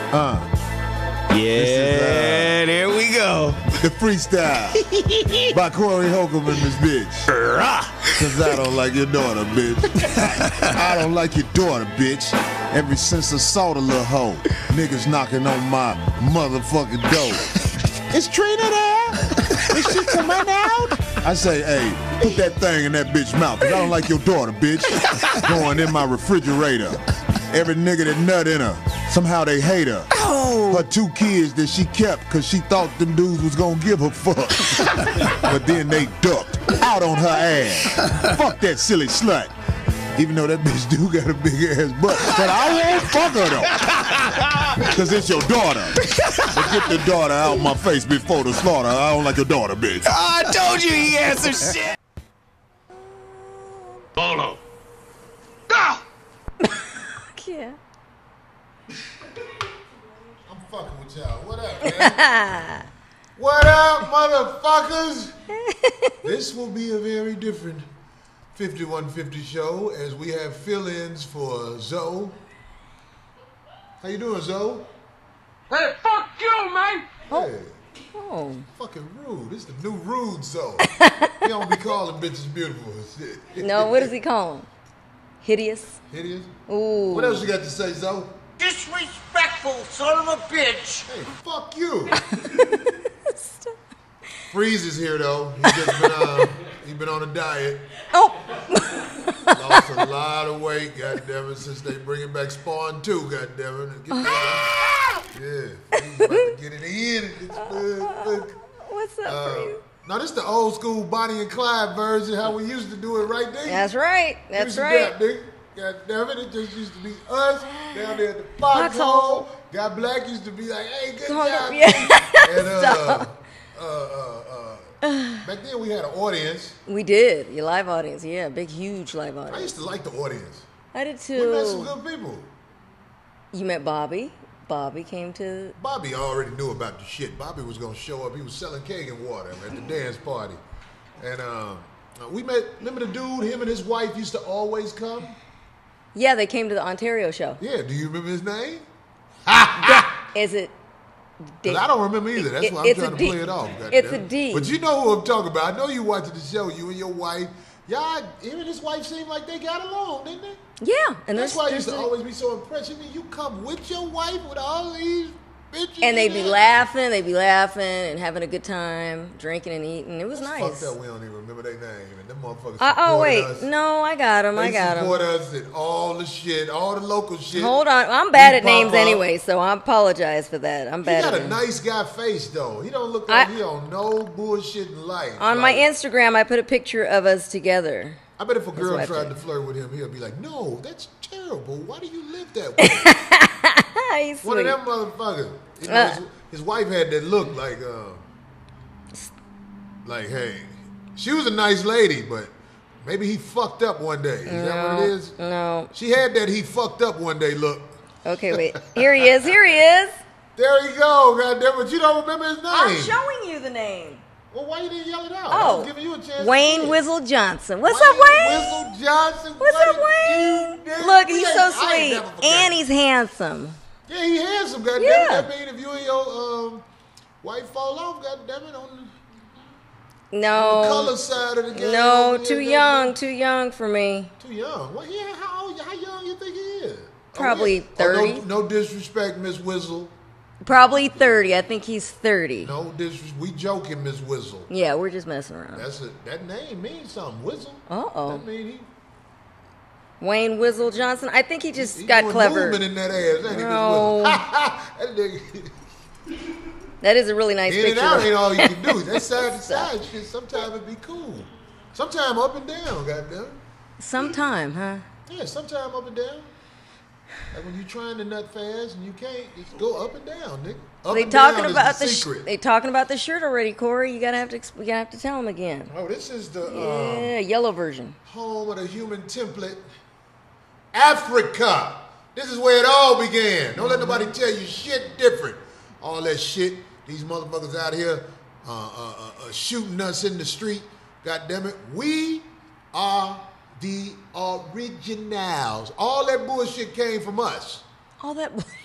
Yeah, there we go. The freestyle by Corey Holcomb and this bitch. Cause I don't like your daughter, bitch. I don't like your daughter, bitch. Ever since I saw the little hoe, niggas knocking on my motherfucking door. Is Trina there? Is she coming out? I say, hey, put that thing in that bitch mouth, cause I don't like your daughter, bitch. Going in my refrigerator. Every nigga that nut in her, somehow they hate her. Oh. Her 2 kids that she kept cause she thought them dudes was gonna give her fuck. But then they ducked out on her ass. Fuck that silly slut. Even though that bitch do got a big ass butt. But I won't fuck her though. Cause it's your daughter. But get the daughter out my face before the slaughter. I don't like your daughter, bitch. I told you he had some shit. Bolo. Yeah. I'm fucking with y'all. What up, man? What up, motherfuckers? This will be a very different 5150 show as we have fill-ins for Zoe. How you doing, Zoe? Hey, fuck you, man. Hey, Oh. fucking rude. This is the new rude Zoe. He don't be calling bitches beautiful and shit. No, what does he call him? Hideous? Hideous? Ooh. What else you got to say, Zoe? Disrespectful son of a bitch. Hey, fuck you. Freeze is here though. He been on a diet. Oh. Lost a lot of weight, goddammit, since they bringing back Spawn 2, goddammit. Yeah, he's about to get it in. What's up for you? Now this the old school Bonnie and Clyde version, how we used to do it, right there. That's right. That's right. Goddammit, it just used to be us down there at the foxhole. God Black used to be like, hey, good job. Yeah. And back then we had an audience. We did. Your live audience. Yeah, big, huge live I audience. used to like the audience. I did We too. met some good people. You met Bobby. Bobby came to. Bobby already knew about the shit. Bobby was gonna show up. He was selling Kangen water at the dance party. And we met, remember the dude, him and his wife used to always come? Yeah, they came to the Ontario show. Yeah, do you remember his name? Is it? 'Cause I don't remember either. That's why I'm It's trying a to D. play it off. It's a goddammit. D. But you know who I'm talking about. I know you watching the show, you and your wife. Y'all, him and his wife seemed like they got along, didn't they? Yeah, and That's why I used to there's- always be so impressed. I mean, you come with your wife with all these bitches. And they'd be in there? laughing and having a good time, drinking and eating. It was Fuck nice. that, we don't even remember their name. And them motherfuckers Oh supported wait, us. no, I got him. I They got him. support us in all the shit, all the local shit. Hold on, I'm bad We at names pop up. anyway, so I apologize for that. I'm He bad got at a names. nice guy face though. He don't look like I- he on no bullshit in life. On my Like, Instagram, I put a picture of us together. I bet if a girl what I tried think. to flirt with him, he'll be like, "No, that's terrible. Why do you live that way?" He's One of sweet. them motherfuckers. You know, his wife had that look like, hey, she was a nice lady, but maybe he fucked up one day. Is that what it is? No. She had that he fucked up one day look. Okay, wait. Here he is. Here he is. There you go, goddamn it. You don't remember his name. I'm showing you the name. Well, why you didn't yell it out? I was giving you a chance. Wayne to say it. Whizzle Johnson. What's up, Wayne? Whizzle Johnson. What's what up, a Wayne? dude, man. Look, We he's ain't- so I ain't sweet. never forgot. And he's handsome. Yeah, he handsome, goddamn Yeah. it. That mean if you and your wife fall off, goddamn it, on the color No. side of the game. No, over too here, young. Too young for me. Too young. Well, yeah, how young you think he is? Probably Oh, 30. no disrespect, Miss Whizzle. Probably 30. I think he's 30. No disrespect. We joking, Miss Whizzle. Yeah, we're just messing around. That name means something. Whizzle. Uh-oh. That mean Wayne Whizzle Johnson. I think he just he got doing clever. movement in that ass, ain't he, Miss No. Whizzle? That nigga. That is a really nice In and picture. out ain't all you can do. That side to side shit, sometimes it be cool. Sometimes up and down, goddamn. Sometime, huh? Yeah, sometimes up and down. Like when you trying to nut fast and you can't, just go up and down, nigga. Up They and down talking is about the the secret. they talking about the shirt already, Corey. You gotta have to tell them again. Oh, this is the Yeah, yellow version. home of the human template, Africa. This is where it all began. Don't let nobody tell you shit different. All that shit. These motherfuckers out here shooting us in the street. God damn it. We are the originals. All that bullshit came from us. All that.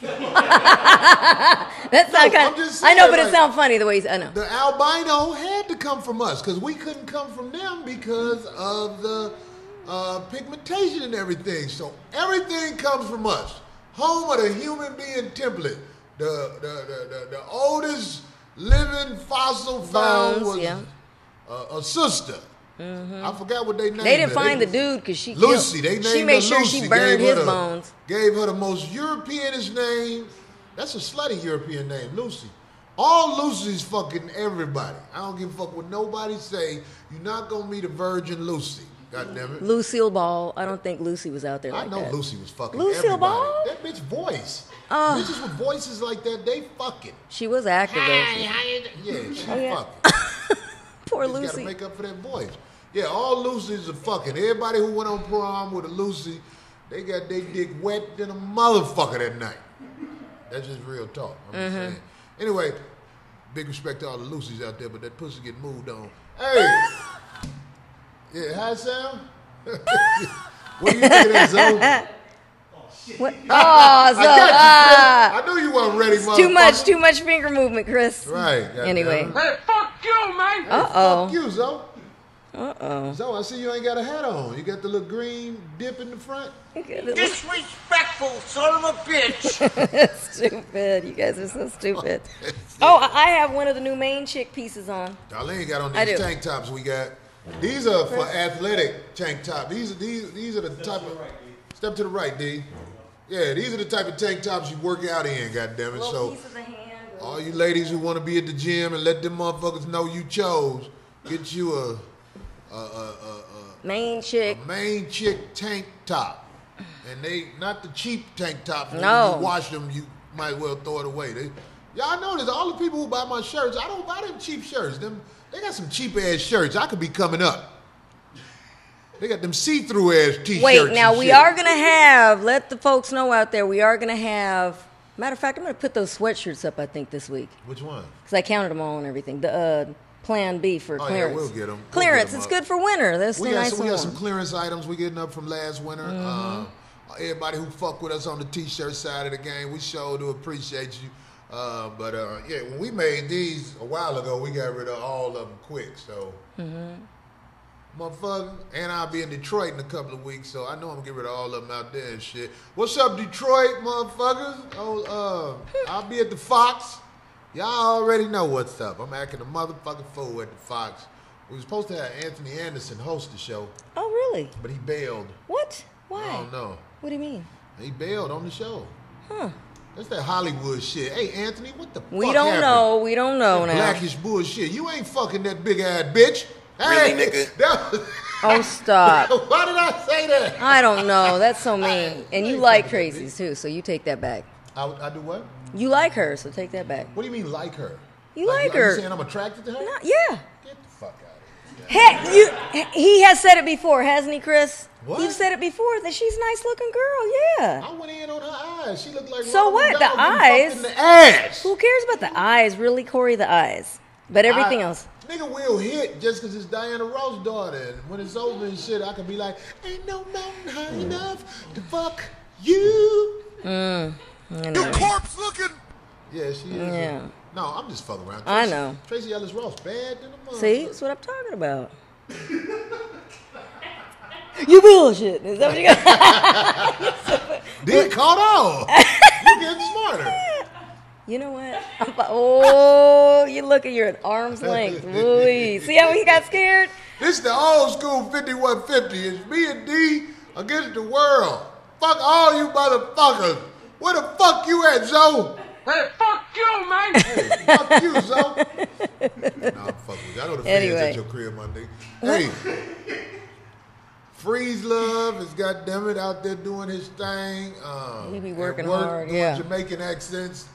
That sounds I'm kind just of. I know, saying, but it like, sounds funny the way he's. I know. The albino had to come from us because we couldn't come from them because of the pigmentation and everything. So everything comes from us. Home of the human being template. The oldest living fossil found Bones, was yeah. a sister. I forgot what they named her. They didn't find the dude because she Lucy. killed. They named She made her sure Lucy. she burned Gave her his bones. Gave her the most Europeanist name. That's a slutty European name, Lucy. All Lucy's fucking everybody. I don't give a fuck what nobody say. You're not gonna meet a virgin Lucy. God damn it. Lucille Ball. I don't think Lucy was out there I like know that. Lucy was fucking Lucille everybody. Ball? That bitch voice. Oh. Bitches with voices like that, they fucking. She was active though. Yeah, she yeah. fucking. Poor Just gotta Lucy. make up for that voice. Yeah, all Lucy's are fucking. Everybody who went on prom with a Lucy, they got their dick wet than a motherfucker that night. That's just real talk. I'm just saying. Anyway, big respect to all the Lucys out there, but that pussy get moved on. Hey! Yeah, how it sound? What do you think of that, Zoe? What? Oh, so I got you, Chris. I knew you weren't ready, motherfucker. too much finger movement, Chris. Right. Anyway. Hey, fuck you, man! Uh-oh. Fuck you, Zoe. Uh-oh. Zoe, I see you ain't got a hat on. You got the little green dip in the front? Disrespectful son of a bitch! Stupid. You guys are so stupid. Oh, I have one of the new main chick pieces on. Darlene got on I these do. tank tops we got. These are for athletic tank tops. These are the type of step to the right, D. Yeah, these are the type of tank tops you work out in, goddammit. Little So piece of the hand. all you ladies who want to be at the gym and let them motherfuckers know you chose, get you a Main chick. main chick tank top. And they not the cheap tank tops. No. When you wash them, you might well throw it away. Y'all notice all the people who buy my shirts, I don't buy them cheap shirts. They got some cheap ass shirts. I could be coming up. They got them see-through ass t-shirts. Wait, now and we shit. are going to have, let the folks know out there, we are going to have, matter of fact, I'm going to put those sweatshirts up, I think, this week. Which one? Because I counted them all and everything. The Plan B for Oh, clearance. yeah, we'll get them. Clearance, it's good for winter. That's We the got, nice some, we one. got some clearance items we getting up from last winter. Everybody who fuck with us on the t-shirt side of the game, we sure do appreciate you. But yeah, when we made these a while ago, we got rid of all of them quick. So, motherfucker, and I'll be in Detroit in a couple of weeks, so I know I'm gonna get rid of all of them out there and shit. What's up, Detroit, motherfuckers? Oh, I'll be at the Fox. Y'all already know what's up. I'm acting a motherfucking fool at the Fox. We were supposed to have Anthony Anderson host the show, Oh, really? but he bailed. What? Why? I don't know. What do you mean? He bailed on the show. Huh. That's that Hollywood shit. Hey, Anthony, what the fuck We don't happened? know. We don't know now. Blackish bullshit. You ain't fucking that big-eyed bitch. Really, Hey, nigga? that was- Oh, stop. Why did I say that? I don't know. That's so mean. And you like crazies, too, so you take that back. I do what? You like her, so take that back. What do you mean like her? You like Are her. you saying I'm attracted to her? No, yeah. Get the fuck out of here. Hey, he has said it before, hasn't he, Chris? What? You've said it before that she's a nice looking girl, yeah. I went in on her eyes. She looked like So Ronald what? The McDonald getting eyes? fucked in the ass. Who cares about the eyes? Really, Corey, the eyes. But everything else. Nigga will hit just because it's Diana Ross' daughter. And when it's over and shit, I can be like, ain't no mountain high enough to fuck you. Anyway. Corpse looking. Yeah, she is. Yeah. No, I'm just fucking around. I know. Tracy Ellis Ross, bad than a mother. See? That's what I'm talking about. You bullshit. Is that what you got? Did caught on. You getting smarter. You know what? Oh, you look at you're at arm's length. Ooh, see how he got scared? This the old school 5150. It's me and D against the world. Fuck all you motherfuckers. Where the fuck you at, Zoe? Hey, fuck you, man! Hey, fuck you, Zoe. Nah, I'm fucking with you. I know the fans Anyway. at your crib, my nigga. Hey. Freeze Love is goddammit out there doing his thing. He be at working work, hard, doing yeah. Jamaican accents.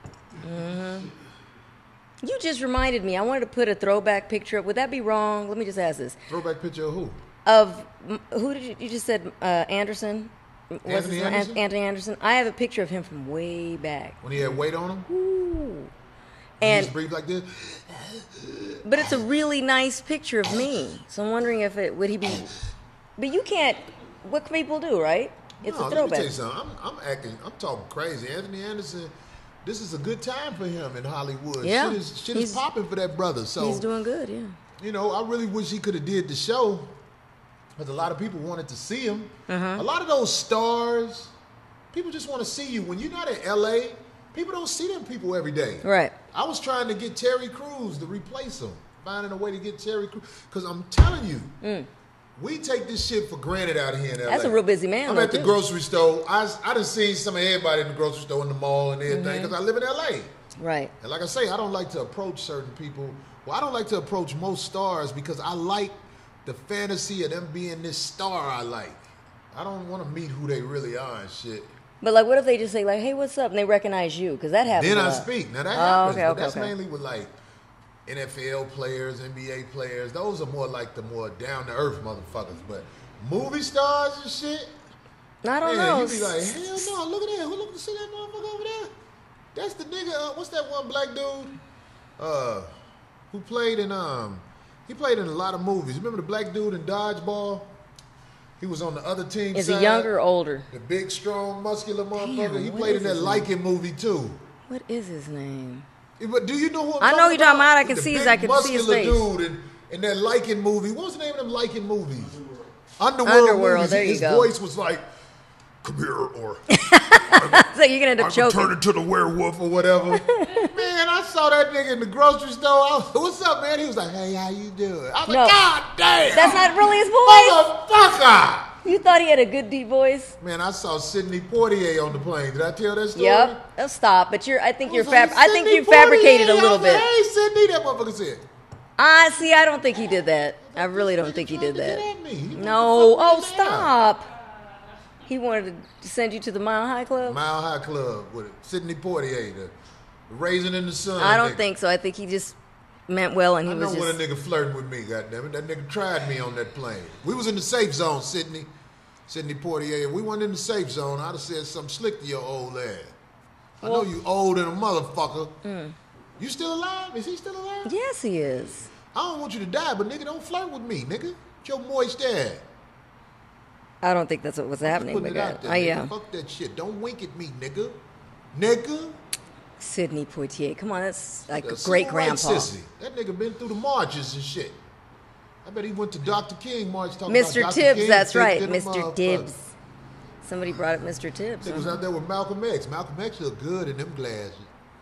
You just reminded me. I wanted to put a throwback picture up. Would that be wrong? Let me just ask this. Throwback picture of who? Of who did you just said Anderson? What's Anthony his name? Anderson? Anthony Anderson. I have a picture of him from way back. When he had weight on him? Ooh. He And used to breathe like this? but it's a really nice picture of me. So I'm wondering if it would he be. But you can't. What can people do, right? It's No, a let me tell throwback. you something. I'm talking crazy. Anthony Anderson, this is a good time for him in Hollywood. Yeah. Shit is popping for that brother. So He's doing good, yeah. you know, I really wish he could have did the show because a lot of people wanted to see him. Uh-huh. A lot of those stars, people just want to see you. When you're not in L.A., people don't see them people every day. Right. I was trying to get Terry Crews to replace him, finding a way to get Terry Crews. Because I'm telling you, we take this shit for granted out here in L.A. That's a real busy man, I'm though, at the too. grocery store. I done seen some of everybody in the grocery store, in the mall and everything because I live in L.A. Right. And like I say, I don't like to approach certain people. Well, I don't like to approach most stars because I like the fantasy of them being this star I like. I don't want to meet who they really are and shit. But like, what if they just say like, "Hey, what's up?" and they recognize you? Because that happens. Then a I lot. speak. Now that Oh, happens, okay, but okay, that's okay. mainly with like NFL players, NBA players. Those are more like the more down to earth motherfuckers. But movie stars and shit, I don't man, know. you be like, hell no, look at that. Look, see that motherfucker over there? That's the nigga. What's that one black dude? Who played in he played in a lot of movies. Remember the black dude in Dodgeball? He was on the other team. Is side. he younger or older? The big, strong, muscular motherfucker. Damn, He what played is in that his Liking movie too. What is his name? But do you know who I know you're talking about. I can The see his- big, I can see his muscular face. dude in that Liking movie. What was the name of them Liking movies? Underworld Underworld, movies. there you His go. voice was like, "Come here," or So you're gonna end "I up can choking. turn into the werewolf," or whatever. Man, I saw that nigga in the grocery store. I was, "What's up, man?" He was like, "Hey, how you doing?" I was No. like, "God damn, That's not really his voice. motherfucker." You thought he had a good deep voice? Man, I saw Sidney Poitier on the plane. Did I tell that story? Yep. Oh, stop. But I think you're was like, I think "Sidney you fabricated a Poitier." I little was like, bit. "Hey, Sidney," that motherfucker said. See, I don't think he did that. I really don't think he did Tried to that. get at me. He wanted No. to fuck Oh, me down. stop. He wanted to send you to the Mile High Club? Mile High Club with Sidney Poitier, the Raisin in the Sun. I don't nigga. think so. I think he just meant well and he I know was when a just. nigga flirting with me, goddammit. That nigga tried me on that plane. We was in the safe zone, Sidney Poitier. If we weren't in the safe zone, I'd have said something slick to your old ass. I know you old and a motherfucker. You still alive? Is he still alive? Yes, he is. I don't want you to die, but nigga, don't flirt with me, nigga. With your moist ass. I don't think that's what was happening. Putting But it out there, oh, nigga. yeah. Fuck that shit. Don't wink at me, nigga. Nigga. Sidney Poitier. Come on, that's like a Civil great rights grandpa. sissy. That nigga been through the marches and shit. I bet he went to Dr. King march talking Mr. about Dr. Tibbs, King that's kicked right. in the Mr. motherfucker. Tibbs. Somebody brought up Mr. Tibbs. Nigga was out there with Malcolm X. Malcolm X look good in them glasses.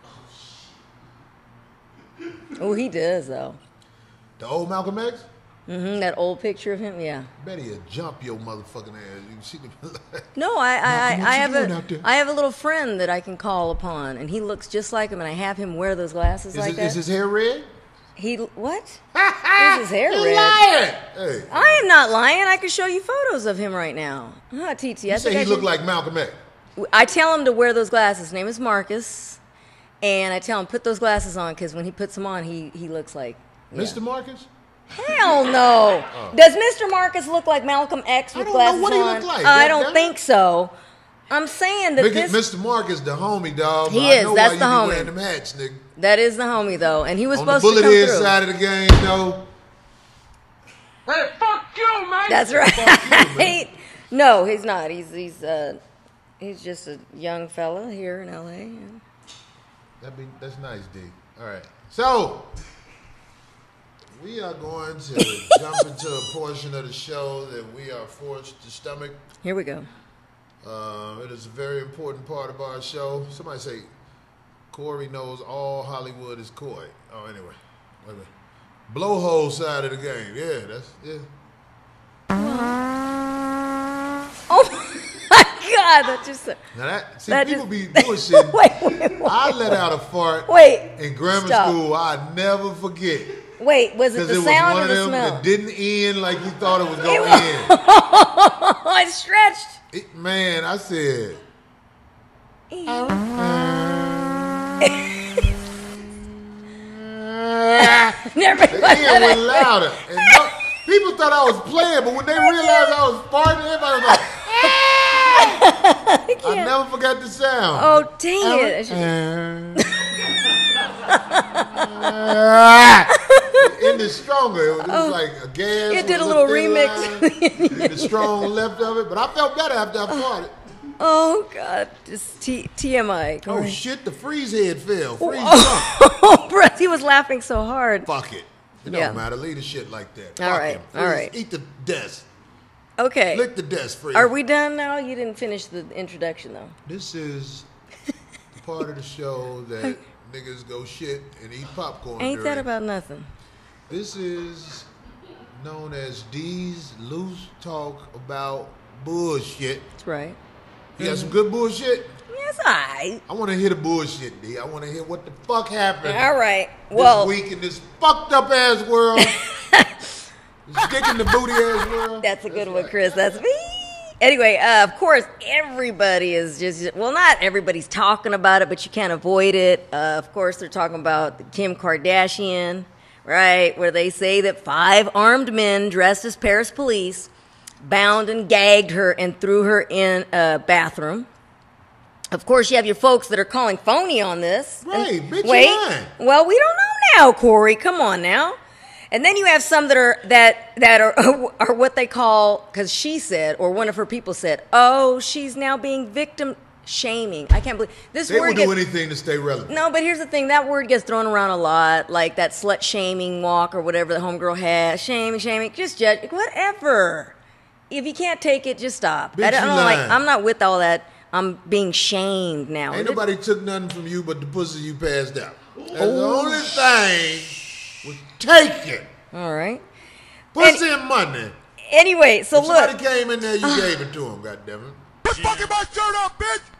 Oh, he does, though. The old Malcolm X? That old picture of him, yeah. Bet he'll jump your motherfucking ass. You can see the No, Malcolm, what I you have doing out there? I have a little friend that I can call upon, and he looks just like him, and I have him wear those glasses like that. Is his hair red? He what? Is his hair You red? lying. Hey. I am not lying. I can show you photos of him right now. TT, I You think say I he look should- like Malcolm X. I tell him to wear those glasses. His name is Marcus, and I tell him put those glasses on because when he puts them on, he looks like yeah. Mr. Marcus? Hell no. Does Mr. Marcus look like Malcolm X with I don't know glasses what he on? look like. I That- don't that- think so. I'm saying that this Mr. Marcus, the homie, dog. He but I is. know That's why the you be homie. wearing them hats, nigga. that is the homie though, and he was On the supposed to bullet come head through. side of the game, though. Hey, fuck you, man! That's right. No, he's not. He's just a young fella here in LA. That's nice, D. All right. So, we are going to jump into a portion of the show that we are forced to stomach. Here we go. It is a very important part of our show. Somebody say, Corey knows all Hollywood is coy. Oh, anyway. Wait a minute. Blowhole side of the game. Yeah. Oh my God! That just Now see, that people just- be bullshitting. wait. I let out a fart Wait. in grammar Stop. school. I never forget. Wait, was it Because the it was sound one or of the them smell? that didn't end like you thought it was going It to end. Oh, it stretched. Man, I said, Never the end went louder. And people thought I was playing, but when they realized I was farting, everybody was like, I never forgot the sound. Oh, dang it. The And the stronger. It was like a gas. It did a with little thin remix. line, and the strong left of it. But I felt better after I farted. Oh God, just TMI. Oh shit, the freeze head fell. Freeze jump. Oh, Brett, he was laughing so hard. Fuck it. It Yeah. don't matter. Leave the shit like that. All Fuck right, him. all right. Eat the desk. Okay. Lick the desk, Freeze. Are we done now? You didn't finish the introduction though. This is the part of the show that niggas go shit and eat popcorn. Ain't that during. about nothing? This is known as D's loose talk about bullshit. That's right. You got some good bullshit? Yes, I. I want to hear the bullshit, D. I want to hear what the fuck happened All right. Well, this week in this fucked up ass world. This dick in the booty ass world. that's a good one, Chris. That's me. Anyway, of course, everybody is just, well, not everybody's talking about it, but you can't avoid it. Of course, they're talking about Kim Kardashian, right, where they say that 5 armed men dressed as Paris police bound and gagged her and threw her in a bathroom. Of course, you have your folks that are calling phony on this. Right, And- bitch, wait, you lying. well, we don't know now, Corey. Come on now. And then you have some that are what they call, because she said, or one of her people said, oh, she's now being victim shaming. I can't believe this They word will do gets, anything to stay relevant. no, but here's the thing. That word gets thrown around a lot, like that slut shaming walk or whatever the homegirl has. Shaming. Just judge. Whatever. If you can't take it, just stop. Bitch, I don't you like. lying. I'm not with all that. I'm being shamed now. Ain't nobody took nothing from you but the pussy you passed out. That's Oh. the only thing was taken. All right. Pussy and money. Anyway, so If somebody look. came in there, you gave it to him, goddammit. Quit fucking my shirt up,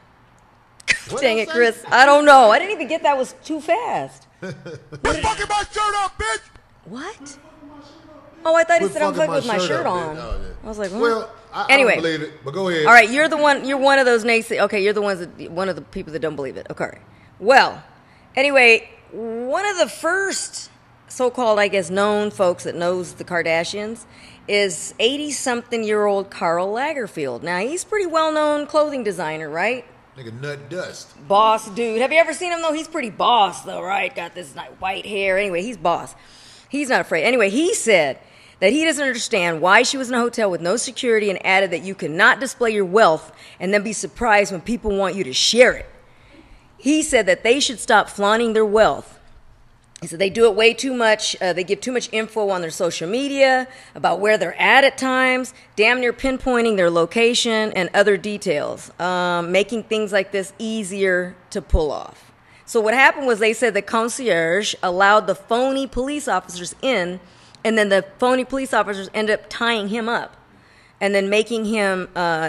bitch! What Dang did it, I say? Chris. I don't know. I didn't even get that was too fast. Quit fucking my shirt up, bitch! What? Oh, I thought he Quit said I'm fucking fucking with my shirt up, on. bitch. Oh, yeah. I was like, what? Well, I Anyway. don't believe it, but go ahead. All right, you're the one. You're one of those naysayers. Okay, you're the one of the people that don't believe it. Okay. Well, anyway, one of the first so-called, I guess, known folks that knows the Kardashians is 80-something-year-old Karl Lagerfeld. Now he's pretty well-known clothing designer, right? Nigga nut dust. Boss dude. Have you ever seen him though? He's pretty boss though, right? Got this like white hair. Anyway, he's boss. He's not afraid. Anyway, he said that he doesn't understand why she was in a hotel with no security and added that you cannot display your wealth and then be surprised when people want you to share it. He said that they should stop flaunting their wealth. He said they do it way too much. They give too much info on their social media about where they're at times, damn near pinpointing their location and other details, making things like this easier to pull off. So what happened was they said the concierge allowed the phony police officers in, and then the phony police officers ended up tying him up and then making him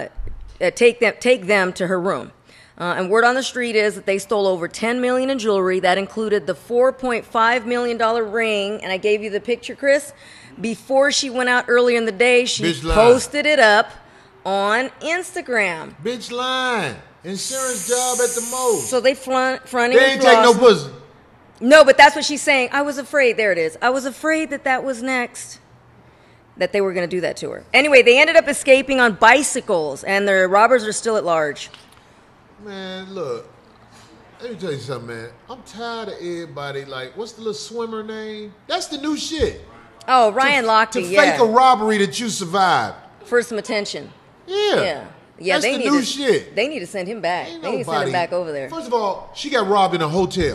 take them to her room. And word on the street is that they stole over $10 million in jewelry. That included the $4.5 million ring. And I gave you the picture, Chris. Before she went out earlier in the day, she Bitch lying. posted it up on Instagram. Bitch line. Insurance job at the most. So they fronting. They ain't take no pussy. No, but that's what she's saying. I was afraid. There it is. I was afraid that was next. That they were going to do that to her. Anyway, they ended up escaping on bicycles, and their robbers are still at large. Man, look. Let me tell you something, man. I'm tired of everybody, like, what's the little swimmer name? That's the new shit. Oh, Ryan Lochte, To yeah. fake a robbery that you survived. For some attention. Yeah. Yeah, That's they the need new to, shit. They need to send him back. Ain't They need to send him back over there. First of all, she got robbed in a hotel.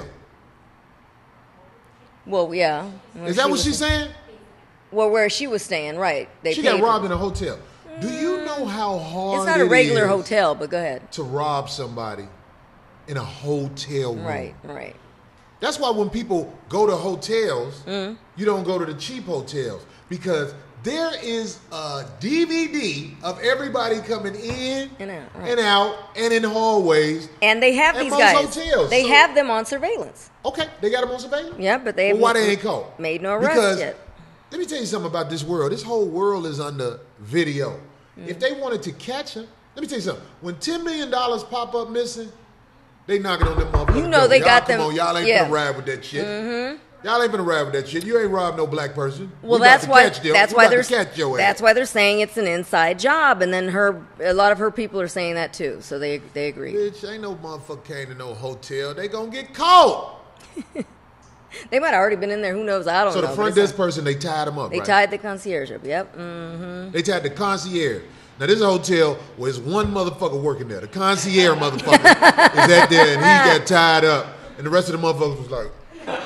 Well, yeah. Is that what she's saying? Well, where she was staying, right? They She paid got her. robbed in a hotel. Do you know how hard It's not a regular is hotel, but go ahead. to rob somebody in a hotel room? Right. That's why when people go to hotels, Mm-hmm. you don't go to the cheap hotels because there is a DVD of everybody coming in And out, right. and out and in hallways. And they have At these most guys. hotels, They so- have them on surveillance. Okay, they got them on surveillance? Yeah, but they Well, why haven't they ain't caught? made no arrest Because, yet. let me tell you something about this world. This whole world is under video. Mm. If they wanted to catch him, let me tell you something. When $10 million pop up missing, they knocking on them motherfuckers. You know they y'all, got come them- on, y'all ain't yeah. gonna ride with that shit. Y'all ain't gonna ride with that shit. You ain't robbed no black person. Well, We that's about why. to catch them. That's We why about they're. to catch your ass. That's why they're saying it's an inside job, and then a lot of her people are saying that too. So they agree. Bitch, ain't no motherfucker came to no hotel. They gonna get caught. They might have already been in there. Who knows? I don't know. So the front desk person, they tied him up, They right? tied the concierge up. Yep. Mm-hmm. They tied the concierge. Now, this is a hotel where there's one motherfucker working there. The concierge motherfucker is at there, and he got tied up. And the rest of the motherfuckers was like,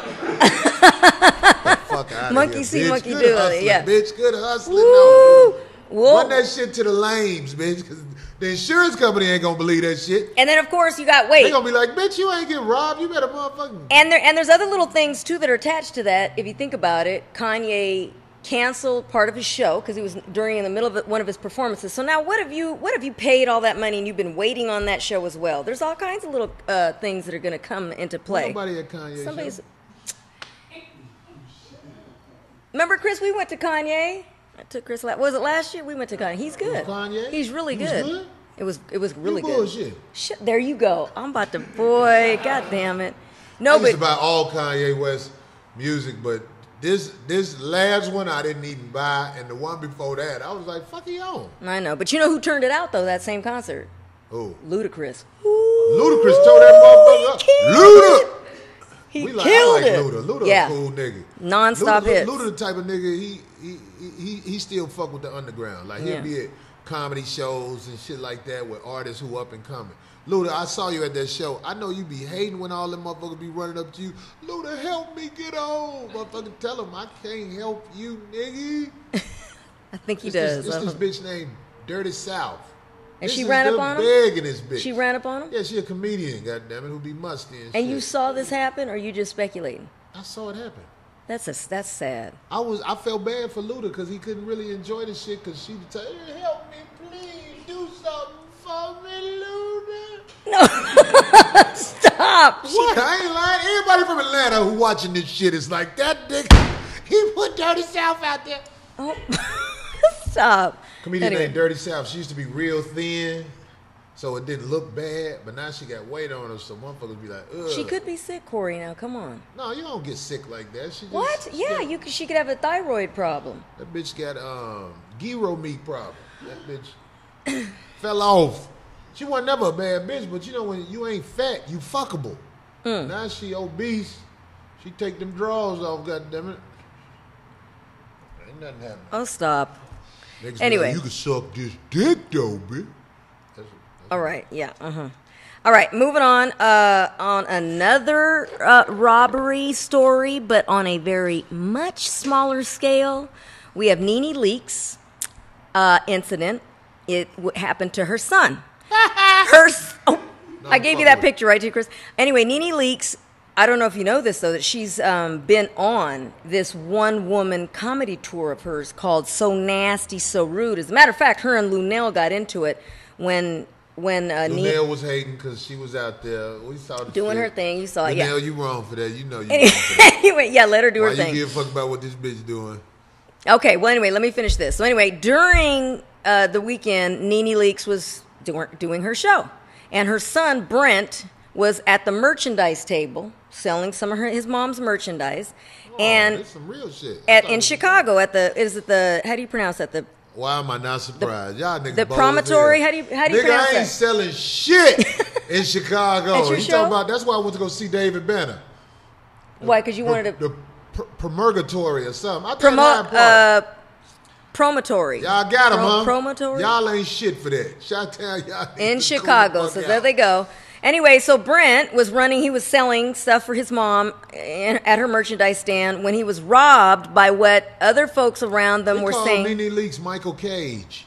the fuck out Monkey of see, here, bitch. monkey Good do. hustling, Yeah. bitch. Good hustling. Woo! No. Whoa. Run that shit to the lames, bitch, because the insurance company ain't going to believe that shit. And then, of course, you got, They wait. going to be like, bitch, you ain't getting robbed. You better motherfucking... And there's other little things, too, that are attached to that. If you think about it, Kanye canceled part of his show because he was in the middle of one of his performances. So now what have you paid all that money and you've been waiting on that show as well? There's all kinds of little things that are going to come into play. Nobody at Kanye Somebody's. show. Remember, Chris, we went to Kanye. I took Chris. Was it last year? We went to Kanye. He's good. Kanye? He's really He was good. good? It was really good. bullshit. There you go. I'm about to, boy. God damn it. No, I used but to buy all Kanye West music, but this last one I didn't even buy, and the one before that, I was like, fuck he on. I know. But you know who turned it out though? That same concert. Oh. Ludacris. Ludacris told that motherfucker up. Luda! He I killed like it. Luda. Luda Yeah. a cool nigga. Non-stop hits. Luda the type of nigga, he still fuck with the underground. Like, he'll Yeah. be at comedy shows and shit like that with artists who up and coming. Luda, I saw you at that show. I know you be hating when all them motherfuckers be running up to you. Luda, help me get on. Motherfucker, tell him I can't help you, nigga. I think he It's does. I this don't- bitch named Dirty South. And This she is ran up the on him? big in this bitch. She ran up on him? Yeah, she a comedian, goddammit, who be musty and shit. And you saw this happen, or you just speculating? I saw it happen. That's sad. I felt bad for Luda because he couldn't really enjoy the shit because she would tell him, help me, please, do something for me, Luda. No, stop. What? I ain't lying. Everybody from Atlanta who watching this shit is like, that nigga, he put Dirty South out there. Oh, stop. Comedian Anyway. named Dirty South. She used to be real thin, so it didn't look bad, but now she got weight on her, so motherfuckers be like, ugh. She could be sick, Corey. Now, come on. No, you don't get sick like that. She just, What? Yeah, she could have a thyroid problem. That bitch got gyro meat problem. That bitch fell off. She wasn't never a bad bitch, but you know when you ain't fat, you fuckable. Now she obese. She take them drawers off, goddammit. Ain't nothing happening. Oh, stop. Niggas be Anyway. like, you can suck this dick though, bitch. All right. Yeah. All right. Moving on. On another robbery story, but on a very much smaller scale, we have Nene Leakes incident. It happened to her son. I gave you that picture, right, too, Chris? Anyway, Nene Leakes. I don't know if you know this, though, that she's been on this one-woman comedy tour of hers called So Nasty, So Rude. As a matter of fact, her and Lunel got into it when Lunel was hating because she was out there. We saw the doing shit. her thing. You saw it, yeah. Lunel, you wrong for that. You know you wrong for that. Anyway, yeah, let her do Why her thing. you give a fuck about what this bitch doing? Okay, well, anyway, let me finish this. So anyway, during the weekend, Nene Leakes was doing her show. And her son, Brent, was at the merchandise table selling some of his mom's merchandise. And that's some real shit. in Chicago, how do you pronounce that? Why am I not surprised? Y'all niggas the bold promontory? as hell. How do you Nigga, pronounce I ain't that? selling shit in Chicago. At your He show? talking about, that's why I went to go see David Banner. Why? Because you wanted to The Promulgatory or something. I think Hyde Park. promontory. Y'all got him, huh? Promontory? y'all Y'all ain't shit for that. Shout-town, y'all need in to Chicago. cool the So fuck there out. they go. Anyway, so Brent was he was selling stuff for his mom at her merchandise stand when he was robbed by what other folks around them They were call saying. Nene Leakes Michael Cage.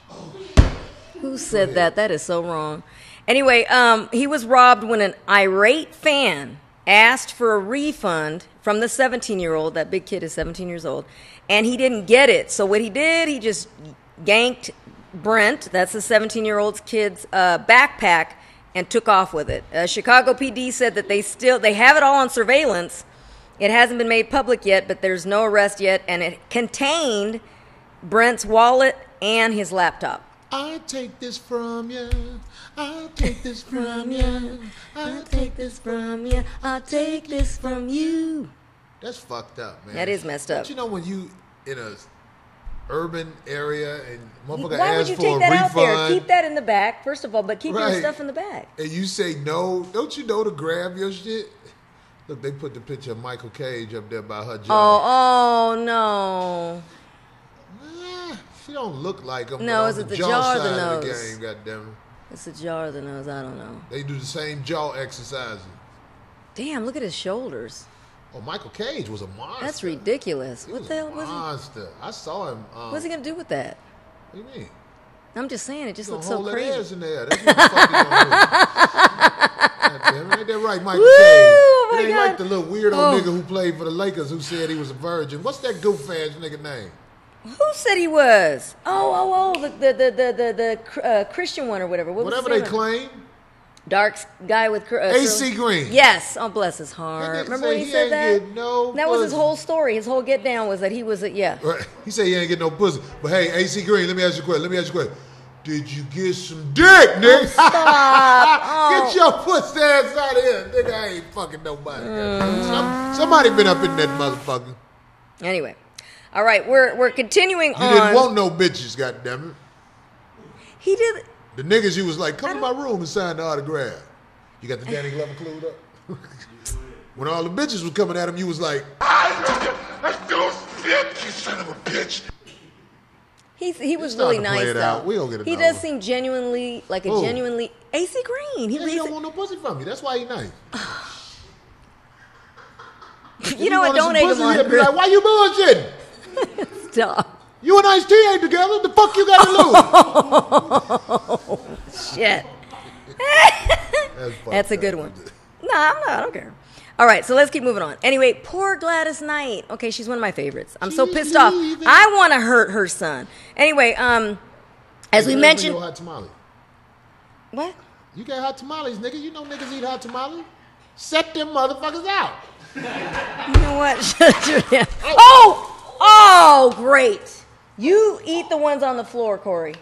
Who said that? That is so wrong. Anyway, he was robbed when an irate fan asked for a refund from the 17-year-old. That big kid is 17 years old. And he didn't get it. So what he did, he just yanked Brent, that's the 17-year-old kid's backpack, and took off with it. Chicago PD said that they have it all on surveillance. It hasn't been made public yet, but there's no arrest yet, and it contained Brent's wallet and his laptop. I take this from you. I'll take this from you. I'll take this from you. I'll take this from you. That's fucked up, man. That is messed up. But you know when you in a urban area and motherfucker Why would asks you for take a that out there? refund Keep that in the back, first of all, but keep your Right. stuff in the back. and you say no, don't you know to grab your shit? Look, they put the picture of Michael Cage up there by her jaw. Oh no. She don't look like him. No, but is on it the jaw or the side of nose? game, goddamn. It's the jaw or the nose. I don't know. They do the same jaw exercises. Damn, look at his shoulders. Oh, Michael Cage was a monster. That's ridiculous. He What was the a hell was he? monster. I saw him. What's he gonna do with that? What do you mean? I'm just saying, it just Gonna looks so hold that crazy. ass in there. That's what the fuck he gonna do. Goddamn it, ain't that right, Michael Woo, Cage? oh my It ain't God. like the little weirdo Oh. nigga who played for the Lakers who said he was a virgin. What's that goof ass nigga name? Who said he was? The Christian one or whatever. What was Whatever his they name? claim. Dark guy with AC Green. Yes. Oh, bless his That heart. nigga Remember say when he he said ain't that? get no That was his pussy. whole story. His whole get down was that he was yeah. Right. He said he ain't get no pussy. But hey, AC Green, let me ask you a question. Did you get some dick, nigga? Stop. Get your pussy ass out of here. Nigga, I ain't fucking nobody. Somebody been up in that motherfucker. Anyway, all right, we're continuing You on. didn't want no bitches, goddammit. He did. The niggas you was like, come to my room and sign the autograph. You got the Danny Glover clued up? When all the bitches was coming at him, you was like, Let's do shit, you son of a bitch. He was starting really to play nice it though. out. We gonna get it He over. does seem genuinely like a Who? genuinely AC Green. yeah, he don't want no pussy from you. That's why he nice. You know what? Don't egg him on. He'd be like, why you bullshitting? Stop. You and Ice-T ain't together. The fuck you got to lose? Shit. Fucked That's a up. good one. No, I'm not. I don't care. All right, so let's keep moving on. Anyway, poor Gladys Knight. Okay, she's one of my favorites. I'm so pissed off. I want to hurt her son. Anyway, as we Your mentioned, hot tamale. what? You got hot tamales, nigga. You know niggas eat hot tamales. Set them motherfuckers out. You know what? Oh, great. You eat the ones on the floor, Corey.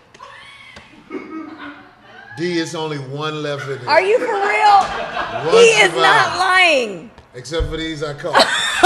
D, it's only one left in here. Are you for real? One He is survived. not lying. Except for these I caught.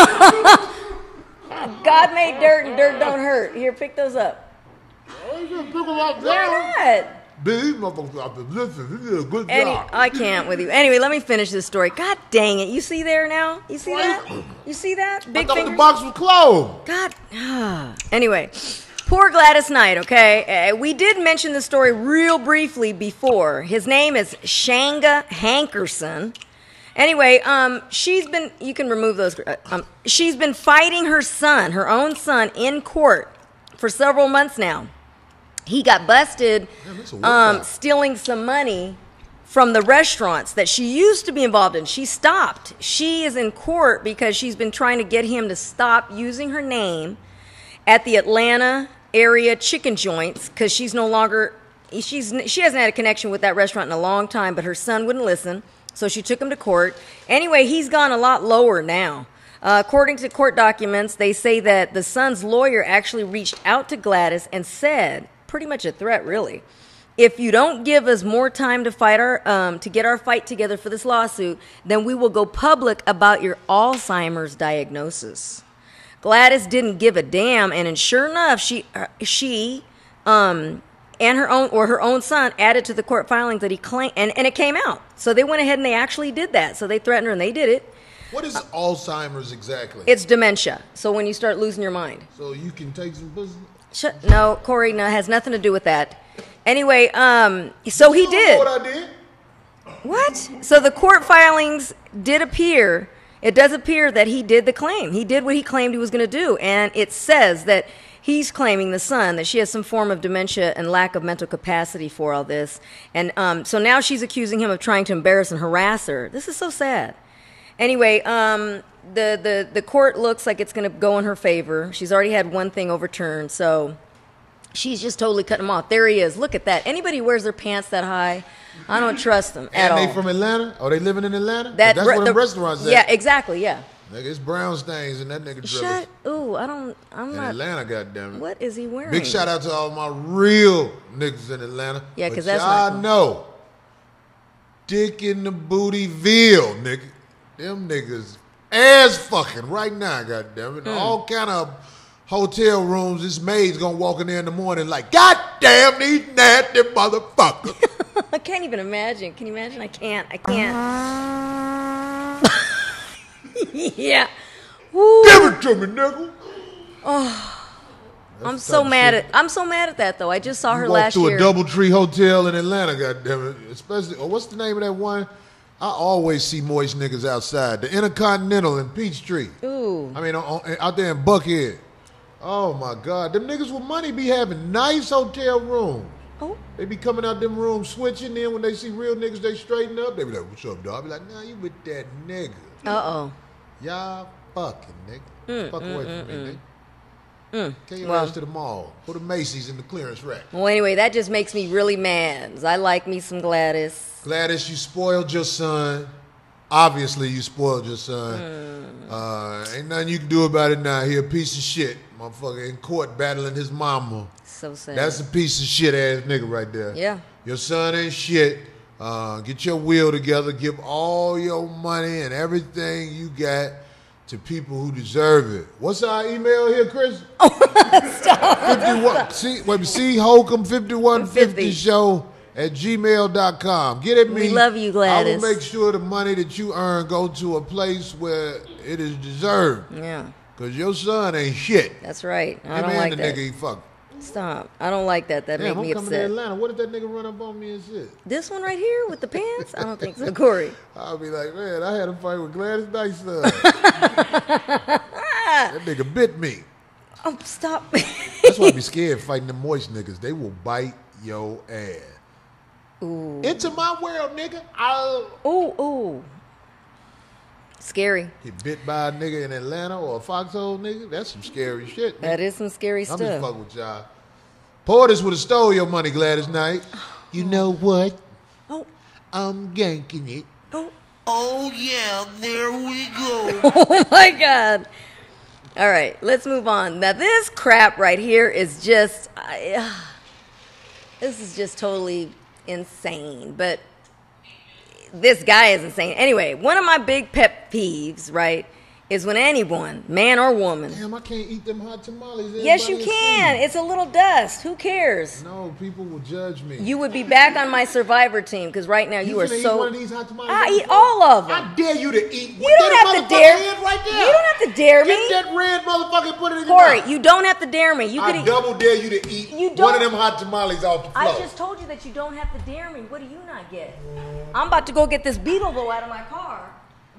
God made dirt and dirt don't hurt. Here, pick those up. Pick them up Why not? These motherfuckers, listen, this is a good Any, job. I can't with you. Anyway, let me finish this story. God dang it. You see there now? You see that? You see that? I Big thought the fingers? box was closed. God. Anyway, poor Gladys Knight, okay? We did mention the story real briefly before. His name is Shanga Hankerson. Anyway, she's been, you can remove those, she's been fighting her son, her own son, in court for several months now. He got busted that's a workout. stealing some money from the restaurants that she used to be involved in. She stopped. She is in court because she's been trying to get him to stop using her name at the Atlanta area chicken joints because she's no longer, she hasn't had a connection with that restaurant in a long time, but her son wouldn't listen, so she took him to court. Anyway, he's gone a lot lower now. According to court documents, they say that the son's lawyer actually reached out to Gladys and said, pretty much a threat, really, if you don't give us more time to fight to get our fight together for this lawsuit, then we will go public about your Alzheimer's diagnosis. Gladys didn't give a damn, and sure enough, she and her own son added to the court filings that he claimed, and it came out. So they went ahead and they actually did that. So they threatened her, and they did it. What is Alzheimer's exactly? It's dementia. So when you start losing your mind. So you can take some pussy? No, Corey, no, it has nothing to do with that. Anyway, so he You don't know did. what I did? What? So the court filings did appear, it does appear that he did the claim. He did what he claimed he was going to do. And it says that he's claiming, the son, that she has some form of dementia and lack of mental capacity for all this. And so now she's accusing him of trying to embarrass and harass her. This is so sad. Anyway, the court looks like it's going to go in her favor. She's already had one thing overturned, so she's just totally cut him off. There he is. Look at that. Anybody who wears their pants that high, I don't trust them at all. And they from Atlanta? Are they living in Atlanta? That That's where the restaurants at. Yeah, exactly. Yeah. Nigga, it's brown stains and that nigga dribbles. Shut. Ooh, I'm In not. Atlanta, goddammit. What is he wearing? Big shout out to all my real niggas in Atlanta. Yeah, 'cause But that's not y'all cool. know, dick in the bootyville, nigga. Them niggas ass fucking right now, goddammit. All kind of hotel rooms, this maid's gonna walk in there in the morning like, goddamn these nasty motherfuckers. I can't even imagine. Can you imagine? I can't. Yeah. Woo. Give it to me, nigga. I'm so mad at that though. I just saw her Walk last through year. a DoubleTree hotel in Atlanta, goddammit. Especially, what's the name of that one? I always see moist niggas outside. The Intercontinental in Peachtree. Ooh. I mean, out there in Buckhead. Oh my God, them niggas with money be having nice hotel rooms. Oh. They be coming out them rooms switching. Then when they see real niggas, they straighten up. They be like, "What's up, dog?" I be like, "Nah, you with that nigga." Uh-oh. Y'all fucking nigga. Fuck away from me, nigga. Take your Well. ass to the mall. Put a Macy's in the clearance rack. Well, anyway, that just makes me really mad. 'Cause I like me some Gladys. Gladys, you spoiled your son. Obviously, you spoiled your son. Ain't nothing you can do about it now. He a piece of shit. Motherfucker in court battling his mama. So sad. That's a piece of shit ass nigga right there. Yeah. Your son ain't shit. Get your will together. Give all your money and everything you got to people who deserve it. What's our email here, Chris? Stop. 51, see Holcomb 5150 show at gmail.com. Get at me. We love you, Gladys. I will make sure the money that you earn go to a place where it is deserved. Yeah, Because your son ain't shit. that's right. I Him don't and like the that. nigga he fucked. Stop. I don't like that. That Damn, made me I'm coming to upset. Atlanta. What if that nigga run up on me and shit? This one right here with the pants? I don't think so, Corey. I'll be like, man, I had a fight with Gladys Knight, son. That nigga bit me. Oh, stop. That's why I be scared fighting the moist niggas. They will bite your ass. Ooh. Into my world, nigga. I'll Ooh. Scary. get bit by a nigga in Atlanta or a foxhole nigga. That's some scary shit. That is some scary I'm just stuff. fucking with y'all. Portis would have stole your money, Gladys Knight. You know what? Oh. I'm yanking it. Oh. Oh yeah, there we go. Oh my God. All right, let's move on. Now this crap right here is just, this is just totally insane. But this guy is insane. Anyway, one of my big pet peeves, right, is when anyone, man or woman. Damn, I can't eat them hot tamales. Yes, you Everybody will can. see. It's a little dust. Who cares? No, people will judge me. You would be back on my Survivor team because right now you are finna eat so. one of these hot tamales I on eat the floor? all of them. I dare you to eat. You don't have to dare. Right there. You don't have to dare me. Get that red motherfucker and put it in your Corey, mouth. you don't have to dare me. You could I eat. double dare you to eat You one don't- of them hot tamales off the floor. I just told you that you don't have to dare me. What do you not get? I'm about to go get this beetle though out of my car.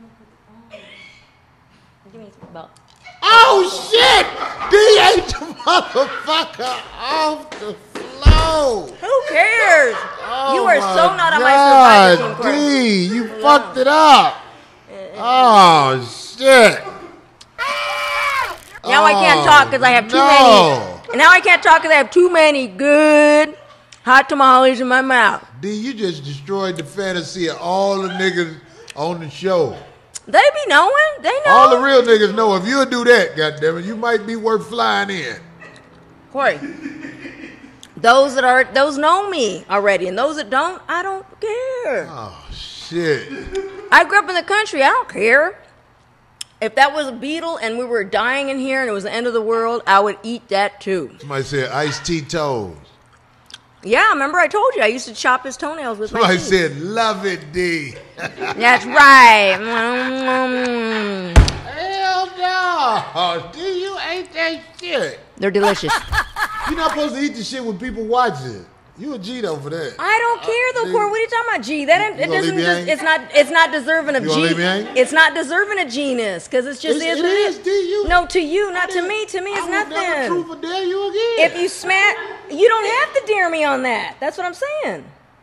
Give me some belt. Oh shit! D ate the motherfucker off the floor. Who cares? Oh You are my so not on my God, Survivor team, Corey. D, you fucked it up. Oh shit! Now I can't talk because I have too no. many. Now I can't talk because I have too many good hot tamales in my mouth. D, you just destroyed the fantasy of all the niggas on the show. They be knowing. They know. All the real niggas know if you'll do that, goddammit, you might be worth flying in. Corey. Those know me already, and those that don't, I don't care. Oh shit! I grew up in the country. I don't care. If that was a beetle and we were dying in here and it was the end of the world, I would eat that too. Somebody said iced tea toes. Yeah, remember I told you I used to chop his toenails with my Somebody teeth. said love it, D. That's right. Mm. Hell no, D, you ain't that shit. They're delicious. You're not supposed to eat the shit when people watch it. You a G though for that. I don't care though, Corey. What are you talking about? G? That ain't, You it gonna doesn't. leave me Just, hanging? it's not deserving of You gonna G. leave me hanging? It's not deserving of genus because it's just It what it is, D. You. No, to you, not to me. To me, it's I would never nothing. truth or dare you again. If you smack, you don't have to dare me on that. That's what I'm saying.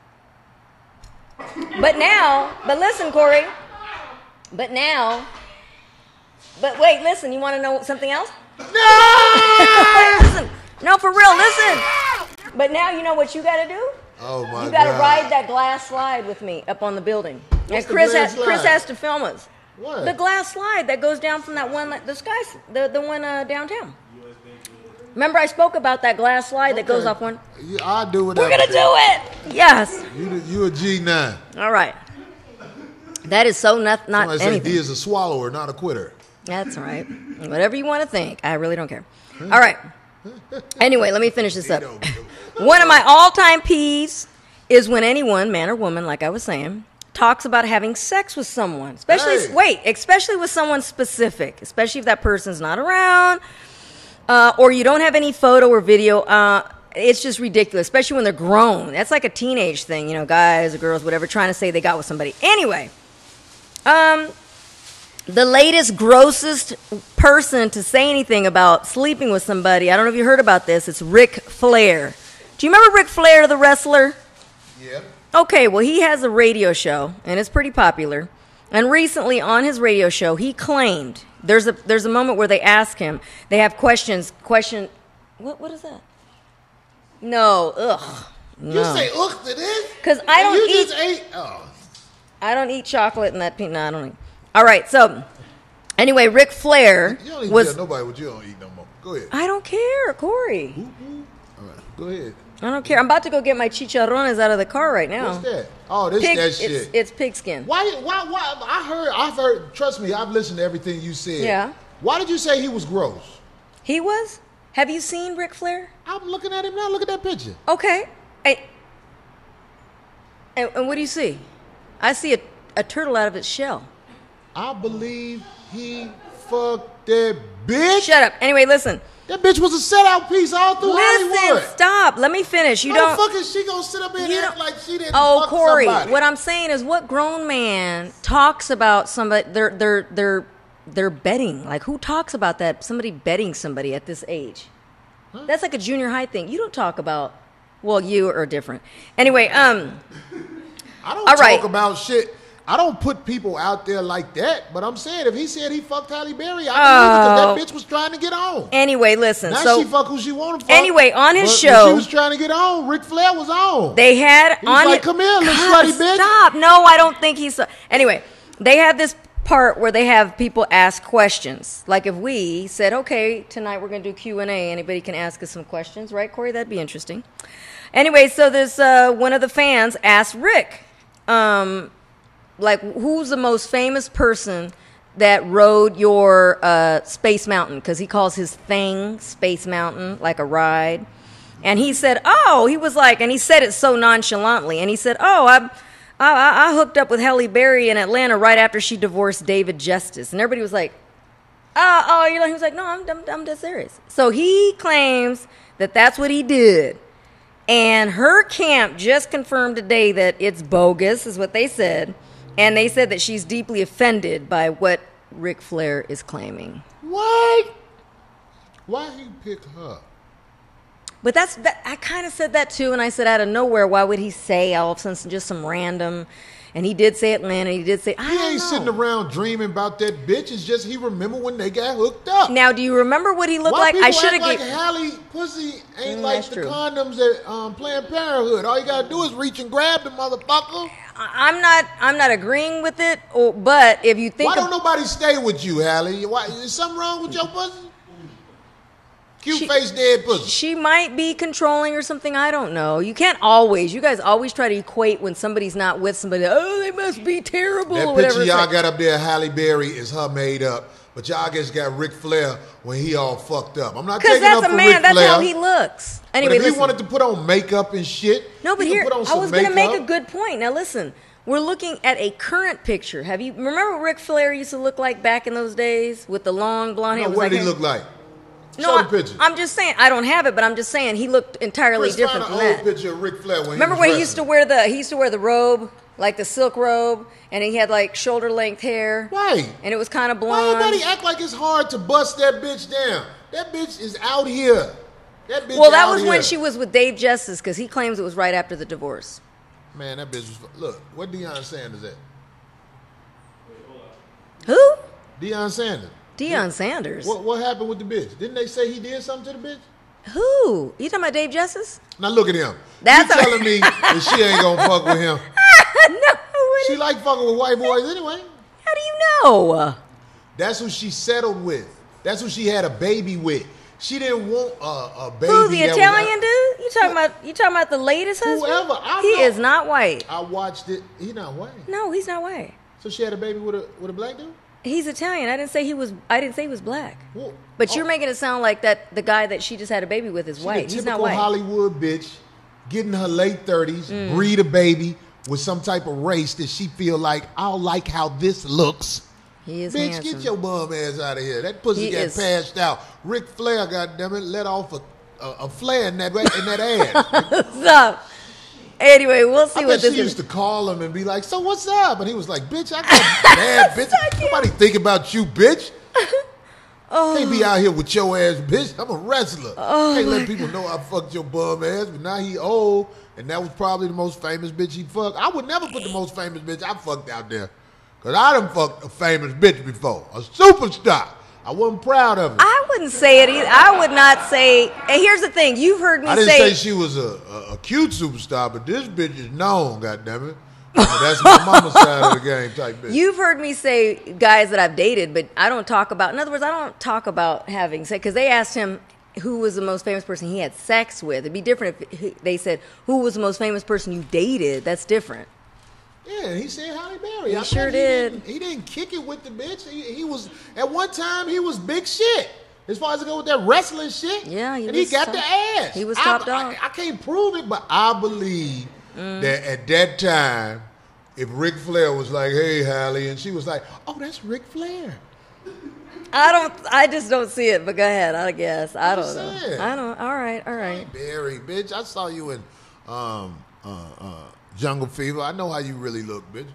But listen, Corey. But wait, listen. You want to know something else? No! Listen. No, for real. Listen. But now you know what you got to do. Oh my You got to God. ride that glass slide with me up on the building. What's And the Chris glass Chris slide? has to film us. What? The glass slide that goes down from that one, the one downtown. Remember I spoke about that glass slide that goes Okay. off one? I'll do whatever. We're going to do it. Yes. You a G9. All right. That is so not Somebody say anything. D is a swallower, not a quitter. That's all right. Whatever you want to think. I really don't care. All right. Anyway, let me finish this up. One of my all-time peeves is when anyone, man or woman, like I was saying, talks about having sex with someone, especially especially with someone specific, especially if that person's not around, or you don't have any photo or video. It's just ridiculous, especially when they're grown. That's like a teenage thing, you know, guys or girls, whatever, trying to say they got with somebody. Anyway, the latest, grossest person to say anything about sleeping with somebody, I don't know if you heard about this, it's Ric Flair. Do you remember Ric Flair, the wrestler? Yeah. Okay, well, he has a radio show, and it's pretty popular. And recently on his radio show, he claimed, there's a moment where they ask him, they have what is that? No, ugh. No. You say ugh to this? Because I don't you eat. Just ate, oh. I don't eat chocolate and that peanut. No, I don't eat. All right, so anyway, Ric Flair You don't even was. tell nobody what you don't eat no more. Go ahead. I don't care, Corey. All right, go ahead. I don't care. I'm about to go get my chicharrones out of the car right now. What's that? Oh, this that shit. It's pigskin. Why? I've heard. Trust me, I've listened to everything you said. Yeah. Why did you say he was gross? He was? Have you seen Ric Flair? I'm looking at him now. Look at that picture. Okay. And what do you see? I see a turtle out of its shell. I believe he fucked that bitch. Shut up. Anyway, listen. That bitch was a set-out piece all through Hollywood. Listen, stop. Let me finish. How the fuck is she gonna sit up here and act like she didn't fuck Corey, somebody? what I'm saying is what grown man talks about somebody, they're betting. Like, who talks about that? Somebody betting somebody at this age. Huh? That's like a junior high thing. You don't talk about, well, you are different. Anyway, I don't talk about shit. I don't put people out there like that, but I'm saying if he said he fucked Halle Berry, I believe it because that bitch was trying to get on. Anyway, listen. Now so she fuck who she want to fuck. Anyway, on his but show, when she was trying to get on. Ric Flair was on. They had he was like, come here, little slutty bitch. Stop. No, I don't think he's. Anyway, they had this part where they have people ask questions. Like if we said, okay, tonight we're going to do Q&A. Anybody can ask us some questions, right, Corey? That'd be interesting. Anyway, so this one of the fans asked Rick, like, who's the most famous person that rode your Space Mountain? Because he calls his thing Space Mountain, like a ride. And he said, oh, he was like, and he said it so nonchalantly. And he said, oh, I hooked up with Halle Berry in Atlanta right after she divorced David Justice. And everybody was like, oh, you're like, he was like, no, I'm dead serious. So he claims that that's what he did. And her camp just confirmed today that it's bogus, is what they said. And they said that she's deeply offended by what Ric Flair is claiming. What? Why he pick her? But I kind of said that too, and I said out of nowhere, why would he say all of a sudden just some random? And he did say Atlanta. He did say he ain't sitting around dreaming about that bitch. It's just he remember when they got hooked up. Now, do you remember what he looked like? I should have like Halle pussy ain't like the condoms at Planned Parenthood. All you gotta do is reach and grab the motherfucker. I'm not agreeing with it, but if you think, why don't nobody stay with you, Halle? Why, is something wrong with your pussy? Cute face dead pussy. She might be controlling or something. I don't know. You can't always. You guys always try to equate when somebody's not with somebody. Oh, they must be terrible. That or whatever. picture y'all got up there, Halle Berry, is her made up. But y'all just got Ric Flair when he all fucked up. I'm not taking up for Ric Flair. Because that's a man. That's how he looks. Anyway, but if he wanted to put on makeup and shit, no. But here, I was going to make a good point. Now listen. We're looking at a current picture. Remember what Ric Flair used to look like back in those days with the long blonde hair? No, what did he look like? No, show the picture. I'm just saying, I don't have it, but I'm just saying he looked entirely different from that. Find an old picture of Ric Flair when remember when he used to wear the robe, like the silk robe, and he had like shoulder length hair. Right. And it was kind of blonde. Why everybody act like it's hard to bust that bitch down? That bitch is out here. That bitch that was when she was with Dave Justice, because he claims it was right after the divorce. Man, that bitch was... Look, what Deion Sanders at? Who? Deion Sanders. Deion Sanders? What happened with the bitch? Didn't they say he did something to the bitch? Who? You talking about Dave Justice? Now look at him. That's you telling me that she ain't gonna fuck with him? No. She like fucking with white boys anyway. How do you know? That's who she settled with. That's who she had a baby with. She didn't want a baby. Who, the Italian dude? You talking about the latest husband? Whoever. He is not white. I watched it. He not white. No, he's not white. So she had a baby with a black dude? He's Italian. I didn't say he was black. Well, but you're making it sound like that the guy that she just had a baby with is white. He's not white. Hollywood bitch, getting her late 30s, breed a baby, with some type of race that she feel like, I'll like how this looks. He is Bitch, handsome. get your bum ass out of here. That pussy got passed out. Ric Flair, goddammit, let off a flare in that ass. Stop. Anyway, we'll see I what bet this she is. used to call him and be like, so what's up? And he was like, bitch, I got bad bitch. Nobody think about you, bitch. Can't be out here with your ass, bitch. I'm a wrestler. Can't let people know I fucked your bum ass, but now he old, and that was probably the most famous bitch he fucked. I would never put the most famous bitch I fucked out there, because I done fucked a famous bitch before, a superstar. I wasn't proud of it. I wouldn't say it either. I would not say. And here's the thing: you've heard me I didn't say say she was a cute superstar, but this bitch is known, goddammit. That's my mama's side of the game type bitch. You've heard me say guys that I've dated, but I don't talk about. In other words, I don't talk about having sex because they asked him who was the most famous person he had sex with. It'd be different if they said who was the most famous person you dated. That's different. Yeah, he said Halle Berry. He I sure bet did. He didn't kick it with the bitch. He was at one time he was big shit. As far as I go with that wrestling shit. Yeah, and he got the ass. He was top dog. I can't prove it, but I believe that at that time, if Ric Flair was like, "Hey, Halle," and she was like, "Oh, that's Ric Flair." I just don't see it. But go ahead. I guess I don't know. saying. I don't. All right. Halle Berry, bitch. I saw you in Jungle Fever. I know how you really look, bitch.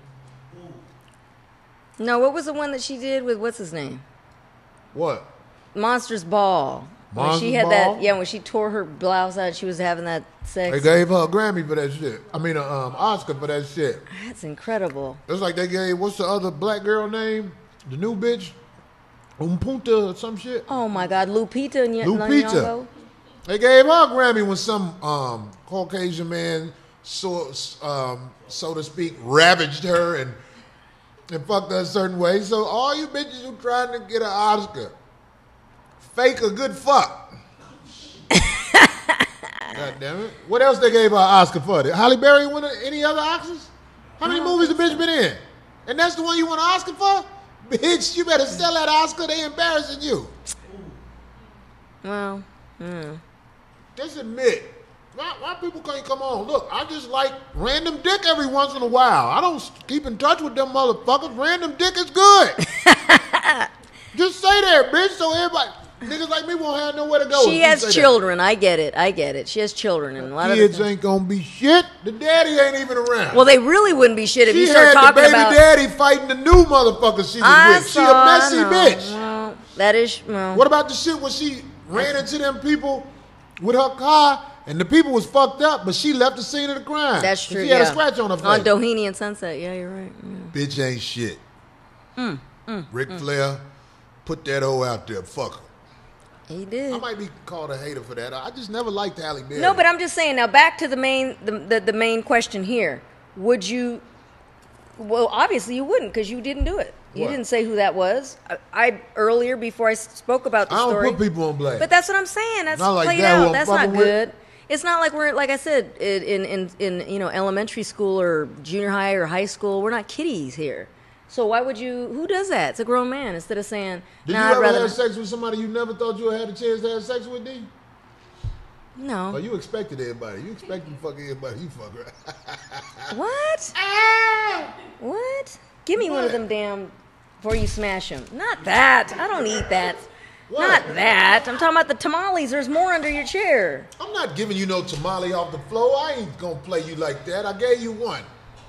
No, what was the one that she did with what's his name? What? Monsters Ball. When Monsters she had Ball? that, yeah, when she tore her blouse out, she was having that sex. They gave her a Grammy for that shit. I mean, Oscar for that shit. That's incredible. It's like they gave, what's the other black girl name? The new bitch? Umpunta or some shit? Oh my God, Lupita Lupita. Nyong'o. They gave her a Grammy when some Caucasian man, so to speak, ravaged her and fucked her a certain way. So all you bitches who trying to get an Oscar, fake a good fuck. God damn it. What else they gave her an Oscar for? Did Halle Berry win any other Oscars? How many movies the bitch been in? And that's the one you want an Oscar for? Bitch, you better sell that Oscar. They embarrassing you. Well, Just admit. Why people can't come on? Look, I just like random dick every once in a while. I don't keep in touch with them motherfuckers. Random dick is good. Just say that, bitch, so everybody, niggas like me won't have nowhere to go. she has children. I get it. She has children, and a lot Kids of ain't gonna be shit. The daddy ain't even around. well, they really wouldn't be shit if she you start had the talking baby about. daddy fighting the new motherfucker she was with. She a messy bitch. Well, that is well. What about the shit when she ran into them people with her car and the people was fucked up, but she left the scene of the crime? That's true. She had a scratch on her face. On Doheny and Sunset. Yeah, you're right. Yeah. Bitch ain't shit. Ric Flair, put that hoe out there. Fuck her. He did. I might be called a hater for that. I just never liked Halle Berry. No, but I'm just saying. Now back to the main question here. Would you? Well, obviously you wouldn't because you didn't do it. You What? didn't say who that was. I earlier before I spoke about the I don't story. put people on blast. But that's what I'm saying. That's Not like played that, who out. I'm That's not fucking with. good. It's not like we're like I said in elementary school or junior high or high school. We're not kiddies here. So why would you? Who does that? It's a grown man. Instead of saying, Did "Nah, you I'd ever rather have sex with somebody you never thought you had a chance to have sex with, D? no." Oh, you expected everybody. You expected to fuck everybody you fuck, right? What? What? Give me one of What? them damn before you smash them. Not that. I don't eat that. What? Not that. I'm talking about the tamales. There's more under your chair. I'm not giving you no tamale off the floor. I ain't gonna play you like that. I gave you one.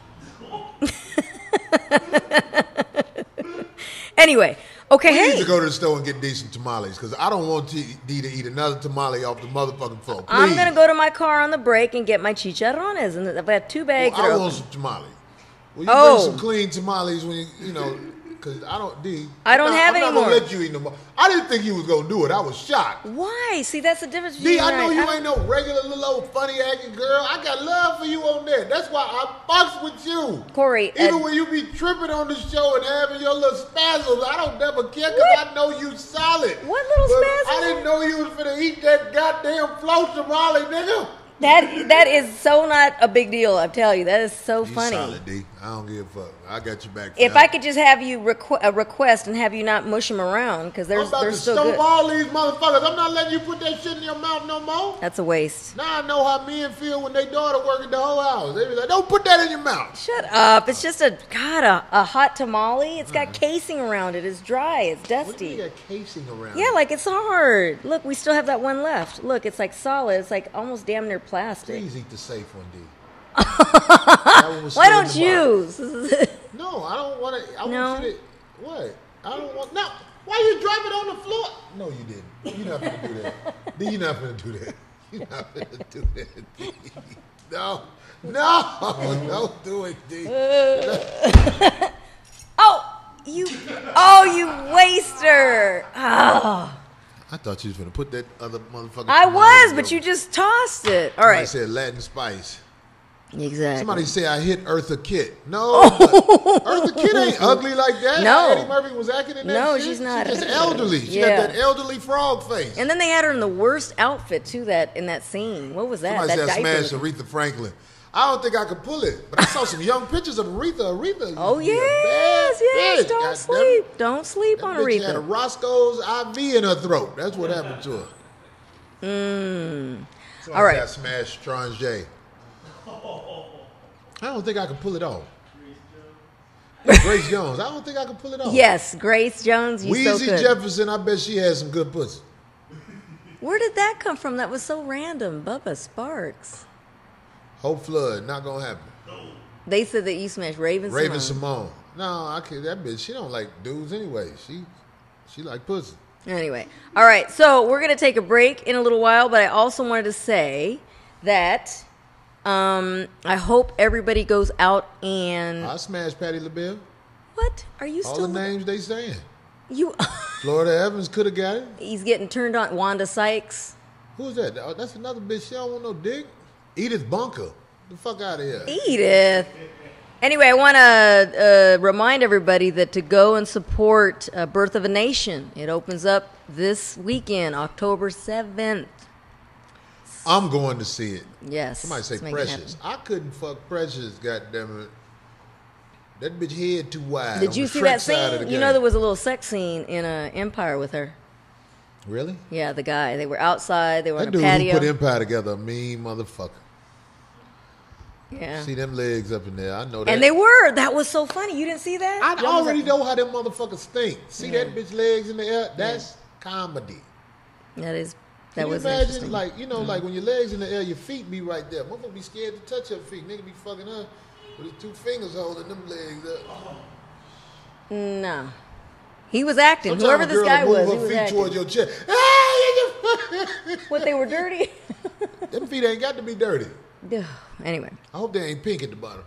Anyway, okay, We need hey. to go to the store and get decent tamales because I don't want D to eat another tamale off the motherfucking floor. Please. I'm going to go to my car on the break and get my chicharrones. And I've got 2 bags Well, that I are want open. some tamales. Well, you Oh. bring some clean tamales when you know, because I don't, D. I don't have I'm any not more. gonna let you eat no more. I didn't think you was gonna do it. I was shocked. Why? See, that's the difference between D, I know you I- ain't no regular little old funny acting girl. I got love for you on that. That's why I fucks with you. Corey, Even when you be tripping on the show and having your little spazzles, I don't never care because What? I know you solid. What little But spazzles? I didn't know you was finna eat that goddamn flow tamale, nigga. That is so not a big deal. I tell you, that is so You funny. solid, D. I don't give a fuck. I got you back. If I could just have you request and have you not mush them around because I'm they're about to still stomp good. all these motherfuckers. I'm not letting you put that shit in your mouth no more. That's a waste. Now I know how men feel when their daughter working the whole house. They be like, don't put that in your mouth. Shut up! It's just a hot tamale. It's got casing around it. It's dry. It's What do you dusty. got casing around? Yeah, like it's hard. Look, we still have that one left. Look, it's like solid. It's like almost damn near plastic. Please eat the safe one, D. That one was Why still in don't the box. you? No, I don't want to. I No? want you to. What? I don't want. No. Why you drop it on the floor? No, you didn't. You're not gonna do that. D, you're not gonna do that. You're not gonna do that. D. No. No. Don't do it, D. Oh, you waster! Oh, I thought you was gonna put that other motherfucker. I was, but you just tossed it. All I right, said Latin spice. exactly. Somebody say I hit Eartha Kitt. No, Eartha Kitt ain't ugly like that. No. Eddie Murphy was acting in that No, shit. she's not. She's just elderly. She Yeah. got that elderly frog face. And then they had her in the worst outfit too. That in that scene. What was that? Somebody that said I diaper. smashed Aretha Franklin. I don't think I could pull it, but I saw some young pictures of Aretha. Aretha used Oh to be a yes, bad yes. bitch. Don't Goddamn. sleep. Don't sleep That on bitch had a Aretha. Roscoe's IV in her throat. That's what happened to her. Somebody All right. said I smashed Strange. I don't think I could pull it off. Grace Jones. I don't think I could pull it off. Yes, Grace Jones. You so Weezy good. Jefferson. I bet she had some good pussy. Where did that come from? That was so random. Bubba Sparks. Hope Flood. Not gonna happen. They said that you smashed Raven. Raven Simone. Simone. No, I can't. That bitch. She don't like dudes anyway. She like pussy. Anyway, all right. So we're gonna take a break in a little while, but I also wanted to say that I hope everybody goes out and I smashed Patti LaBelle. what are you All still? the names they saying. You. Florida Evans could have got it. He's getting turned on. Wanda Sykes. Who's that? Oh, that's another bitch. She don't want no dick. Edith Bunker. The fuck out of here. Edith. Anyway, I want to remind everybody that to go and support Birth of a Nation. It opens up this weekend, October 7th. I'm going to see it. Yes. Somebody say let's make it Precious. I couldn't fuck Precious, goddammit. That bitch head too wide. Did on you the see Shrek that side of scene? the You know game. there was a little sex scene in Empire with her. Really? Yeah, the guy. They were outside. They were That on a dude patio. who put Empire together, a mean motherfucker. Yeah. See them legs up in there. I know that. And they were. That was so funny. You didn't see that? I Y'all was already like- know how them motherfuckers think. See that bitch legs in the air? That's comedy. That is. Can That you was imagine, interesting. like, you know, like when your legs in the air, your feet be right there. Motherfucker be scared to touch her feet. Nigga be fucking her with his two fingers holding them legs up. No. He was acting. Sometimes Whoever a this girl guy will was, move he her was feet acting. towards your chest. What, they were dirty? Them feet ain't got to be dirty. Anyway. I hope they ain't pink at the bottom.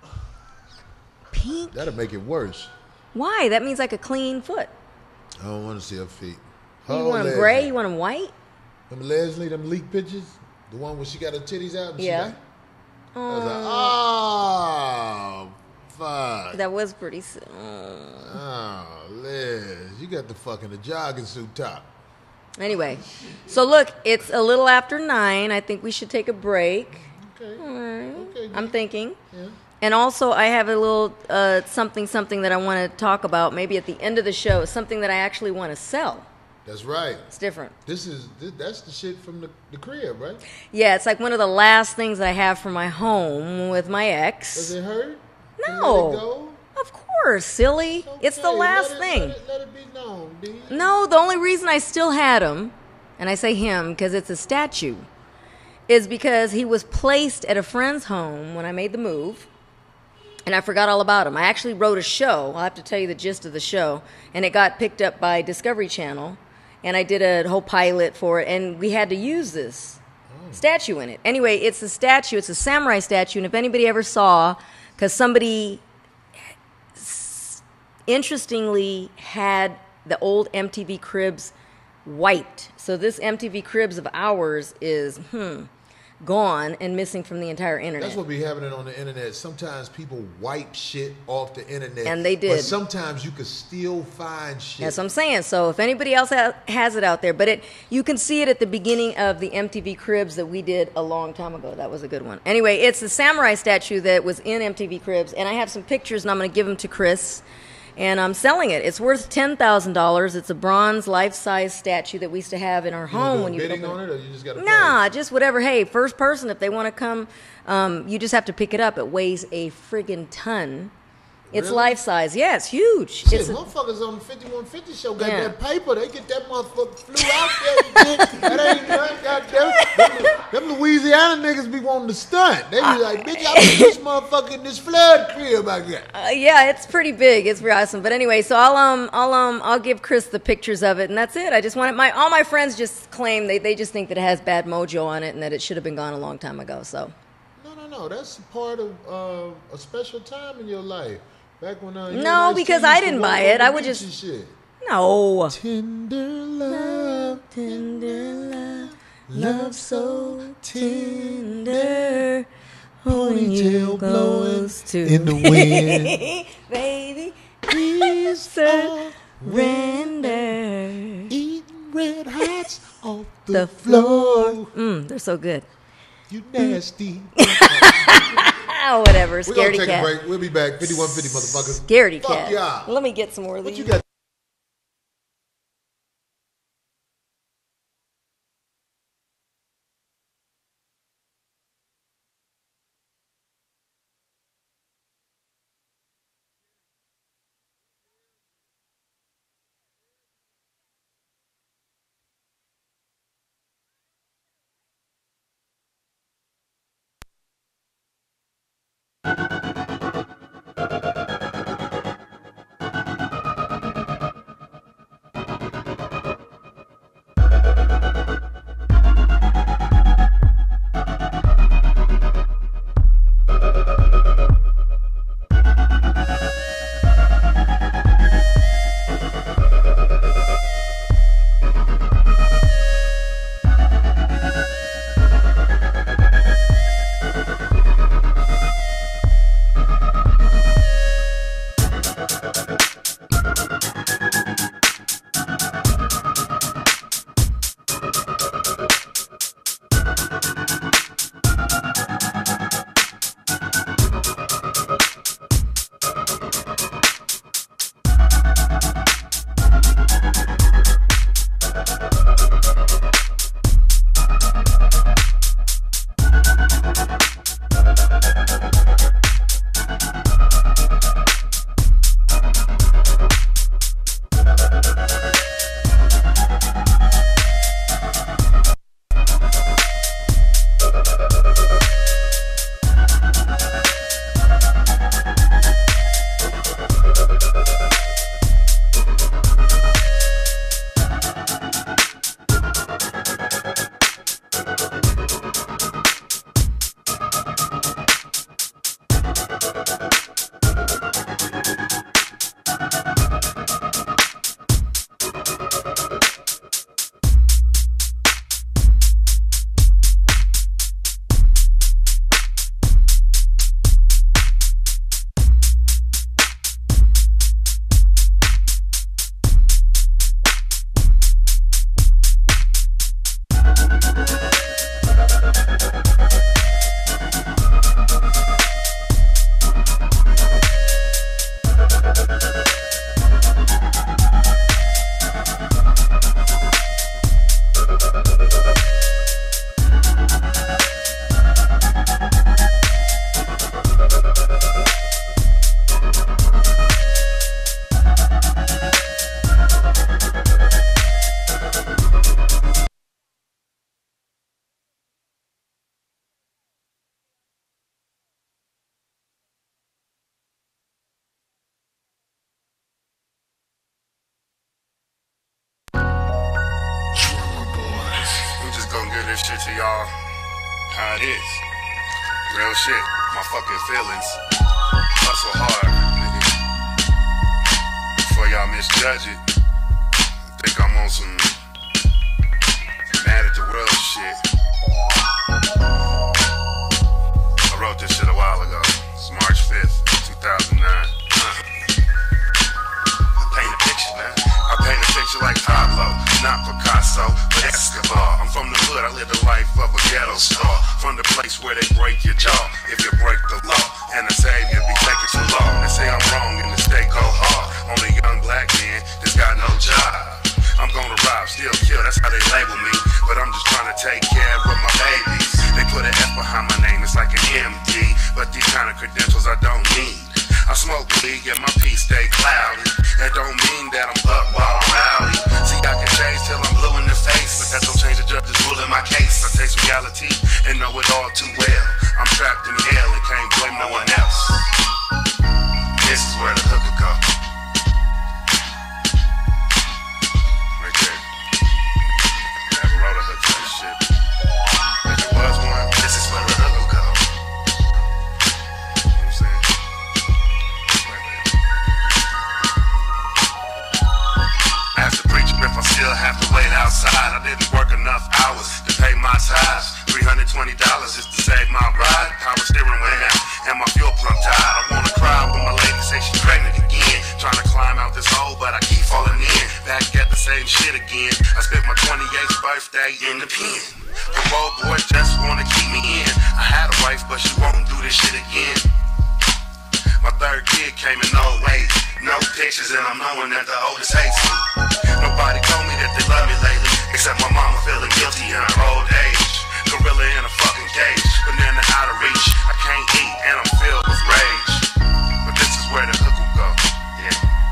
Pink? That'll make it worse. Why? That means like a clean foot. I don't want to see her feet. You want them gray? You want them white? Them Leslie, them leak pictures? The one where she got her titties out? And Yeah. She like, I was like, oh, fuck. That was pretty. Oh, Liz, you got the fucking the jogging suit top. Anyway, so look, it's a little after 9. I think we should take a break. Okay. All right. Okay, I'm thinking. Yeah. And also, I have a little something that I want to talk about. Maybe at the end of the show, something that I actually want to sell. That's right. It's different. That's the shit from the crib, right? Yeah, it's like one of the last things I have for my home with my Does ex. it hurt? To No. Let it go? Of course, silly. It's the Okay, last let it- thing. Let it be known, D. No, the only reason I still had him, and I say him because it's a statue, is because he was placed at a friend's home when I made the move, and I forgot all about him. I actually wrote a show. I'll have to tell you the gist of the show, and it got picked up by Discovery Channel, and I did a whole pilot for it, and we had to use this statue in it. Anyway, it's a statue. It's a samurai statue, and if anybody ever saw, because somebody interestingly had the old MTV Cribs white. So this MTV Cribs of ours is, gone and missing from the entire internet. That's what be happening on the internet. Sometimes people wipe shit off the internet. And they did. But sometimes you can still find shit. That's what I'm saying. So if anybody else has it out there, but you can see it at the beginning of the MTV Cribs that we did a long time ago. That was a good one. Anyway, it's the samurai statue that was in MTV Cribs, and I have some pictures, and I'm going to give them to Chris. And I'm selling it. It's worth $10,000. It's a bronze life-size statue that we used to have in our home. When you bidding on it, or you just got to Nah, just whatever. Hey, first person, if they want to come, you just have to pick it up. It weighs a friggin' ton. It's Really? life-size. Yeah, it's huge. Shit, It's motherfuckers on the 5150 show got Yeah. that paper. They get that motherfucker flew out there. You get, that ain't nothing, goddamn. Them Louisiana niggas be wanting to stunt. They be like, bitch, I put this motherfucker in this flood crib I got. yeah, it's pretty big. It's pretty awesome. But anyway, so I'll give Chris the pictures of it, and that's it. I just want it. All my friends just claim they just think that it has bad mojo on it and that it should have been gone a long time ago. So No. That's a part of a special time in your life. Back when you No, and because Ice-T I used to didn't walk buy on it. the I would beach just- and shit. no. Tender love, Tender love so tender, holding you close to in the wind. baby, Please surrender eating red hots off the floor. They're so good. You nasty. Oh, whatever. We're Scaredy gonna take cat. a break. We'll be back. 5150, motherfuckers. Scaredy Fuck cat. y'all. Let me get some more of What these. you got? this shit to y'all how it is. Real shit. My fucking feelings. Hustle hard, nigga. Before y'all misjudge it. Think I'm on some mad at the world shit. my peace stay cloudy. That don't mean that I'm buck wild rowdy. See, I can change till I'm blue in the face, but that don't change the judge's rule in my case. I taste reality and know it all too well. I'm trapped in hell and can't blame no one else. This is where the hooker go. Right there. Never wrote a hook to this shit. If it was one, this is where the hooker go. You know what I'm saying? Right there. Ask the preacher if I still have to wait outside. I didn't work enough hours to pay my tithes. $320 is to save my ride. Power steering went out and my fuel pump died. I wanna cry when my lady say she's pregnant again. Trying to climb out this hole, but I keep falling in. Back at the same shit again. I spent my 28th birthday in the pen. The old boy just wanna keep me in. I had a wife, but she won't do this shit again. My third kid came in 08. No pictures, and I'm knowing that the oldest hates me. Nobody told me that they love me lately, except my mama feeling guilty in her old age. Gorilla in a fucking cage, banana out of reach. I can't eat, and I'm filled with rage. But this is where the hook will go. Yeah.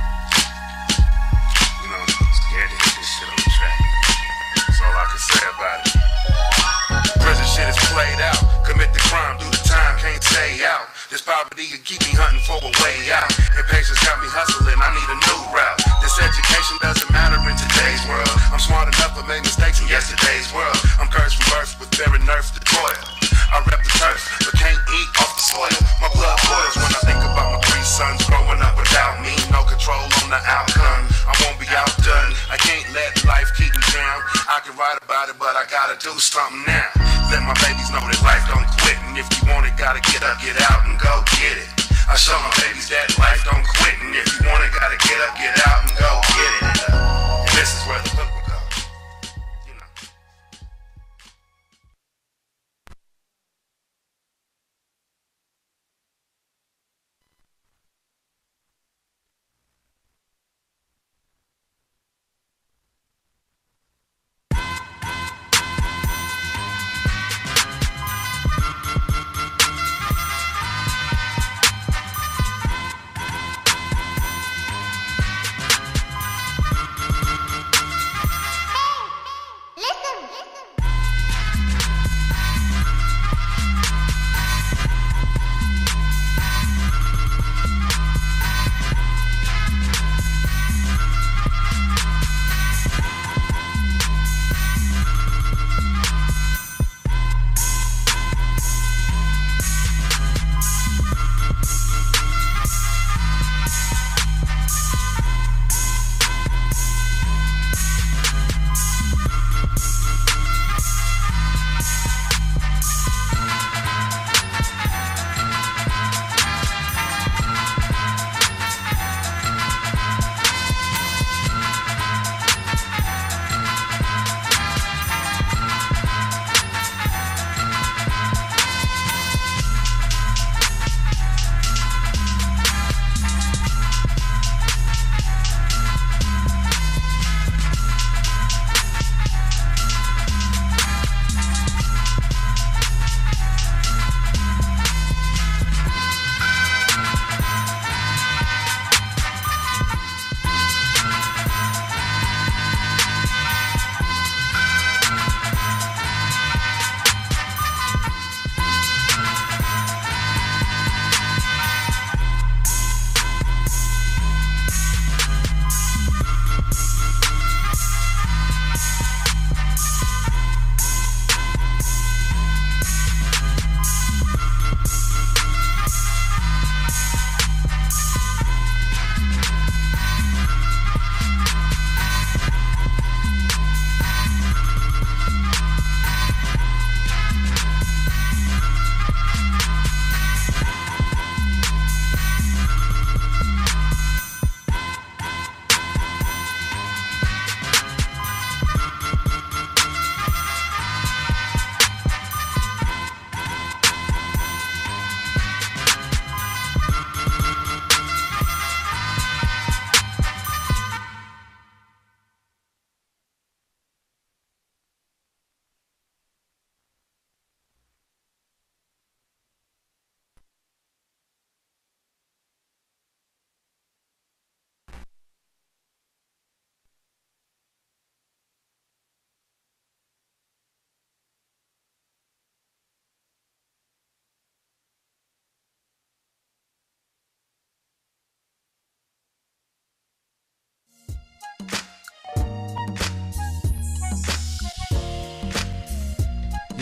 You know, I'm scared to hit this shit on the track. That's all I can say about it. Prison shit is played out. Commit the crime, do the time, can't stay out. This poverty can keep me hunting for a way out. Impatience got me hustling, I need a new route. This education doesn't matter in today's world. I'm smart enough but made mistakes in yesterday's world. I'm cursed from birth with very nerfs to toil. I rep the turf but can't eat off the soil. My blood boils when I think about my 3 sons growing up without me. No control on the outcome, I won't be outdone. I can't let life keep me down. I can write about it but I gotta do something now. Let my babies know that life don't quit. And if you want it, gotta get up, get out and go get it. I show my babies that life don't quit. And if you want it, gotta get up, get out and go get it. And this is where the hook will go. You know.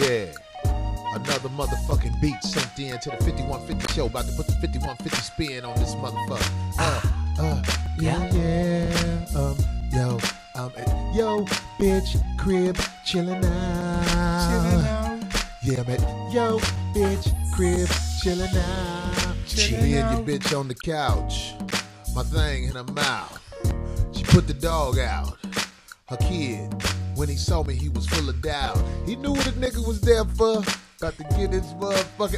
Yeah. Another motherfucking beat sent in to the 5150 show. About to put the 5150 spin on this motherfucker. Yo, bitch, crib, chillin' out. Yeah, I'm at yo, bitch, crib, chillin' out. Me and your bitch on the couch. My thing in her mouth. She put the dog out. Her kid. When he saw me, he was full of doubt. He knew what a nigga was there for. Got to get his motherfucking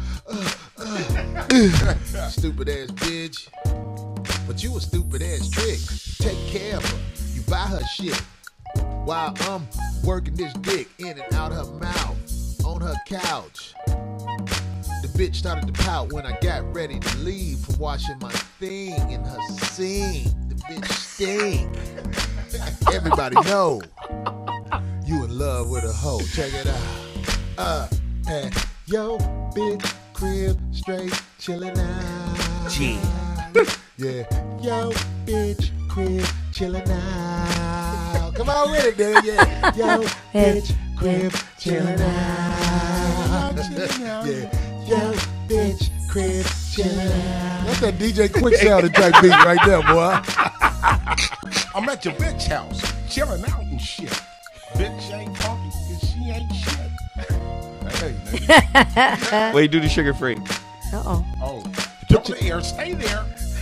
stupid ass bitch. But you a stupid ass trick. Take care of her. You buy her shit. While I'm working this dick in and out her mouth. On her couch. The bitch started to pout when I got ready to leave from washing my thing in her sink. The bitch stink. Everybody know you in love with a hoe. Check it out. Yo, big crib, straight chillin' out. G. Yeah, yo, bitch, crib, chillin' out. Come on with it, dude. Yeah, yo, bitch, crib, chillin' out. Yeah, yo, bitch, crib, chillin' out. That's that DJ Quick sounding type beat right there, boy. I'm at your bitch house, chilling out and shit. Bitch ain't talking because she ain't shit. Hey, nigga. Wait, do the sugar free. Uh-oh. Oh, don't there, stay there.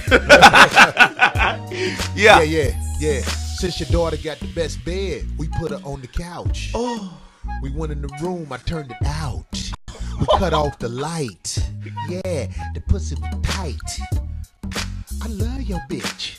Yeah. Since your daughter got the best bed, we put her on the couch. Oh. We went in the room, I turned it out. We cut off the light. Yeah, the pussy was tight. I love your bitch.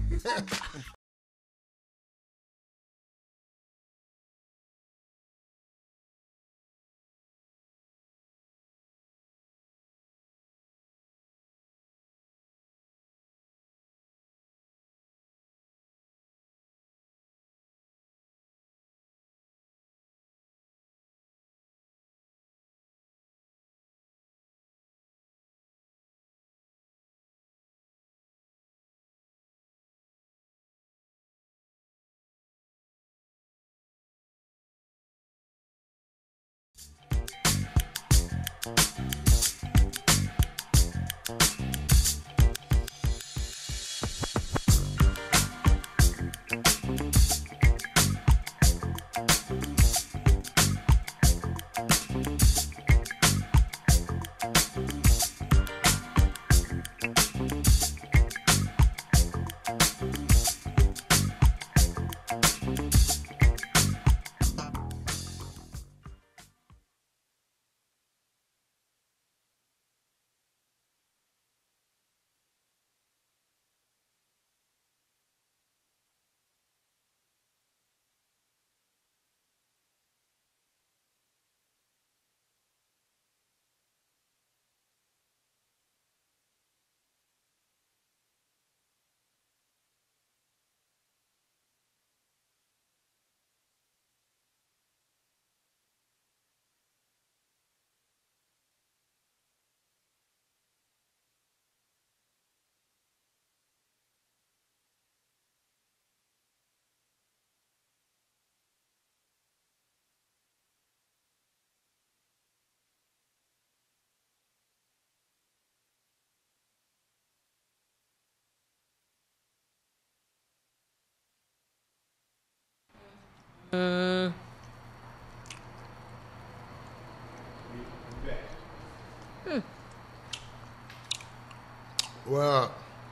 Well,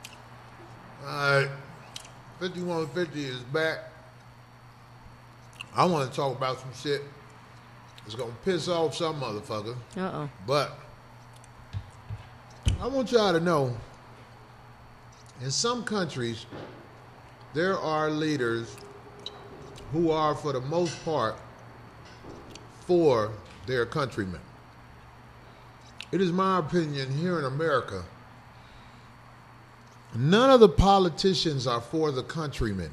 alright, 5150 is back. I want to talk about some shit that's going to piss off some motherfucker. Uh-oh. But I want y'all to know, in some countries, there are leaders who are, for the most part, for their countrymen. It is my opinion here in America, none of the politicians are for the countrymen.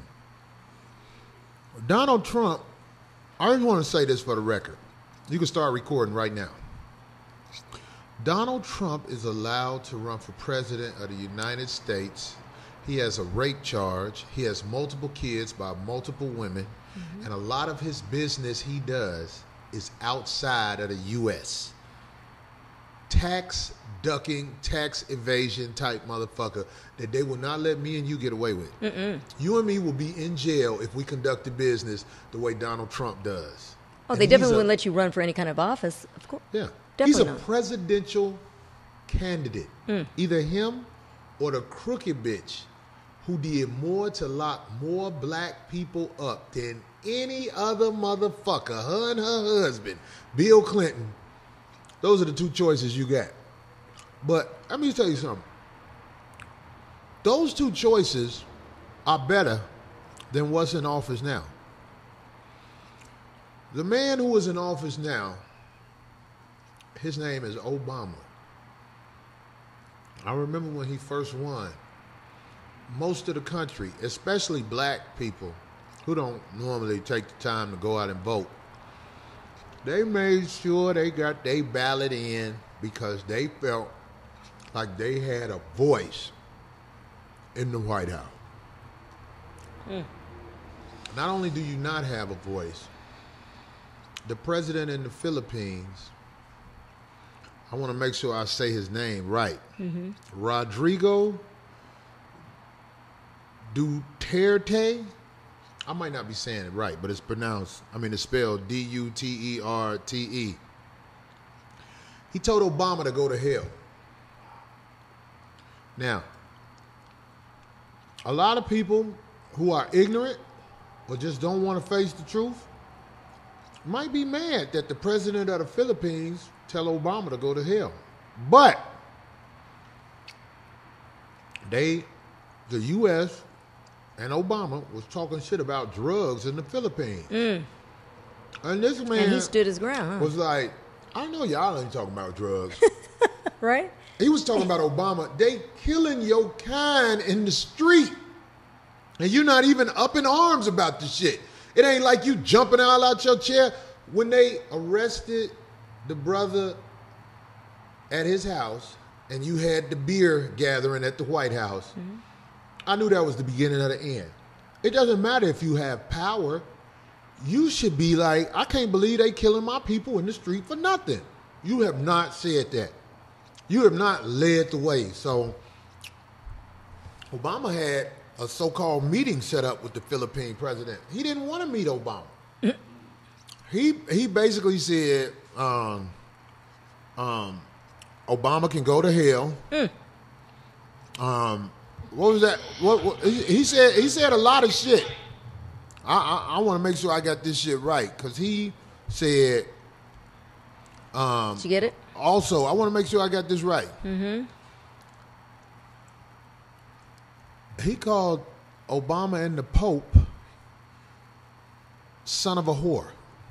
Donald Trump, I just want to say this for the record. You can start recording right now. Donald Trump is allowed to run for president of the United States. He has a rape charge. He has multiple kids by multiple women. Mm-hmm. And a lot of his business he does is outside of the U.S. Tax ducking, tax evasion type motherfucker that they will not let me and you get away with. You and me will be in jail if we conduct the business the way Donald Trump does. Oh, And they he's definitely a- wouldn't let you run for any kind of office, of course. Yeah. Definitely He's a not. presidential candidate. Either him or the crooked bitch who did more to lock more black people up than any other motherfucker, her and her husband, Bill Clinton. Those are the two choices you got. But let me tell you something. Those two choices are better than what's in office now. The man who is in office now, his name is Obama. I remember when he first won, most of the country, especially black people who don't normally take the time to go out and vote, they made sure they got their ballot in because they felt like they had a voice in the White House. Not only do you not have a voice, the president in the Philippines, I want to make sure I say his name right. Rodrigo Duterte. I might not be saying it right, but it's spelled D-U-T-E-R-T-E. He told Obama to go to hell. Now, a lot of people who are ignorant or just don't want to face the truth might be mad that the president of the Philippines tell Obama to go to hell. But the U.S. and Obama was talking shit about drugs in the Philippines. And this man And he stood his ground, huh? was like, I know y'all ain't talking about drugs. Right? He was talking about Obama. They killing your kind in the street. And you're not even up in arms about the shit. It ain't like you jumping all out your chair. When they arrested the brother at his house and you had the beer gathering at the White House, I knew that was the beginning of the end. It doesn't matter if you have power. You should be like, I can't believe they killing my people in the street for nothing. You have not said that. You have not led the way. So Obama had a so-called meeting set up with the Philippine president. He didn't want to meet Obama. He basically said, Obama can go to hell. What was that? What he said a lot of shit. I want to make sure I got this shit right because he said. Did you get it? Also, I want to make sure I got this right. He called Obama and the Pope son of a whore.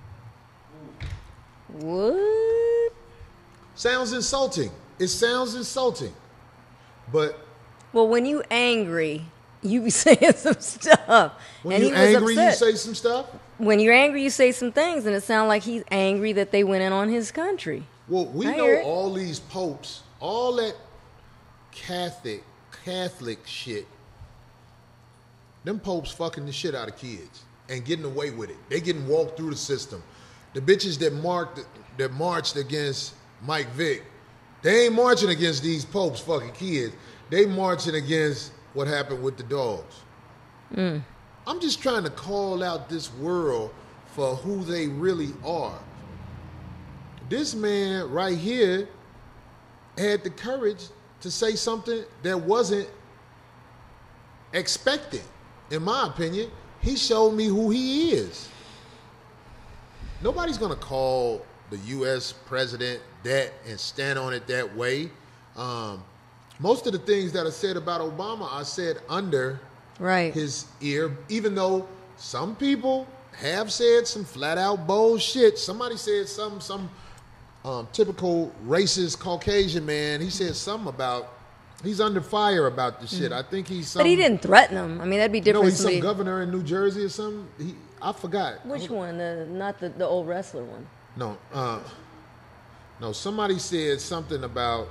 What? Sounds insulting. It sounds insulting. But Well, when you angry, you be saying some stuff. when and you're he was angry, you upset. say some stuff. When you're angry, you say some things, and it sounds like he's angry that they went in on his country. Well, we I know hear it. all these popes, all that Catholic shit. Them popes fucking the shit out of kids and getting away with it. They getting walked through the system. The bitches that marched against Mike Vick, they ain't marching against these popes fucking kids. They marching against what happened with the dogs. I'm just trying to call out this world for who they really are. This man right here had the courage to say something that wasn't expected. In my opinion, he showed me who he is. Nobody's going to call the U.S. president that and stand on it that way. Most of the things that are said about Obama are said under Right. his ear, even though some people have said some flat out bullshit. Somebody said some typical racist Caucasian man. He said something about he's under fire about this shit. I think he's some. But he didn't threaten him. I mean, that'd be No, different. he's some somebody- governor in New Jersey or something. I forgot. Which one? Not the old wrestler one. No. Somebody said something about.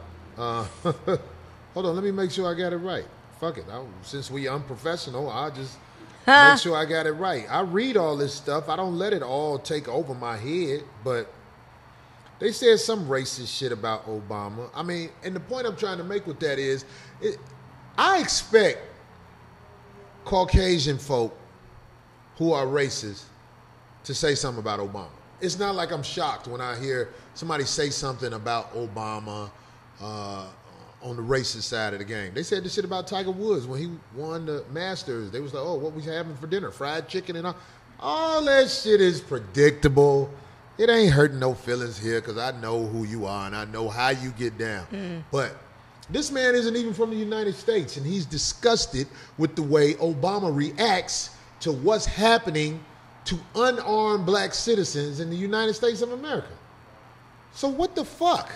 Hold on, let me make sure I got it right. Fuck it. Since we unprofessional, I'll just Make sure I got it right. I read all this stuff. I don't let it all take over my head, but they said some racist shit about Obama. I mean, and the point I'm trying to make with that is, I expect Caucasian folk who are racist to say something about Obama. It's not like I'm shocked when I hear somebody say something about Obama on the racist side of the game. They said this shit about Tiger Woods when he won the Masters. They was like, oh, what we having for dinner? Fried chicken and all. All that shit is predictable. It ain't hurting no feelings here because I know who you are and I know how you get down. But this man isn't even from the United States, and he's disgusted with the way Obama reacts to what's happening to unarmed black citizens in the United States of America. So what the fuck?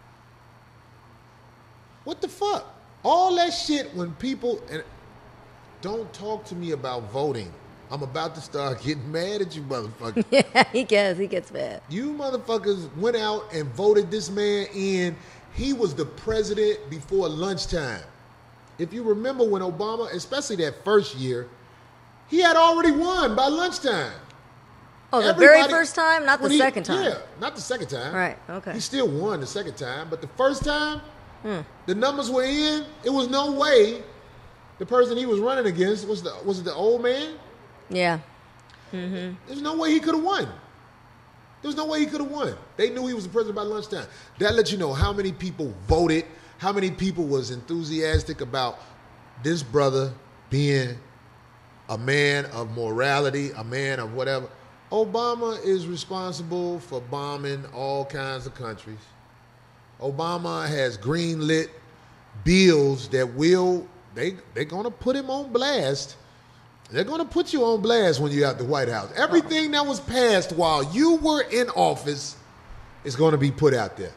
What the fuck? All that shit when people, and don't talk to me about voting. I'm about to start getting mad at you motherfuckers. Yeah, he gets mad. You motherfuckers went out and voted this man in. He was the president before lunchtime. If you remember when Obama, especially that first year, he had already won by lunchtime. Oh, the very first time? Not the second time? Yeah, not the second time. Right, okay. He still won the second time, but the first time, the numbers were in. It was no way the person he was running against was it the old man? Yeah. There's no way he could have won. There's no way he could have won. They knew he was the president by lunchtime. That lets you know how many people voted, how many people was enthusiastic about this brother being a man of morality, a man of whatever. Obama is responsible for bombing all kinds of countries. Obama has greenlit bills that they're going to put him on blast. They're going to put you on blast when you're at the White House. Everything that was passed while you were in office is going to be put out there.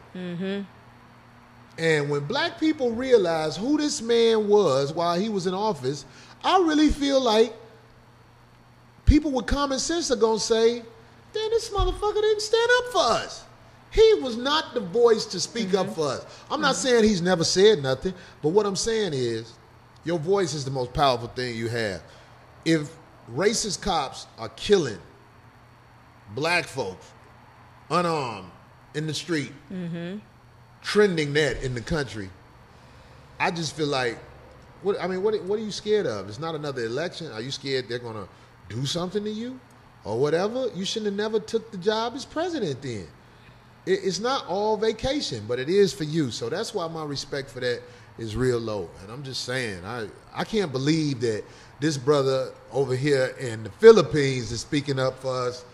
And when black people realize who this man was while he was in office, I really feel like people with common sense are going to say, then this motherfucker didn't stand up for us. He was not the voice to speak up for us. I'm not saying he's never said nothing, but what I'm saying is your voice is the most powerful thing you have. If racist cops are killing black folks unarmed in the street, trending that in the country, I just feel like, what are you scared of? It's not another election. Are you scared they're going to do something to you or whatever? You shouldn't have never took the job as president then. It's not all vacation, but it is for you. So that's why my respect for that is real low. And I'm just saying, I can't believe that this brother over here in the Philippines is speaking up for us.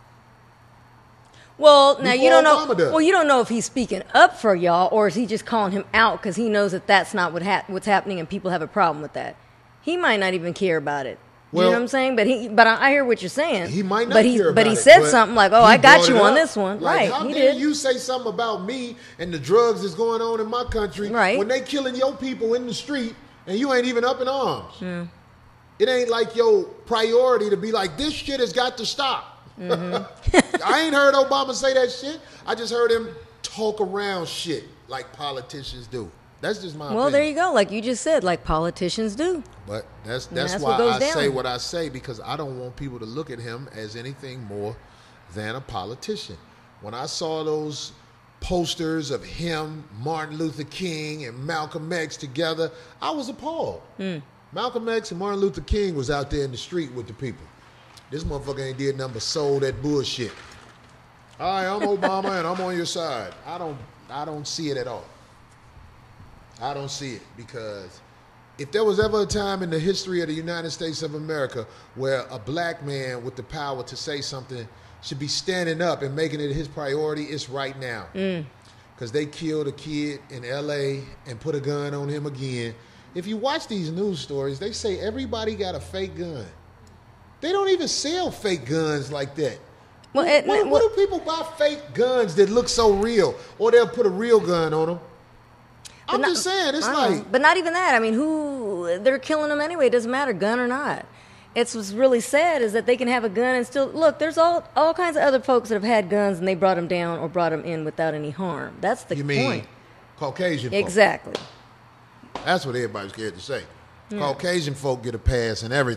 Well, now you don't know. Does. Well, you don't know if he's speaking up for y'all or is he just calling him out because he knows that that's not what's happening and people have a problem with that. He might not even care about it. Well, you know what I'm saying? But I hear what you're saying. He might not care about it. But he said something like, "Oh, I got you on up. this one." Like, right? How he dare did. you say something about me and the drugs that's going on in my country Right. when they killing your people in the street and you ain't even up in arms? It ain't like your priority to be like, this shit has got to stop. I ain't heard Obama say that shit. I just heard him talk around shit like politicians do. That's just my opinion. Well, there you go. Like you just said, like politicians do. But that's that's why what goes I down. say what I say, because I don't want people to look at him as anything more than a politician. When I saw those posters of him, Martin Luther King, and Malcolm X together, I was appalled. Malcolm X and Martin Luther King was out there in the street with the people. This motherfucker ain't did nothing but sold that bullshit. Hi, I'm Obama and I'm on your side. I don't see it at all. I don't see it, because if there was ever a time in the history of the United States of America where a black man with the power to say something should be standing up and making it his priority, it's right now. Because they killed a kid in L.A. and put a gun on him again. If you watch these news stories, they say everybody got a fake gun. They don't even sell fake guns like that. Well, What do people buy fake guns that look so real? Or they'll put a real gun on them. I'm just saying, it's like... But not even that. I mean, they're killing them anyway. It doesn't matter, gun or not. It's what's really sad is that they can have a gun and still... Look, there's all kinds of other folks that have had guns and they brought them down or brought them in without any harm. That's the You point. mean Caucasian folk. Exactly. That's what everybody's scared to say. Caucasian folk get a pass and everything.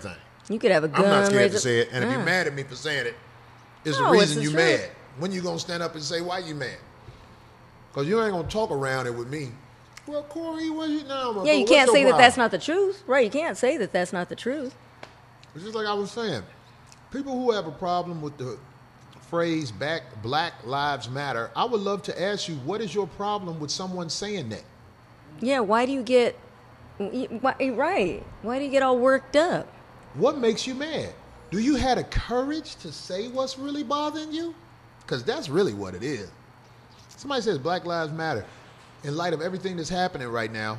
You could have a gun. I'm not scared raise to up- say it. And if Yeah. you're mad at me for saying it, it's No, the it's reason the you truth. mad. When you going to stand up and say, why you mad? Because you ain't going to talk around it with me. Well, Corey, what you now? Yeah, you can't say that that's not the truth. Right, you can't say that that's not the truth. It's just like I was saying. People who have a problem with the phrase Black Lives Matter, I would love to ask you, what is your problem with someone saying that? Yeah, why do you get... Right. Why do you get all worked up? What makes you mad? Do you have the courage to say what's really bothering you? Because that's really what it is. Somebody says Black Lives Matter. In light of everything that's happening right now,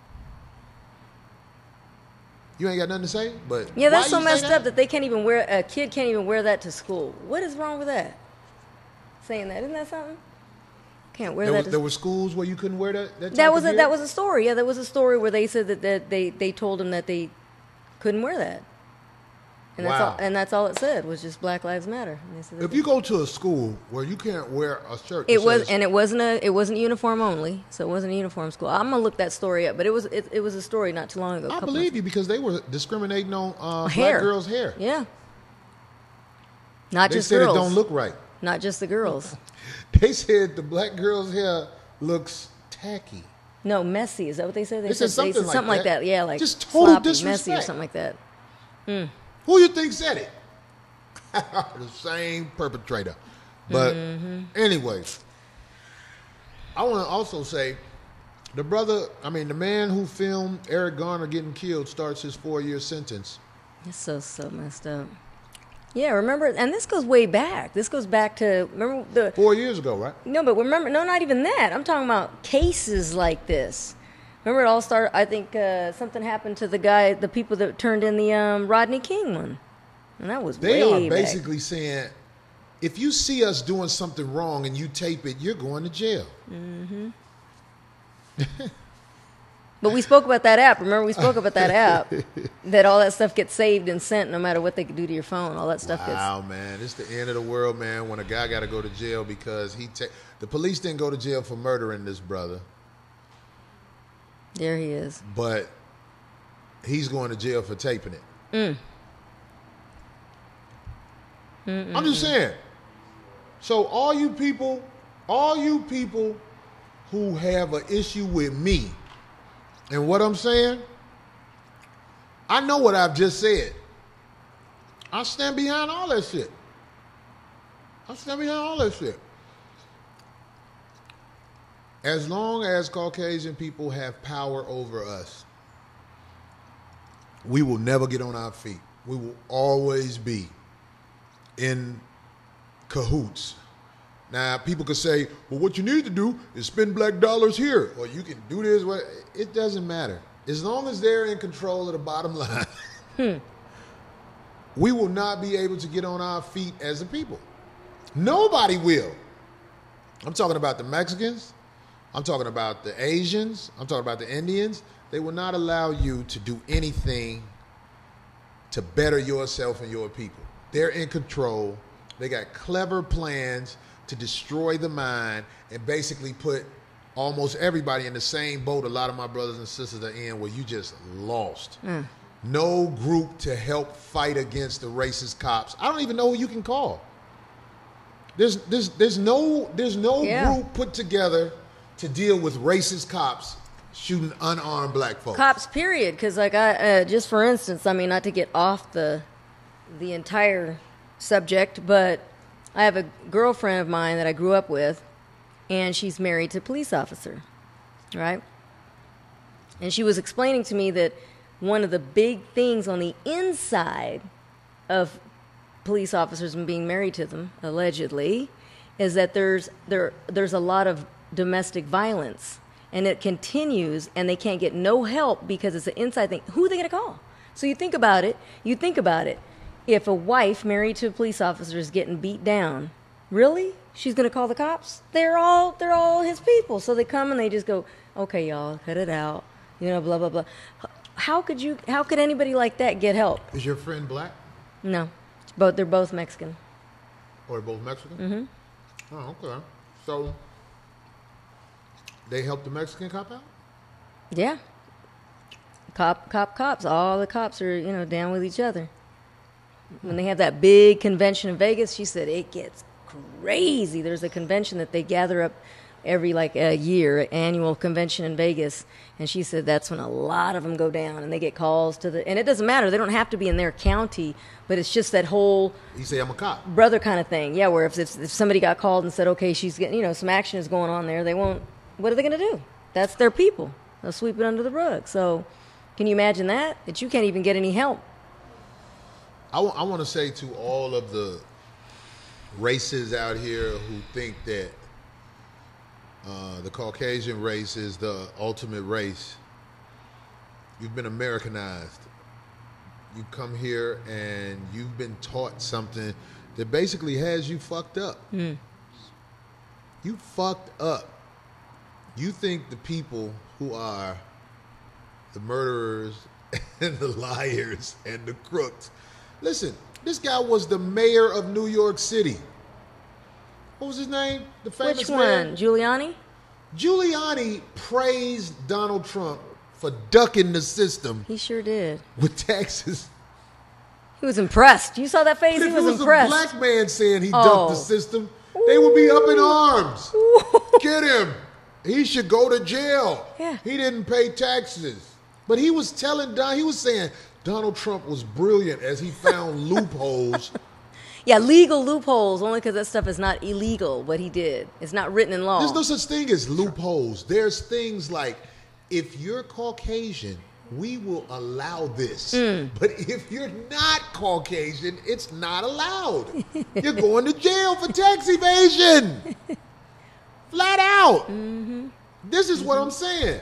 you ain't got nothing to say? But Yeah, that's why so you say messed up that they can't even wear... A kid can't even wear that to school. What is wrong with that? Saying that. Isn't that something? Can't wear that to There were schools where you couldn't wear that type That was of a, gear? that was a story. Yeah, there was a story where they said that they told them that they couldn't wear that, and Wow. that's all it said was just Black Lives Matter. And they said that If you go to a school where you can't wear a shirt, it that was, says- and it wasn't uniform only, so it wasn't a uniform school. I'm gonna look that story up, but it was a story not too long ago. I believe you because they were discriminating on hair. black girls' hair. Yeah, not They just said girls. it don't look right. Not just the girls. They said the black girl's hair looks tacky. No, messy. Is that what they said? They said something like like that. that. Yeah, like Just total sloppy, messy, or disrespect. something like that. Who you think said it? The same perpetrator. But anyway, I want to also say the man who filmed Eric Garner getting killed starts his 4-year sentence. It's so messed up. Yeah, remember, and this goes way back. This goes back to, remember the... 4 years ago, right? No, but remember, no, not even that. I'm talking about cases like this. Remember, it all started, I think something happened to the people that turned in the Rodney King one. And that was They way are back. basically saying, if you see us doing something wrong and you tape it, you're going to jail. But we spoke about that app. Remember, we spoke about that app, that all that stuff gets saved and sent no matter what they could do to your phone. All that stuff Wow, man. It's the end of the world, man, when a guy got to go to jail because the police didn't go to jail for murdering this brother, There he is. but he's going to jail for taping it. I'm just saying. So all you people who have an issue with me and what I'm saying, I know what I've just said. I stand behind all that shit. As long as Caucasian people have power over us, we will never get on our feet. We will always be in cahoots. Now, people could say, well, what you need to do is spend black dollars here, or you can do this. It doesn't matter. As long as they're in control of the bottom line, we will not be able to get on our feet as a people. Nobody will. I'm talking about the Mexicans. I'm talking about the Asians. I'm talking about the Indians. They will not allow you to do anything to better yourself and your people. They're in control. They got clever plans to destroy the mind and basically put almost everybody in the same boat a lot of my brothers and sisters are in, where you just lost. No group to help fight against the racist cops. I don't even know who you can call. There's no group put together to deal with racist cops shooting unarmed black folks. Cops, period. Because, like, just for instance, I mean, not to get off the entire subject, but I have a girlfriend of mine that I grew up with, and she's married to a police officer, right? And she was explaining to me that one of the big things on the inside of police officers and being married to them, allegedly, is that there's a lot of domestic violence, and it continues, and they can't get no help because it's an inside thing. Who are they going to call? So you think about it. If a wife married to a police officer is getting beat down, really? She's going to call the cops? They're all his people. So they come and they just go, okay, y'all, cut it out. You know, blah, blah, blah. How could anybody like that get help? Is your friend black? No. But they're both Mexican. Or both Mexican? Mm-hmm. Oh, okay. So they helped the Mexican cop out? Yeah. Cops. All the cops are, down with each other. When they have that big convention in Vegas, she said it gets crazy. There's a convention that they gather up every like a year, annual convention in Vegas, and she said that's when a lot of them go down and they get calls to the, and it doesn't matter, they don't have to be in their county, but it's just that whole You say I'm a cop. brother kind of thing. Yeah, where if somebody got called and said, okay, she's getting, some action is going on there, they won't, what are they going to do? That's their people. They'll sweep it under the rug. So can you imagine that you can't even get any help? I want to say to all of the races out here who think that the Caucasian race is the ultimate race, you've been Americanized. You come here and you've been taught something that basically has you fucked up. You fucked up. You think the people who are the murderers and the liars and the crooks. Listen, this guy was the mayor of New York City. What was his name? The famous Which man? one? Giuliani? Giuliani praised Donald Trump for ducking the system He sure did. with taxes. He was impressed. You saw that face? If He was it was impressed. a black man saying he Oh. ducked the system, they would be up in arms. Get him. He should go to jail. Yeah. He didn't pay taxes. But he was saying Donald Trump was brilliant as he found loopholes. Yeah, legal loopholes, only because that stuff is not illegal, what he did. It's not written in law. There's no such thing as loopholes. There's things like, if you're Caucasian, we will allow this. But if you're not Caucasian, it's not allowed. You're going to jail for tax evasion. Flat out. This is what I'm saying.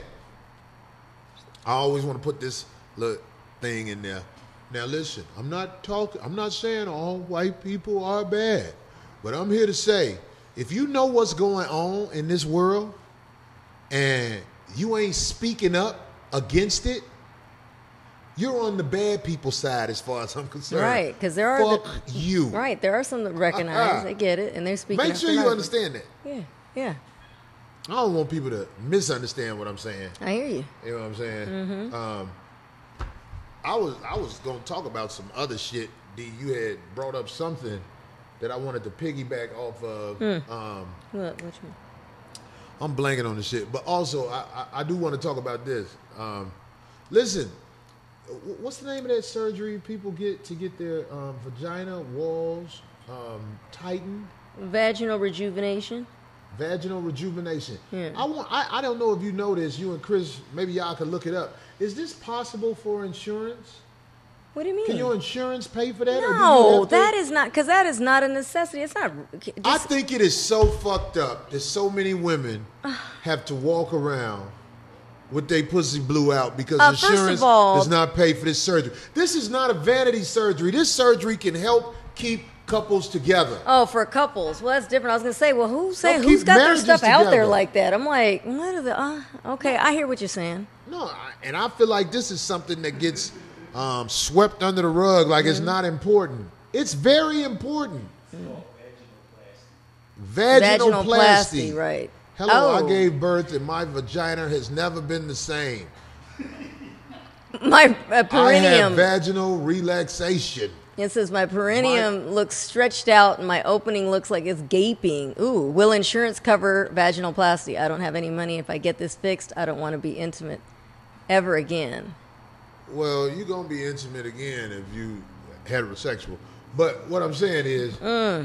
I always want to put this little thing in there. Now listen, I'm not saying all white people are bad, but I'm here to say, if you know what's going on in this world and you ain't speaking up against it, you're on the bad people's side as far as I'm concerned. Right, because there are Fuck you. Right, there are some that recognize, they get it, and they're speaking. Make up sure for you others. understand that. Yeah, I don't want people to misunderstand what I'm saying. I hear you. You know what I'm saying? I was gonna talk about some other shit. D, you had brought up something that I wanted to piggyback off of. What? Which one? I'm blanking on the shit, but also I do want to talk about this. Listen, what's the name of that surgery people get to get their vagina walls tightened? Vaginal rejuvenation. Vaginal rejuvenation. Yeah. I don't know if you know this. You and Chris, maybe y'all could look it up. Is this possible for insurance? What do you mean? Can your insurance pay for that? or do you No, have to- that is not, because that is not a necessity. It's not. I think it is so fucked up that so many women have to walk around with their pussy blew out because First of insurance all- does not pay for this surgery. This is not a vanity surgery. This surgery can help keep couples together. Oh, for couples. Well, that's different. I was gonna say, well, who's keep got their marriages stuff out there together. like that? I'm like, what are the? Okay, I hear what you're saying. No, and I feel like this is something that gets swept under the rug like it's not important. It's very important. Vaginoplasty. Right. Hello, Oh. I gave birth and my vagina has never been the same. My I have perineum. vaginal relaxation. It says my perineum looks stretched out and my opening looks like it's gaping. Ooh, will insurance cover vaginoplasty? I don't have any money. If I get this fixed, I don't want to be intimate ever again. Well, you're going to be intimate again if you heterosexual. But what I'm saying is,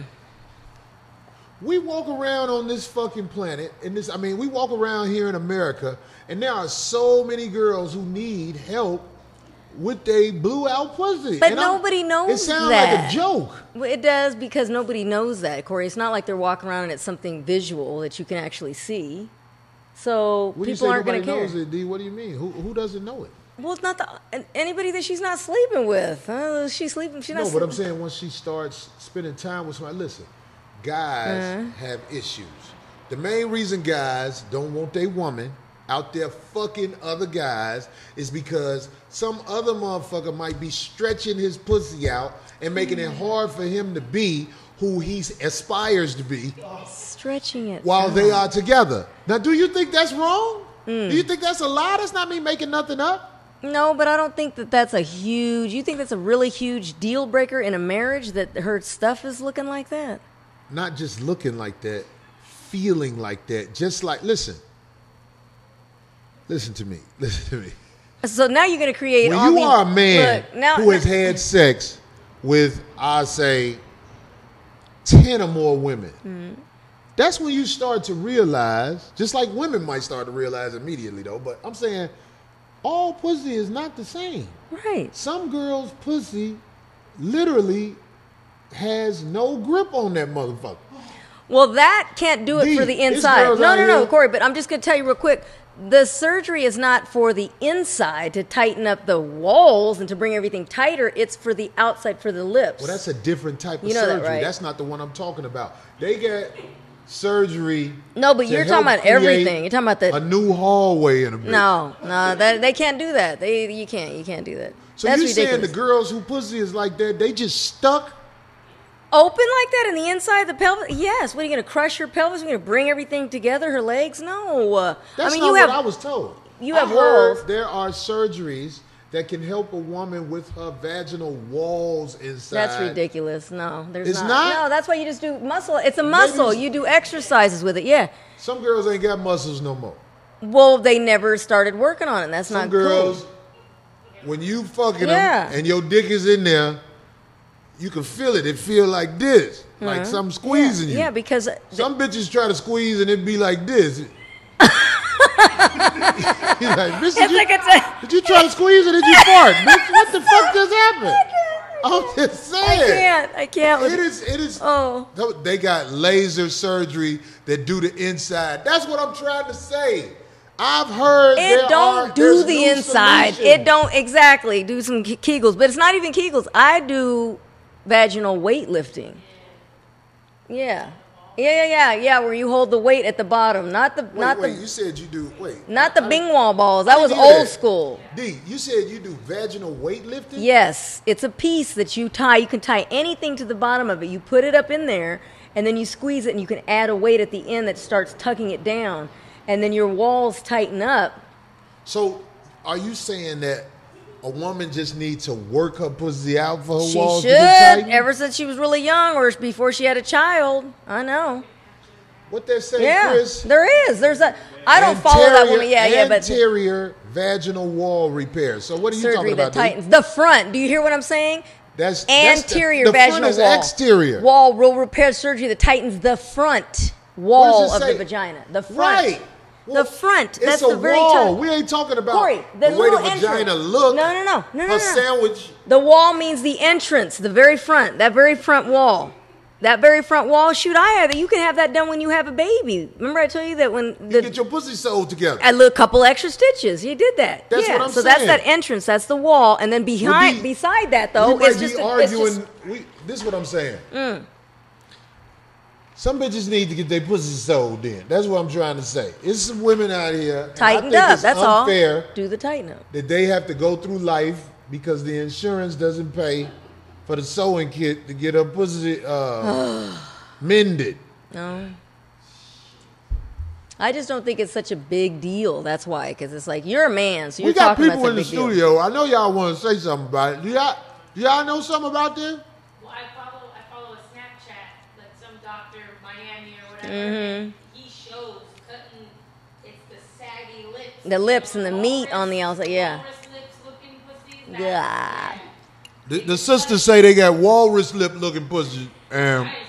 we walk around on this fucking planet, we walk around here in America, and there are so many girls who need help with they blew out pussy. But And nobody knows It sounds that. like a joke. Well, it does because nobody knows that, Corey. It's not like they're walking around and it's something visual that you can actually see. So When you people say aren't going nobody to care. knows it, D, what do you mean? Who doesn't know it? Well, it's not anybody that she's not sleeping with. She's sleeping. She's not. No, but I'm sleeping. saying once she starts spending time with somebody, listen, guys have issues. The main reason guys don't want their woman out there fucking other guys is because some other motherfucker might be stretching his pussy out and making it hard for him to be who he aspires to be Stretching it while out. they are together. Now, do you think that's wrong? Do you think that's a lie? That's not me making nothing up. No, but I don't think that that's a huge. You think that's a really huge deal breaker in a marriage that her stuff is looking like that? Not just looking like that, feeling like that. Just like, listen to me. So now you're going to create. When all you these, are a man look, now, who has had sex with, I say, 10 or more women, that's when you start to realize, just like women might start to realize immediately though, but I'm saying all pussy is not the same. right? Some girls' pussy literally has no grip on that motherfucker. Well, that can't do it D, for the it's inside. girls No, out no, no, here- Corey. But I'm just going to tell you real quick. The surgery is not for the inside to tighten up the walls and to bring everything tighter. It's for the outside, for the lips. Well, that's a different type of You know that, surgery. right? That's not the one I'm talking about. They get surgery. No, but to you're help talking about create everything. You're talking about a the. new hallway in a bit. No, they can't do that. You can't do that. So That's you saying ridiculous. the girls who pussy is like that, they just stuck? Open like that in the inside of the pelvis? Yes. What are you going to crush her pelvis? You're going to bring everything together? Her legs? No. That's I mean, not you what have. I was told. you I have heard walls. there are surgeries that can help a woman with her vaginal walls inside. That's ridiculous. No, there's It's not. not? No, that's why you just do muscle. It's a muscle. Ladies- You do exercises with it. Yeah. Some girls ain't got muscles no more. Well, they never started working on it. That's Some not girls, cool. when you fucking Yeah. them and your dick is in there, you can feel it. It feel like this, like something squeezing you. Yeah, because Some bitches try to squeeze and it be like this. You're like, bitch, it's like did you try to squeeze or did you fart? Bitch, what the fuck just happened? I'm just saying. I can't. It is. Oh. They got laser surgery that do the inside. That's what I'm trying to say. I've heard It don't do there's the new inside. solutions. It don't exactly do some Kegels, but it's not even Kegels. I do vaginal weightlifting. Yeah. Yeah, where you hold the weight at the bottom, not the Wait, you said you do. Wait, not the I- bing wall balls. That I was didn't hear old that. school. D, you said you do vaginal weightlifting? Yes, it's a piece that you tie. You can tie anything to the bottom of it. You put it up in there, and then you squeeze it, and you can add a weight at the end that starts tucking it down, and then your walls tighten up. So, are you saying that a woman just needs to work her pussy out for her She walls should, to get tightened? ever since she was really young, or before she had a child. I know. What they're saying, Yeah, Chris? there is. There's a. I don't follow that woman. Yeah, but Anterior vaginal wall repair. So what are you surgery talking that about? D? tightens the front. Do you hear what I'm saying? That's Anterior the vaginal front is wall. exterior. Wall will repair surgery that tightens the front wall What does of it the say? vagina. The front. Right. The front. It's That's a the very wall. top. We ain't talking about Corey, the way the little vagina entrance. look. No. Her sandwich. The wall means the entrance, the very front, that very front wall. That very front wall, shoot, you can have that done when you have a baby. Remember I told you that when Get your pussy sewed together. a little couple extra stitches. You did that. That's yeah. what I'm so that's saying. that entrance. That's the wall, and then beside that though, we might it's be just it's arguing. just This is what I'm saying. Some bitches need to get their pussy sewed in. That's what I'm trying to say. It's some women out here. and tightened I think up. it's That's unfair all. Do the tighten up. that they have to go through life because the insurance doesn't pay for the sewing kit to get her pussy mended. No. I just don't think it's such a big deal. That's why, because it's like you're a man, so you're We got talking people about in the some big deal. studio. I know y'all want to say something about it. Do y'all know something about this? Well, I follow a Snapchat, like some doctor, Miami or whatever. Mm-hmm. And he shows cutting. It's the saggy lips. The lips and the meat on the outside, yeah. Walrus lips looking pussies. Yeah. The sisters say they got walrus lip looking pussy. I didn't say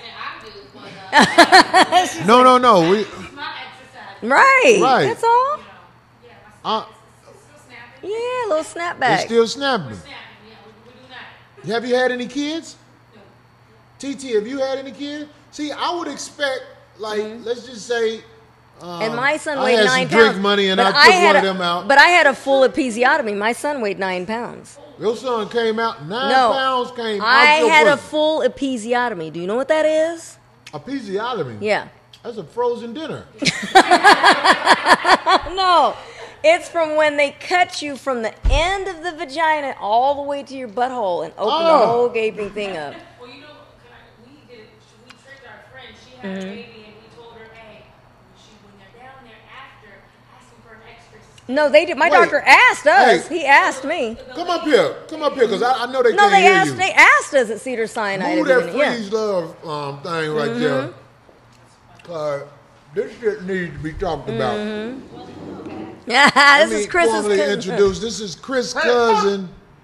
I do, but No. it's my exercise. Right. Right. That's all. Yeah, my Uh, it's still snapping. Yeah, a little they snapback. still snapping. Snapping, yeah, we do that. Have you had any kids? TT, have you had any kids? See, I would expect, like, let's just say, and my son I weighed had 9 some pounds. drink money and but I took had one of them out. But I had a full episiotomy. My son weighed 9 pounds. Your son came out, 9 No, pounds came I out your had a pussy. full episiotomy. Do you know what that is? Episiotomy? Yeah. That's a frozen dinner. No, it's from when they cut you from the end of the vagina all the way to your butthole and open the Oh. whole gaping thing up. Well, you know, we tricked our friend. She had a baby, and we told her, hey, when they're down there after, ask them for an extra No, they did. My Wait. doctor asked us. Hey. He asked me. Come up here, because I know they No, can't they hear asked. you. They asked us at Cedar Sinai. Move at the that beginning. freeze love thing right there. This shit needs to be talked about. Yeah, Let this me is Chris's formally cousin. introduce. This is Chris' cousin.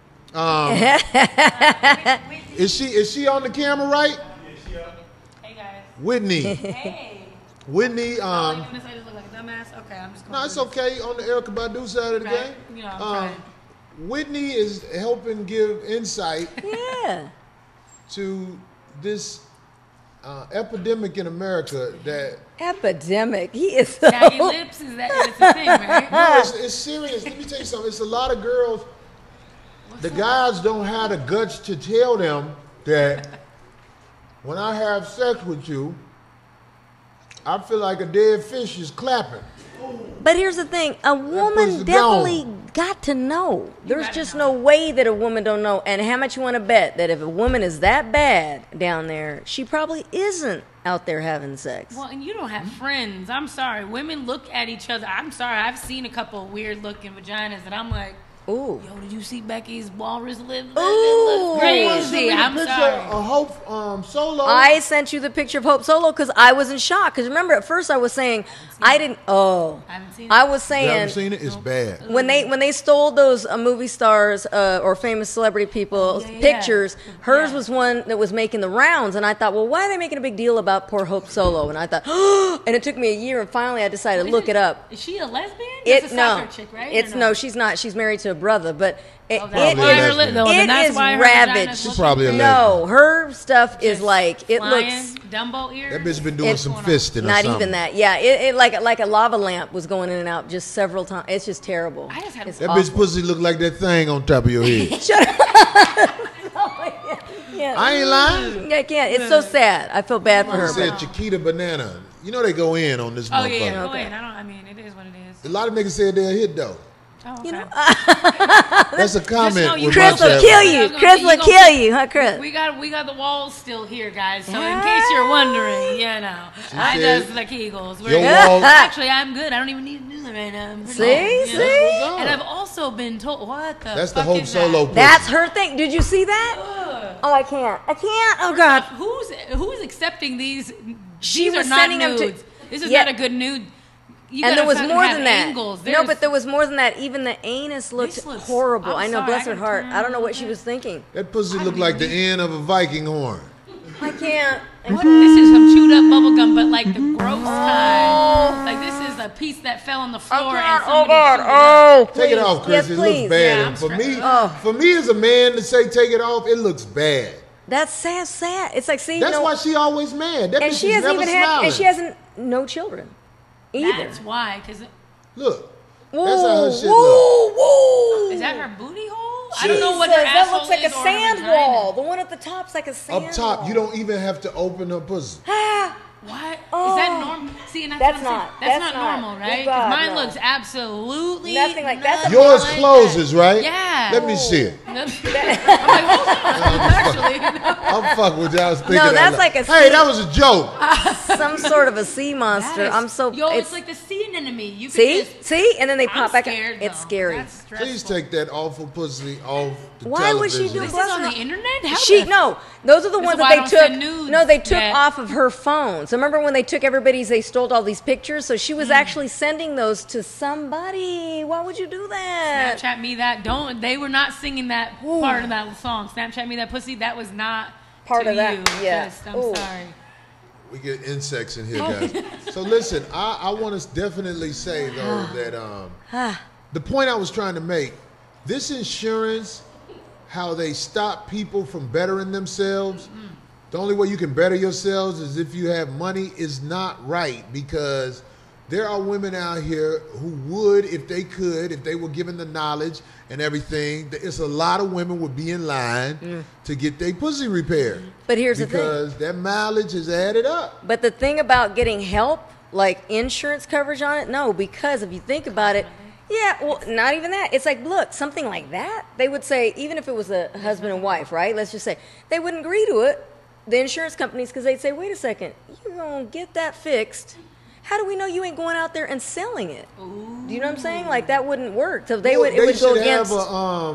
Is she on the camera right? Hey guys. Whitney. Hey. Whitney. I just look like a dumbass. Okay, I'm just going. No, it's okay. On the Erykah Badu side of the Right. game. You know, I'm trying. Whitney is helping give insight Yeah. to this epidemic in America that Epidemic. He is so. Saggy lips is that? It's a thing, right? no, it's serious. Let me tell you something. It's a lot of girls. The guys don't have the guts to tell them that when I have sex with you, I feel like a dead fish is clapping. But here's the thing: a woman pussy's definitely gone. got to know. There's gotta just know. no way that a woman don't know. And how much you want to bet that if a woman is that bad down there, she probably isn't out there having sex. Well, and you don't have friends. I'm sorry. Women look at each other. I'm sorry. I've seen a couple of weird looking vaginas that I'm like, Ooh. yo, did you see Becky's walrus lips? That Ooh. looks crazy. I'm Picture sorry. of Hope Solo. I sent you the picture of Hope Solo because I was in shock. Because remember, at first I was saying I didn't. Oh, I haven't seen it. I was you saying haven't seen it? It's bad. when they stole those movie stars or famous celebrity people's Yeah. pictures, hers Yeah. was one that was making the rounds, and I thought, well, why are they making a big deal about poor Hope Solo? And I thought, and it took me a year, and finally I decided to look it up. Is she a lesbian? That's a soccer chick, right? It's Or no, she's not. She's married to a brother, but it, Oh, that's it why her is lip- well, then it that's is why her ravaged. vagina's She's probably a lesbian. No, her stuff is Just like it flying, looks. Dumbo ears. That bitch been doing It's some going on. fisting or Not something. even that. Yeah, it like a lava lamp was going in and out just several times. It's just terrible. I just had It's That awful. bitch pussy look like that thing on top of your head. Yeah. I ain't lying. I can't. It's so sad. I feel bad for I her. said But Chiquita Banana. You know they go in on this Oh motherfucker. yeah, go Okay. in. I mean, it is what it is. A lot of niggas said they'll hit though. Oh, okay. you know, That's a comment. know you- with Chris my will chat. kill I you. was gonna Chris say, will you gonna- kill you, huh, Chris? We got the walls still here, guys. So in case you're wondering, you know, I said, does the Kegels. Your We're- walls. Actually, I'm good. I don't even need to do that right now. I'm pretty See? good, you know? See? What's And up? I've also been told what the That's the fuck Hope is Solo that? pussy. That's her thing. Did you see that? Oh, I can't. I can't. Oh God. Who's accepting these? She These was are not sending them to- nudes. This is Yeah. not a good nude. You And there gotta was fucking more have than that. angles. No, There's- but there was more than that. Even the anus looked This looks- horrible. I'm I know, sorry, bless I her can heart. turn I don't know a what she little was thinking. That pussy I look don't like even the end of a Viking horn. I can't. What? This is some chewed up bubble gum, but like the gross kind. Like this is a piece that fell on the floor and Oh somebody God. chewed it up. Oh, Take it please. off, Chris. Yes, it please. looks bad. Yeah, And for I'm me, Oh. for me as a man to say take it off, it looks bad. That's sad. Sad. It's like see. That's no, why she always mad. That and bitch she is hasn't never even had. smiling. And she hasn't no children. Either. That's why, because Look, Whoa, that's how her shit look. whoa, whoa. is that her booty hole? I don't know what Jesus, her that asshole looks like a is or her sand vagina. wall. The one at the top's like a sand Up top, wall. you don't even have to open her pussy. Ah, What? Oh. Is that normal? See, and that's, That's what I'm not. saying. That's That's not not. normal, Oh, right? 'Cause God, mine no. looks absolutely Nothing like- that's a- Yours like closes, right? Yeah. Let me see it. I'm like, hold on. Actually, no. I'm fucking with you. I was thinking. No, out that's loud. like a Hey, sea- that was a joke. some sort of a sea monster. That is- I'm so. Yo, it's like the sea anemone. You could see, just, see, and then they I'm pop back. scared, It's though. scary. That's stressful. Please take that awful pussy off the Why would she television. do This Bless is on her- the internet? How She the- no, those are the This ones is that why I they don't took. send nudes No, they took yet. off of her phone. So remember when they took everybody's? They stole all these pictures. So she was actually sending those to somebody. Why would you do that? Snapchat me that. Don't. They were not singing that part of that song. Snapchat me that pussy. That was not Part to of that, you. yeah. Just, I'm Ooh. sorry. We get insects in here, guys. So listen, I want to definitely say though that the point I was trying to make, this insurance, how they stop people from bettering themselves. The only way you can better yourselves is if you have money is not right, because there are women out here who would, if they could, if they were given the knowledge and everything. It's a lot of women would be in line to get their pussy repaired. But here's the thing. Because that mileage is added up. But the thing about getting help, like insurance coverage on it, no, because if you think about it, yeah, well, not even that. It's like, look, something like that, they would say, even if it was a husband and wife, right? Let's just say, they wouldn't agree to it, the insurance companies, because they'd say, wait a second, you're going to get that fixed. how do we know you ain't going out there and selling it? Ooh. Do you know what I'm saying? Like that wouldn't work. So it Well, would go should against have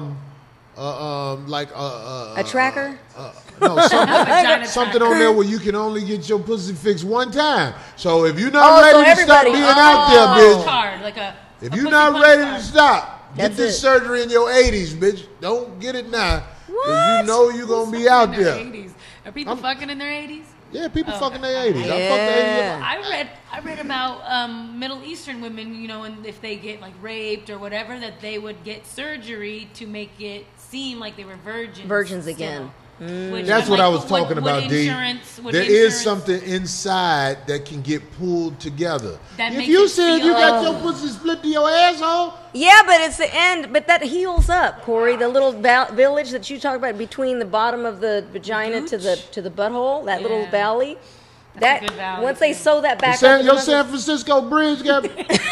a tracker. No, something on there where you can only get your pussy fixed one time. So if you're not ready to stop everybody- being out there, bitch. Card, like If a you're pussy not punch ready card. to stop, get That's this it. surgery in your 80s, bitch. Don't get it now. 'Cause What? you know you're going to be out In their there. 80s. Are people fucking in their 80s? Yeah, people Oh, fucking okay. their 80s. I fucked the 80s. Yeah. I read about Middle Eastern women, you know, and if they get like raped or whatever, that they would get surgery to make it seem like they were virgins. Virgins still. again. Which That's I'm what like, I was would- talking would about, D. insurance- would There insurance- is something inside that can get pulled together. That If makes you it said feel- you got your pussy split to your asshole, Yeah, but it's the end. But that heals up, Corey. The little village that you talk about between the bottom of the vagina to the butthole, that little Yeah. valley. That's a good valley, once they too. sew that back San, up, your San Francisco bridge got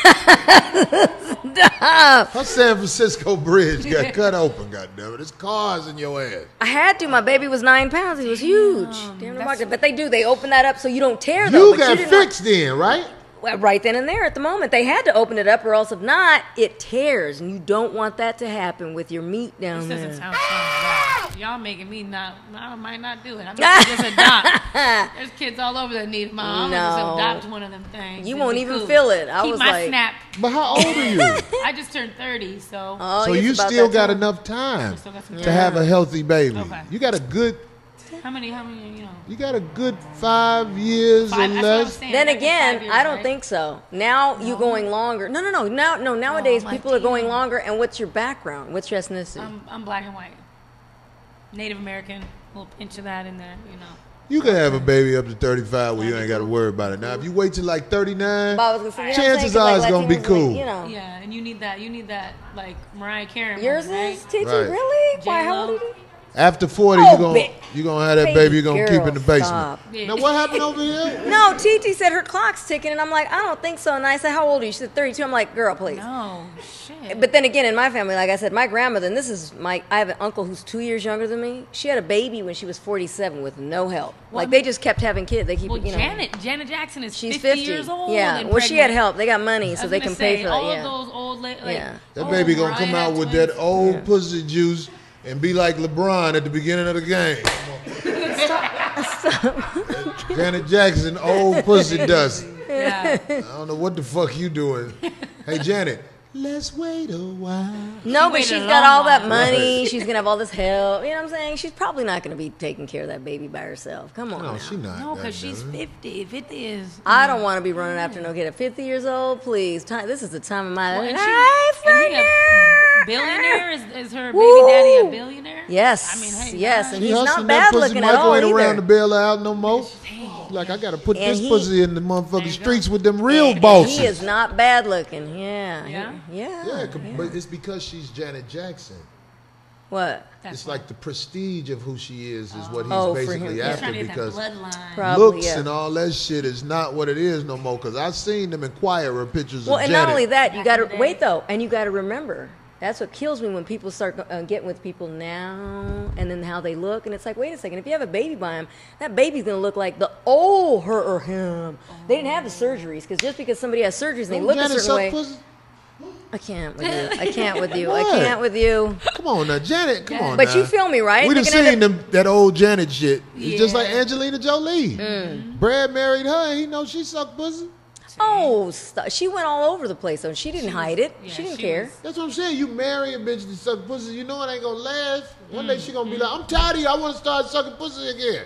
her San Francisco bridge got cut open. Goddamn it! There's cars in your ass. I had to. My baby was 9 pounds. He was huge. Damn, that's- but they do. They open that up so you don't tear though. You but got didn't fixed then, right? Well, right then and there at the moment. They had to open it up, or else if not, it tears, and you don't want that to happen with your meat down This doesn't there. sound fun at all. Y'all making me not. I might not do it. I'm gonna just adopt. There's kids all over that need mom. I'm gonna No. just adopt one of them things. You It'd won't be even cool. feel it. I Keep was my like- snap. But how old are you? I just turned 30, so Oh, So it's you about still that got time. enough time Still got some to time. have a healthy baby. Okay. You got a good. how many? You know. You got a good 5 years Five, or that's what I'm less. saying. Then I get 5 again, years, I don't right? think so. Now you going longer. No. Nowadays my people are going damn. longer. And what's your background? What's your ethnicity? I'm black and white, Native American. A little pinch of that in there, you know. You can have a baby up to 35 where you ain't got to worry about it. Now, if you wait till like 39, But I was gonna say, you know what I'm chances saying? 'Cause, are it's like, going to be Latinos, cool. like, you know. Yeah, and you need that like Mariah Carey. Yours moment, is right? TT, Right. really? Why? How J-Lo. old are you? After 40, Oh, you're going to have that baby you're going to keep in the basement. Stop. Yeah. Now, what happened over here? No, TT said her clock's ticking, and I'm like, I don't think so. And I said, how old are you? She said 32. I'm like, girl, please. No shit. But then again, in my family, like I said, my grandmother, and this is I have an uncle who's 2 years younger than me. She had a baby when she was 47 with no help. Well, Like they just kept having kids. They keep, Well, you know. Janet Jackson is She's 50 years old. Yeah. and Well, she had pregnant. help. They got money, I so was they gonna can pay say, for that. all Yeah. of those old, like, Yeah. That old baby going to Mariah come out had with twins. that old pussy juice and be like LeBron at the beginning of the game. Janet Jackson, old pussy dust. Yeah. I don't know what the fuck you doing. Hey, Janet, let's wait a while. No, but waited she's a got long all that while. money. She's gonna have all this help. You know what I'm saying? She's probably not gonna be taking care of that baby by herself. Come on. No, now. she not. No, because goddamn she's it. 50. 50 is. I don't want to be running after no kid at 50 years old. Please, this is the time of my Well, and life and right he now. a billionaire? Is her Woo! baby daddy a billionaire? Yes, I mean, hey, yes, God. and She he's not hustling bad that pussy. looking at Michael all ain't around to either. bail her out no more. Like, I got to put And this he- pussy in the motherfucking There you streets go. with them real And bosses. he is not bad looking. Yeah, Yeah? yeah. Yeah, but it's because she's Janet Jackson. What? That's It's like the prestige of who she is what he's Oh, for basically him, yeah. He's after trying to get that because bloodline. Probably, looks yeah. and all that shit is not what it is no more. Because I've seen them Inquirer pictures Well, of and Janet. not only that, you Back got in to the wait day. though, and you got to remember. That's what kills me when people start getting with people now, and then how they look, and it's like, wait a second, if you have a baby by him, that baby's gonna look like the old her or him. They didn't have the surgeries because just because somebody has surgeries and they Don't look a Janet certain suck way, pussy? I can't with you. I can't with you. I What? can't with you. Come on now, Janet. Come on But now. you feel me, right? We done They can end seen that old Janet shit. It's just Yeah. like Angelina Jolie. Mm. Brad married her and he knows she sucked pussy. Oh, she went all over the place, though. She didn't hide it. yeah, she didn't she care. was- That's what I'm saying. You marry a bitch that suck pussy, you know it ain't gonna last. One day she gonna be like, I'm tired of you. I want to start sucking pussy again.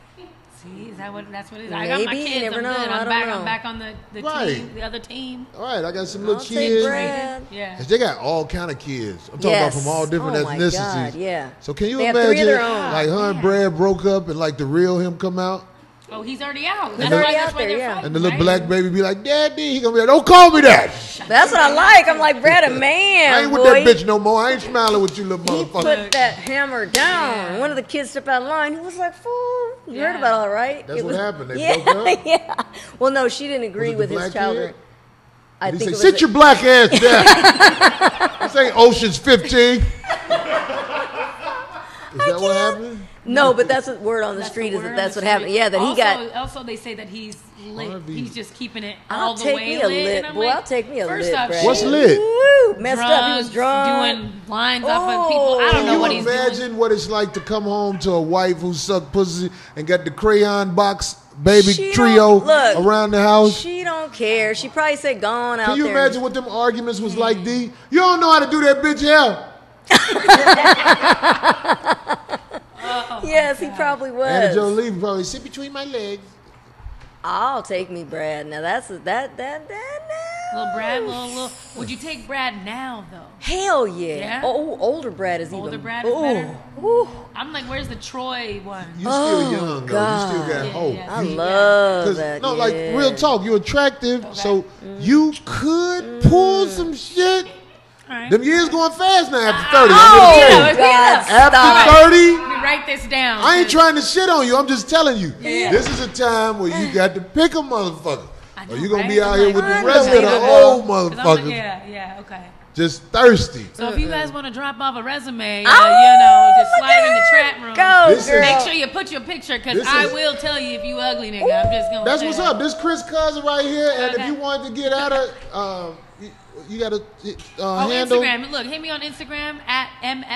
See, is that what that's what it is? I got my Maybe, you kids. never I'm know. good. I I'm don't back. know. I'm back on the Right. team, the other team. All right, I got some little I'll take kids. Brad. Yeah. They got all kind of kids. I'm talking Yes. about from all different Oh, my ethnicities. God, yeah. So can you They have 3 of imagine their own. like her and Brad broke up and like the real him come out? Oh, he's already out. And That's the- why. Already That's out why there, they're yeah. fighting, And the little right? black baby be like, Daddy, he gonna be like, don't call me that. That's what I like. I'm like, Brad, a man. I ain't with boy. that bitch no more. I ain't smiling with you little He motherfucker. put that hammer down. One of the kids stepped out of line. He was like, fool. You heard Yeah. about all right? That's It what was- happened. They yeah, broke up? Yeah. Well, no, she didn't agree it the with his black child. kid? I He think say, it sit was your black ass down. This ain't Ocean's 15. Is that what happened? No, but that's what word on the That's street the is that word that's on what the happened. street. Yeah, that he also, got. Also, they say that he's lit. Harvey. He's just keeping it I'll all the take way me a lit. lit, And I'm boy. like, I'll take me a first lit, off, Brad. What's shit, lit? Woo, messed up. He was drugs, drunk. doing lines off of people. I don't Can know you what he's imagine doing. what it's like to come home to a wife who sucked pussy and got the crayon box baby She trio don't- look, around the house? She don't care. She probably said gone out Can you there. imagine what them arguments was like, D? You don't know how to do that bitch hair. Yes, he probably Anna was. Jolie probably sit between my legs. I'll take me Brad. Now that's that. Little Brad, little. Would you take Brad now though? Hell yeah. Yeah? Oh, older Brad is Older even. Brad is Ooh, better? ooh. I'm like, where's the Troy one? You still young though. God. You still got hope. Yeah. I love 'Cause, that. no, like yeah. real talk, you're attractive, Okay. so you could pull some shit. All right. Them years going fast now after 30. Oh, I'm gonna tell you. God, After stop. 30, Let me write this down. I ain't trying to shit on you. I'm just telling you. Yeah. This is a time where you got to pick a motherfucker. I Or know, you going to right? be out I'm here like, with the I rest know, of the baby. old 'Cause I'm motherfuckers like, yeah, okay. just thirsty. So if you guys want to drop off a resume, Oh, just look slide at in the her. chat room. Go, This is- girl. Make sure you put your picture, because This I is- will tell you if you ugly, nigga. I'm just going to That's say what's that. up. This Chris Cousin right here, and if Okay. you wanted to get out of, you got to Oh, handle. Instagram. Look, hit me on Instagram at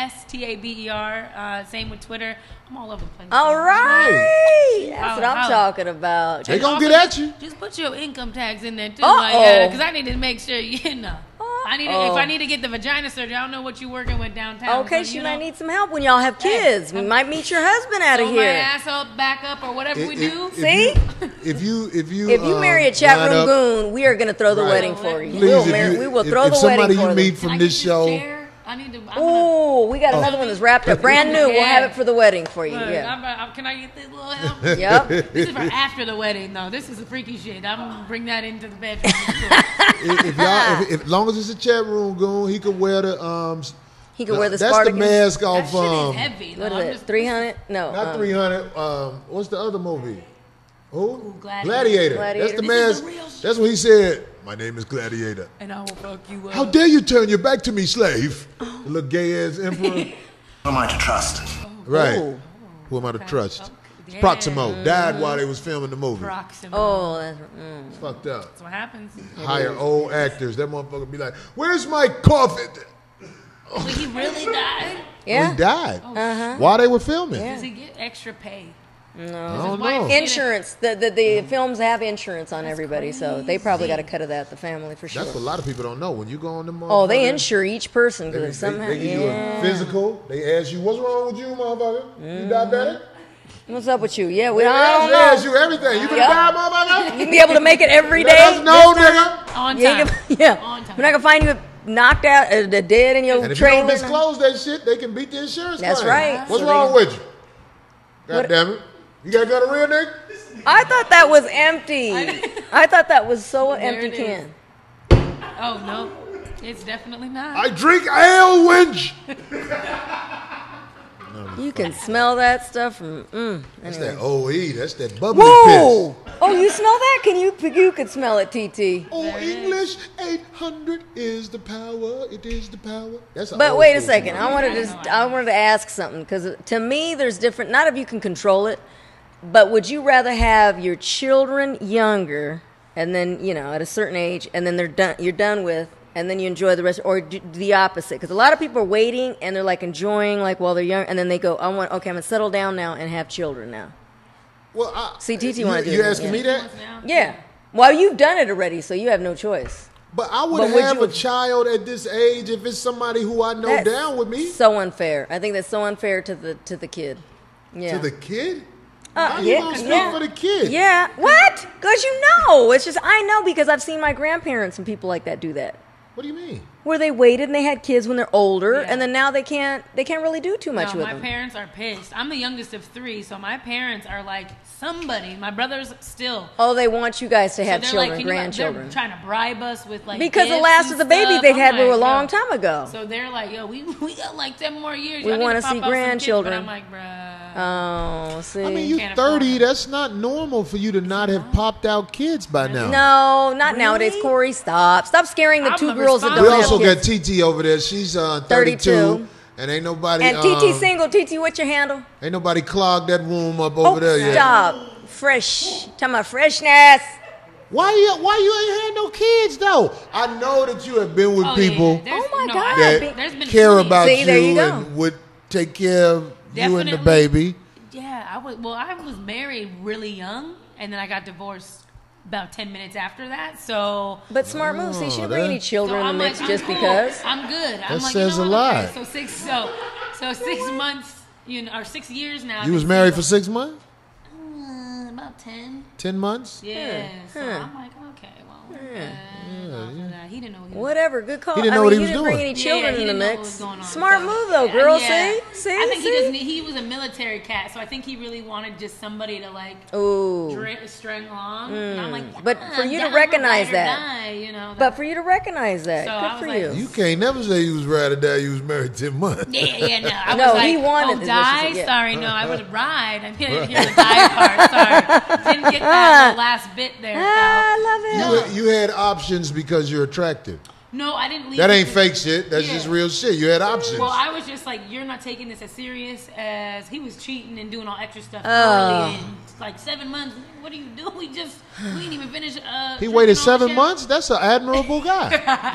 MSTABER. Same with Twitter. I'm all over the place. All right. That's what I'm Holla. talking about. They gonna Also, get at you. Just put your income tax in there too, Uh-oh. because I need to make sure you know. I need to, Uh-oh. if I need to get the vagina surgery, I don't know what you're working with downtown. Okay, so, she you might know, need some help when y'all have kids. We might meet your husband out of throw my here. ass up, back up, or whatever we do. See? If you If you marry a chat line room up- goon, we are going to throw the Right. wedding for you. Please, We will throw if the somebody wedding you for meet them. from Can I this get show, chair? I need to. Ooh, we got another one that's wrapped up, brand new. We'll Yeah. have it for the wedding for you. Look, Yeah. can I get this little help? Yep. This is for after the wedding, though. This is a freaky shit. I'm gonna bring that into the bedroom. if y'all, if long as it's a chat room goon, he could wear the He could wear the That's Spartacus. the mask that off. shit is heavy. What though. is I'm it? just- 300? No. Not 300. What's the other movie? Who? Gladiator. That's the This is mask. the real shit. That's what he said. My name is Gladiator. And I will fuck you up. How dare you turn your back to me, slave? The little gay ass emperor. Who am I to trust? Right. Oh. Who am I to trust? Yeah. Proximo died while they was filming the movie. Proximo. Oh, that's Fucked up. That's what happens. Hire old actors. That motherfucker be like, "Where's my coffin?" But he really died? yeah. He died. Uh-huh. While they were filming. Does he get extra pay? I His don't wife know. get it. Insurance. The films have insurance on everybody, so they probably got a cut of that, the family, for sure. That's what a lot of people don't know. When you go on the Oh, they motherfucker, insure each person They, because somehow. they give you a Yeah. physical. They ask you, "What's wrong with you, motherfucker? You diabetic?" What's up with you? Yeah, They I don't ask know. you everything. You gonna Yep. die, motherfucker? You can be able to make it every Let day. us know, nigga. On You time. ain't gonna- yeah. On time. We're not gonna find you knocked out, dead in your And if you trailer. don't disclose that shit, they can beat the insurance That's claim. right. What's So wrong they- with you? God damn it. You got a real nigga? I thought that was empty. I thought that was so There empty it is. can. Oh, no. It's definitely not. I drink ale, wench. You can smell that stuff from. That's Anyway. that OE. That's that bubbly Whoa! piss. Oh, you smell that? You could smell it, TT. Oh, English 800 is the power. It is the power. That's But old wait a school second. song. I wanted to ask something because to me, there's different. Not if you can control it, but would you rather have your children younger and then at a certain age, and then they're done? You're done with, and then you enjoy the rest, or do the opposite? Because a lot of people are waiting and they're like enjoying while they're young, and then they go, okay, I'm gonna settle down now and have children now. Well, See, TT wanna do You that, asking yeah. me that? Yeah. Well, you've done it already, so you have no choice. But I would But would have you- a child at this age if it's somebody who I know That's down with me. So unfair. I think that's so unfair to the kid. Yeah. To the kid? How you yeah, gonna speak yeah. for the kid? Yeah. What? Because it's just I know because I've seen my grandparents and people like that do that. What do you mean? Where they waited and they had kids when they're older, Yeah. and then now they can't really do too much No, with my them. parents are pissed. I'm the youngest of 3, so my parents are like somebody. My brother's still. Oh, they want you guys to So have they're children, like, grandchildren. They're trying to bribe us with like Because the gifts last and of the babies stuff. they I'm had were a like, long yo. time ago. So they're like, yo, we got like 10 more years. We Y'all need wanna to pop see out some kids, grandchildren. But I'm like, bruh. Oh, see. I mean, you Can't 30. afford it. That's not normal for you to not have popped out kids by now. No, not nowadays. Corey, stop scaring the I'm two a girls that responsible- don't We have also kids. got TT over there. She's 32. 32. And ain't nobody. And TT single. TT, what's your handle? Ain't nobody clogged that womb up over there yet. Stop. Fresh. Talking about freshness. Why you ain't had no kids though? I know that you have been with people Oh my God. that care about See, there you you go. and would take care of you and the Definitely. baby. Yeah, I was married really young, and then I got divorced about 10 minutes after that. So, But smart move. See, she didn't bring any so children in I'm the mix like, just I'm cool. because. I'm good. That I'm like, says you know a what? lot. Okay, so 6 months, or 6 years now. You was married for 6 months? About 10. 10 months? Yeah. So I'm like, okay, well, he didn't know what he was Whatever, good call. He didn't know what he was didn't bring doing. any children he in the didn't know what mix. was going on, Smart so- move though, girl. Yeah. See, I think he was a military cat, so I think he really wanted just somebody to like Ooh. string along. And I'm like, But for you to I'm recognize ride or that. die, you know. But for you to recognize that, So I good was for like- you. You can't never say you was ride or die. You was married 10 months. Yeah, no. I No, was like, he wanted oh, is what she die? said, yeah. Sorry, no, I would ride. I didn't hear the die part. Sorry. Didn't get that little last bit there, pal. I love it. You had options because you're attractive. No, I didn't leave. That it ain't to- fake shit. That's Yeah. just real shit. You had options. Well, I was just like, you're not taking this as serious as he was cheating and doing all extra stuff Oh. early in like 7 months. What are you doing? We didn't even finish. He drinking waited all 7 shit. months? That's an admirable guy.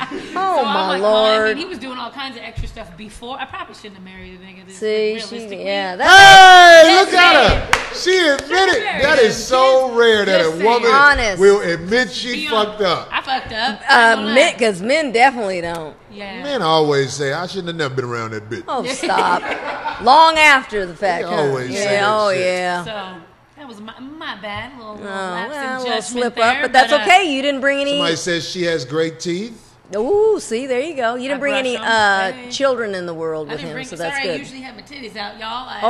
Oh So my I'm like, well, I lord. mean, he was doing all kinds of extra stuff before. I probably shouldn't have married a nigga. See, realistically. yeah, Hey, That's look at it. her. She admitted. Very That is so rare that a Just saying. woman Honest. will admit she Be fucked honest. up. I fucked up. I ain't gonna lie. because men definitely don't. Yeah. Men always say, I shouldn't have never been around that bitch. Oh, stop. Long after the fact. They huh? always yeah. say that Oh shit. yeah. So that was my bad. A little Oh, lapse well, in a little judgment slip there, up, but that's uh, okay. You didn't bring any. Somebody says she has great teeth. Ooh, see, there you go. You didn't I bring any brush 'em. Hey. children in the world I with didn't him, bring. so Sorry, that's I good. usually have my titties out, y'all. I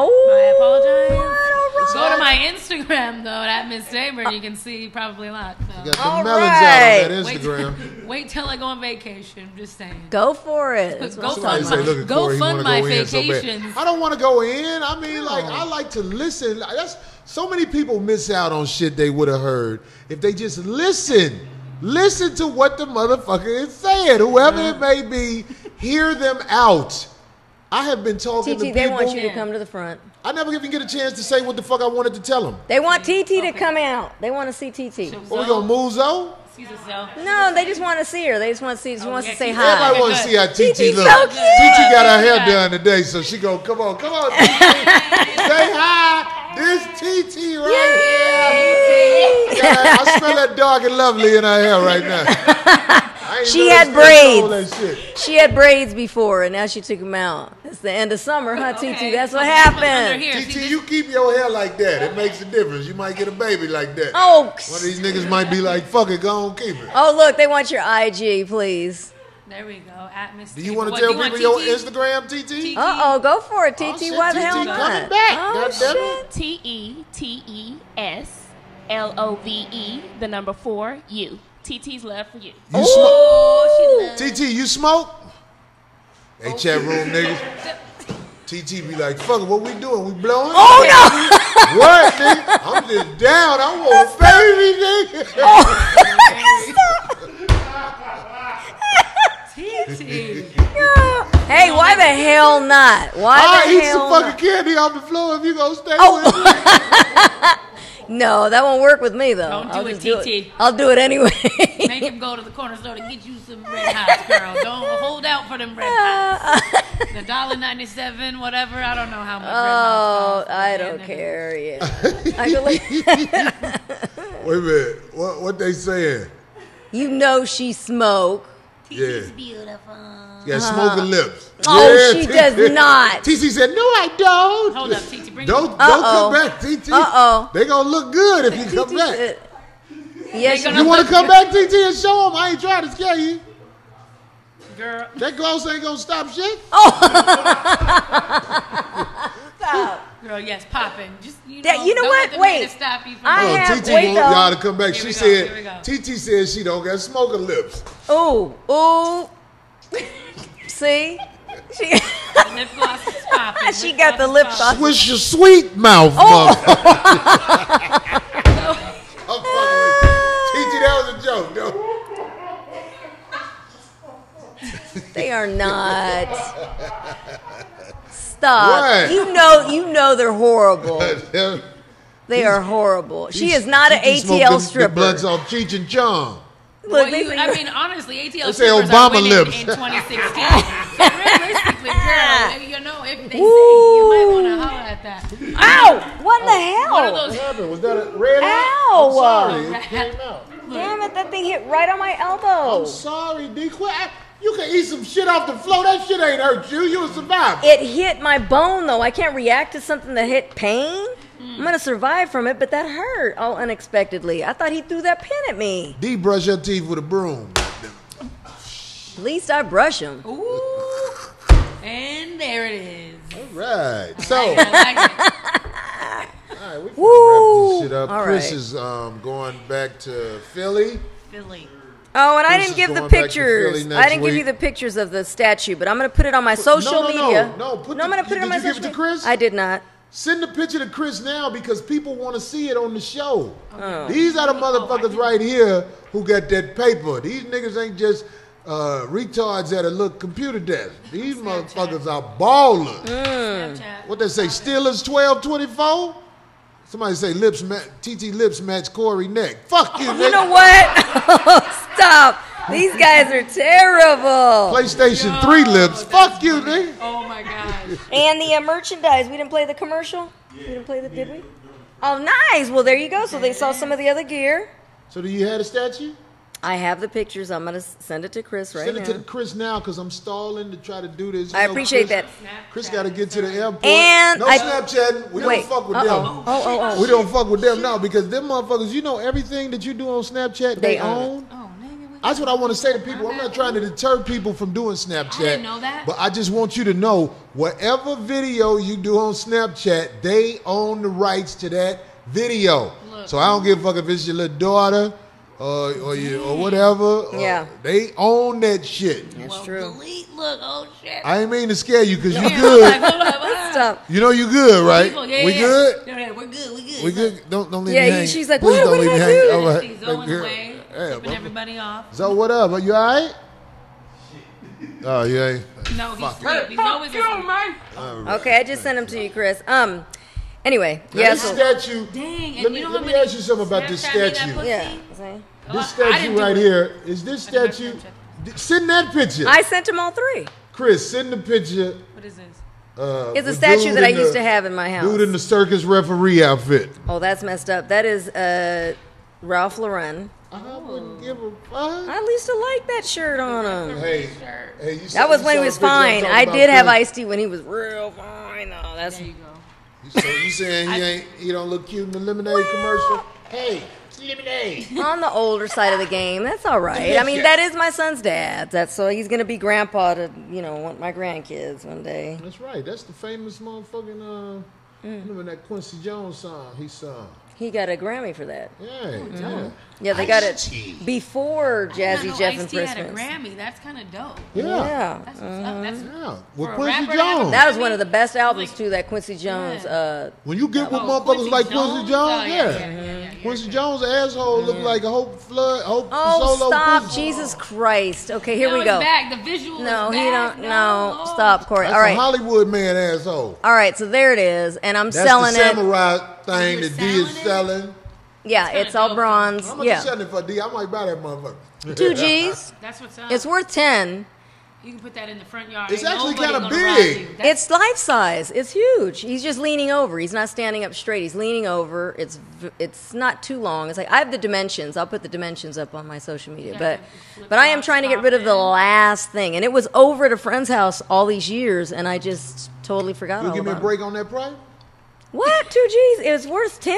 Oh, apologize. all Go to my Instagram though, at Miss Saber, and you can see probably a lot. So. You got the All melons right. out on that Instagram. Wait till I go on vacation. I'm just saying. Go for it. That's what Go I'm Somebody talking say, about. look at Go Corey, he fund wanna my go in so bad. vacations. I don't want to go in. I mean, like, I like to listen. That's so many people miss out on shit they would have heard if they just listen. Listen to what the motherfucker is saying. Whoever it may be, hear them out. I have been talking to TT, people. they want you to come to the front. I never even get a chance to say what the fuck I wanted to tell them. They want TT to come out. They want to see TT. What, we gonna move Zoe? No, they just want to see her. They just want to see. Just wants to say hi. Everybody want to see how TT TT's look. so cute. TT got her hair done today, so she go, come on, TT. Say hi. This TT right here. I smell that dark and lovely in her hair right now. I ain't She never had stole braids. that shit. She had braids before, and now she took them out. It's the end of summer, huh, TT? That's what happened. TT, you keep your hair like that. It makes a difference. You might get a baby like that. Oh. One of these niggas might be like, fuck it, go on, keep it. Oh, look, they want your IG, please. There we go. At Miss Do you Saber. want to What, tell do you people want your TT? Instagram, TT? Uh-oh, go for it, TT. shit, Why the TT hell coming not? back. Oh, Goddamn shit. TTESLOVE, the number 4, you. TT's love for you. You Oh, smoke? TT, you smoke? Hey, chat room niggas. TT be like, fuck it, what we doing? We blowing? Oh, no. What, nigga? I'm just down. I want a baby, nigga. Hey, why the hell not? Why I'll the eat hell some fucking not? candy off the floor if you gonna stay Oh. with me. No, that won't work with me, though. Don't do I'll it, just TT. I'll do it anyway. Make him go to the corner store to get you some red hots, girl. Don't hold out for them red hots. The $1.97, whatever. I don't know how much. Oh, red hots cost. I don't care. Yeah. I can like- Wait a minute. What they saying? You know she smoke. Yeah. Beautiful. Yeah, smoking lips. Oh, Yeah, she TT. does not. TT said, no, I don't. Hold up, TT. Bring Don't it. come back, TT. Uh-oh. They gonna look good if you come TT back. said- Yes, You want to come back, TT, and show them? I ain't trying to scare you. Girl. That gloss ain't gonna stop shit. Stop. Girl, yes, popping. Just you know, That- you know don't what? let the Wait. man stop you from I Oh, have- TT wait, want though. y'all to come back. Here She we go, said, here we go. TT said she don't got smoking lips. Ooh, ooh. See? She, lip gloss is popping. she got the lip gloss. Swish your sweet mouth, motherfucker. I'm fucking with you. TT, that was a joke, though. They are not. Stop. What? You know they're horrible. They are horrible. She is not an ATL stripper. The bloods on Cheech and Chong. Well, I mean, honestly, ATL They say strippers Obama are winning lips. in 2016. So realistically, girl, you know, if they say, you might want to holler at that. Ow! What the hell? One of those. What happened? Was that a red eye? Ow! I'm sorry. It came out. Damn it, that thing hit right on my elbow. I'm sorry, D. You can eat some shit off the floor. That shit ain't hurt you. You'll survive. It hit my bone, though. I can't react to something that hit pain. I'm going to survive from it, but that hurt all unexpectedly. I thought he threw that pin at me. D, brush your teeth with a broom. At least I brush them. Ooh. And there it is. All right. So, I like it. all right, we Woo. wrap this shit up. All Chris right. is going back to Philly. Philly. Oh, and I Chris didn't is give the going back to pictures. Philly next I didn't give you week. the pictures of the statue, but I'm going to put it on my social media. No. I'm going to put it on my Did you give social it to media. Chris? I did not. Send the picture to Chris now because people want to see it on the show. These are the motherfuckers right here who got that paper. These niggas ain't just retards at a little computer desk. These motherfuckers are ballers. Snapchat. What they say, Steelers 12-24? Somebody say TT lips match Corey neck. Fuck you, nigga. You know what? Stop. These guys are terrible. PlayStation 3 lips. Fuck you, nigga. Oh my gosh. And the merchandise. We didn't play the commercial? We didn't play the, did we? Oh, nice. Well, there you go. So they saw some of the other gear. So do you have a statue? I have the pictures. I'm going to send it to Chris right Send now. it to Chris now because I'm stalling to try to do this. You I know, appreciate Chris, that. Chris got to get to the airport. And no I- Snapchatting. We Wait. don't fuck with Uh-oh. them. Oh. We don't fuck with them now because them motherfuckers, you know, everything that you do on Snapchat, they own. Oh, nigga. That's what I want to say to people. I'm not trying to deter people from doing Snapchat. I didn't know that. But I just want you to know, whatever video you do on Snapchat, they own the rights to that video. Look. So I don't give a fuck if it's your little daughter or whatever. Yeah. They own that shit. That's true. Delete. Look. Oh shit. I ain't mean to scare you because you Yeah, good. I'm like, hold up. Stop. You know you good, right? Yeah, we yeah. good? Yeah, we're good. We good. We good? Don't leave Yeah, me hang. she's like, Please what don't did leave me I hang. do? All right. She's Zoe's Girl. way, Yeah, tipping mama. everybody off. So what up? Are you all right? Oh, you ain't. No, he's asleep. He's always asleep. man. Okay, I just sent them to you, Chris. Anyway, Now, yeah. this So, statue. Dang, and Let you know how me many ask you something about this Snapchat me that statue. pussy? yeah. see? This I statue didn't do right it. here, is this I did not statue? Snapchat. Send that picture. I sent them all three. Chris, send the picture. What is this? It's a with statue dude that I in used the- to have in my house. Dude in the circus referee outfit. Oh, that's messed up. That is Ralph Lauren. I wouldn't give a fuck. I used to like that shirt on him. Hey, you That was you when saw he was the picture I'm fine. talking I about, did have Chris? iced tea when he was real fine. though. That's There you go. So you saying he don't look cute in the lemonade commercial? Hey, it's lemonade. on the older side of the game. That's all right. I mean, that is my son's dad. That's so he's gonna be grandpa to want my grandkids one day. That's right. That's the famous motherfucking remember that Quincy Jones song he sung. He got a Grammy for that. Yeah. Yeah, they got it before Jazzy No, Jeff and Ice-T had a Christmas. Grammy. That's kind of dope. Yeah. That's what's up. That's Yeah. With For a Quincy rapper to have a Jones. That was one of the best albums too. That Quincy Jones. When you get with Oh, motherfuckers Quincy like Quincy Jones? Jones, Oh, yeah. yeah. Quincy Jones' asshole looked like a Hope Oh, Solo. stop! Quincy. Jesus Christ! Okay, here No, we it's go. back. The visual No, is he back. don't. No, stop, Corey. That's All a right, Hollywood man asshole. all right. So there it is, and I'm That's selling the it. samurai thing You're that D is selling it? selling. Yeah, kinda it's all dope. bronze. How much you Yeah, selling it for, D? I might buy that motherfucker. 2 G's. That's what's up. It's worth 10. You can put that in the front yard. It's Ain't actually nobody kinda gonna rob big. you. That's- It's life size. It's huge. He's just leaning over. He's not standing up straight. He's leaning over. It's not too long. It's like I have the dimensions. I'll put the dimensions up on my social media. Yeah, But I am trying to get rid of the last thing. And it was over at a friend's house all these years, and I just totally forgot You all give me a about it. break on that price? What? 2 G's? It was worth 10.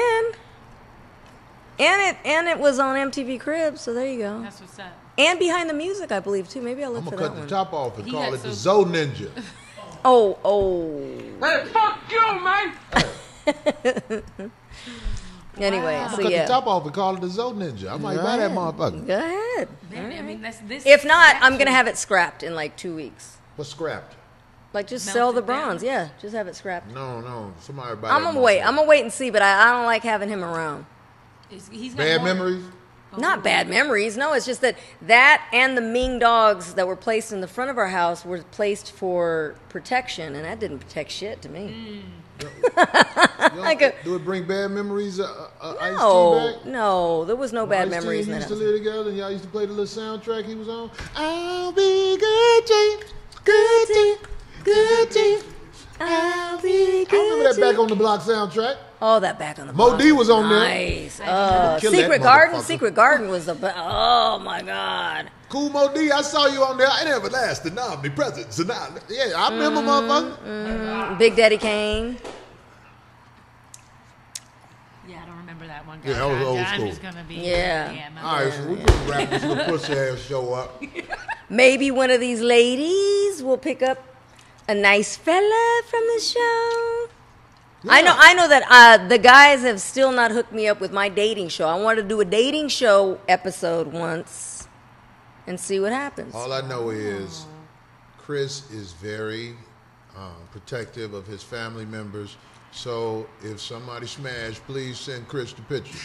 And it was on MTV Cribs, so there you go. That's what's up. And Behind the Music, I believe too. Maybe I'll look I'm for gonna that cut one. the top off and He call got it the so- Zoe Ninja. Oh. Hey, fuck you, man. Anyway, I'm so gonna cut yeah. the top off and call it the Zoe Ninja. I might buy that motherfucker. Go ahead. I mean, that's this. If not, I'm gonna have it scrapped in like 2 weeks. What's scrapped? Like just Melt sell it the down. bronze. Yeah, just have it scrapped. No. Somebody buy I'm that gonna wait. motherfucker. I'm gonna wait and see, but I don't like having him around. He's got Bad more- memories? Not bad memories. No, it's just that and the Ming dogs that were placed in the front of our house were placed for protection, and that didn't protect shit to me. Do it bring bad memories? Ice-T back? No, there was no bad memories in Ice-T that used to house. live together, and y'all used to play the little soundtrack he was on. I'll be good to you, good to you, good to you. I'll be good. I remember that Back on the Block soundtrack. Oh, that Back on the Block. Mo D was on there. Nice. Kill Secret that Garden. motherfucker. Secret Garden was the. Oh my God. Cool Mo D, I saw you on there. I never lasted omnipresence. Yeah, I remember, motherfucker. Big Daddy Kane. Yeah, I don't remember that one. Yeah, that was old I'm school. just gonna be. Yeah. All right, so we can wrap this little pussy ass show up. Maybe one of these ladies will pick up a nice fella from the show. Yeah. I know that the guys have still not hooked me up with my dating show. I want to do a dating show episode once and see what happens. All I know is Chris is very protective of his family members. So if somebody smash, please send Chris the picture.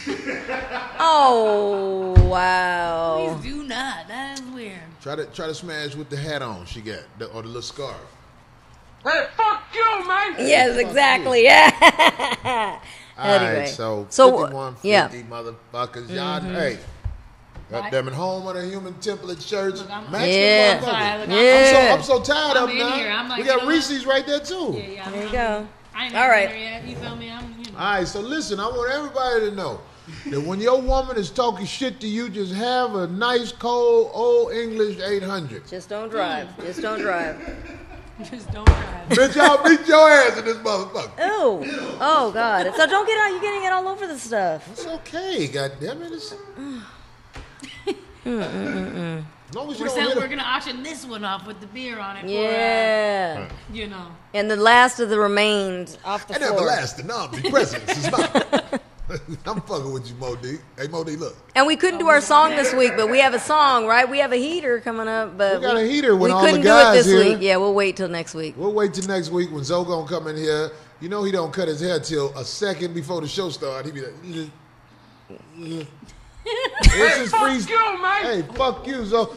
Oh, wow. Please do not. That is weird. Try to smash with the hat on she got, or the little scarf. Hey, fuck you, man! Yes, exactly. Yeah. All Anyway. right, so So, 5150 yeah. motherfuckers. Y'all, hey. Goddamn it, home of the human template church. Look, I'm- Match Yeah. the motherfucker. Yeah. I'm so tired I'm of them in now. here. I'm like, We you got know what? Reese's right there too. Yeah, There you go. I ain't All right. there yet. You feel me? I'm. All right, so listen, I want everybody to know that when your woman is talking shit to you, just have a nice, cold, old English 800. Just don't drive. Just don't drive. Just don't drive. Bitch, I'll beat your ass in this motherfucker. Oh. Oh, God. So don't get out. You're getting it all over the stuff. It's okay, goddammit. It's... As long as you don't hit We're her. gonna auction this one off with the beer on it. Yeah. For, you know. And the last of the remains off the And floor. everlasting omnipresence is mine. I'm fucking with you, Mo D. Hey, Mo D, look. And we couldn't do our song this week, but we have a song, right? We have a heater coming up, but We got a heater when we all the couldn't guys do it this here. week. Yeah, we'll wait till next week. We'll wait till next week when Zoe gonna come in here. You know he don't cut his hair till a second before the show starts. He be like, Hey, fuck you, man! hey, fuck you. So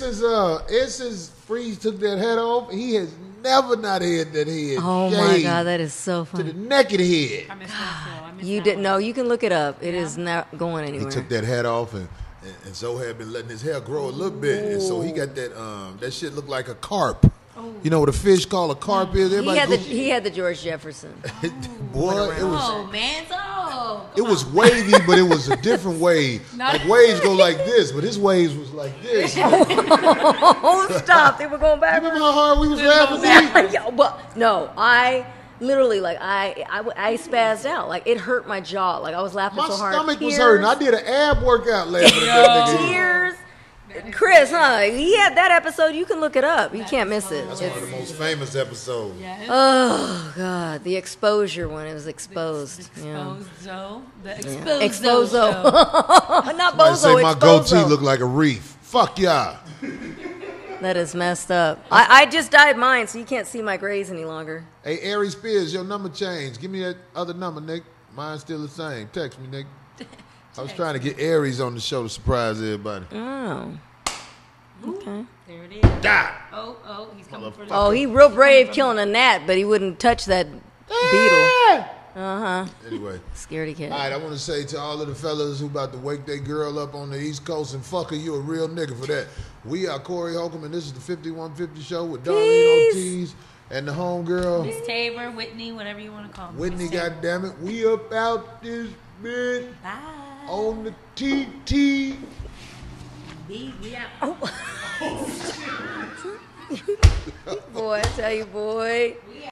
since Freeze took that head off, he has never not had that head. Oh my shaved God, that is so to the funny. naked head. I missed that show. I missed You that didn't one. know. You can look it up. It is not going He anywhere. took that hat off and Zoe had been letting his hair grow a little bit, and so he got that shit look like a carp. You know what a fish called a carp is? He Everybody had the goes- he had the George Jefferson. boy, it was. Oh man, so It was wavy, but it was a different wave. Like waves go like this, but his waves was like this. You Oh, stop! They were going back. remember how hard we was laughing? Yeah, but no, I literally I spazzed out. Like it hurt my jaw. Like I was laughing My so hard. stomach was Tears. hurting. I did an ab workout laughing at that nigga. Tears. Chris, huh? He had that episode. You can look it up. You can't miss it. That's one of the most famous episodes. Yeah, Oh God, the exposure one. It was exposed. Yeah. Exposo. The Exposo. Exposo. show. Not I bozo. say my Exposo. goatee looked like a reef. Fuck y'all. That is messed up. I just dyed mine, so you can't see my grays any longer. Hey, Aries Spears, your number changed. Give me that other number, Nick. Mine's still the same. Text me, Nick. I was trying to get Aries on the show to surprise everybody. Oh. Okay. There it is. Die. Oh, he's coming for the. Oh, he real brave killing a gnat, but he wouldn't touch that beetle. Anyway. Scaredy cat. All right, I want to say to all of the fellas who about to wake their girl up on the East Coast and fuck her, you a real nigga for that. We are Corey Holcomb, and this is the 5150 Show with Darlene Ortiz and the homegirl, Miss Tabor, Whitney, whatever you want to call me. Whitney, Miss Tabor. goddammit. We about this bitch Bye. on the TT. We out. Boy, I tell you, boy. We out.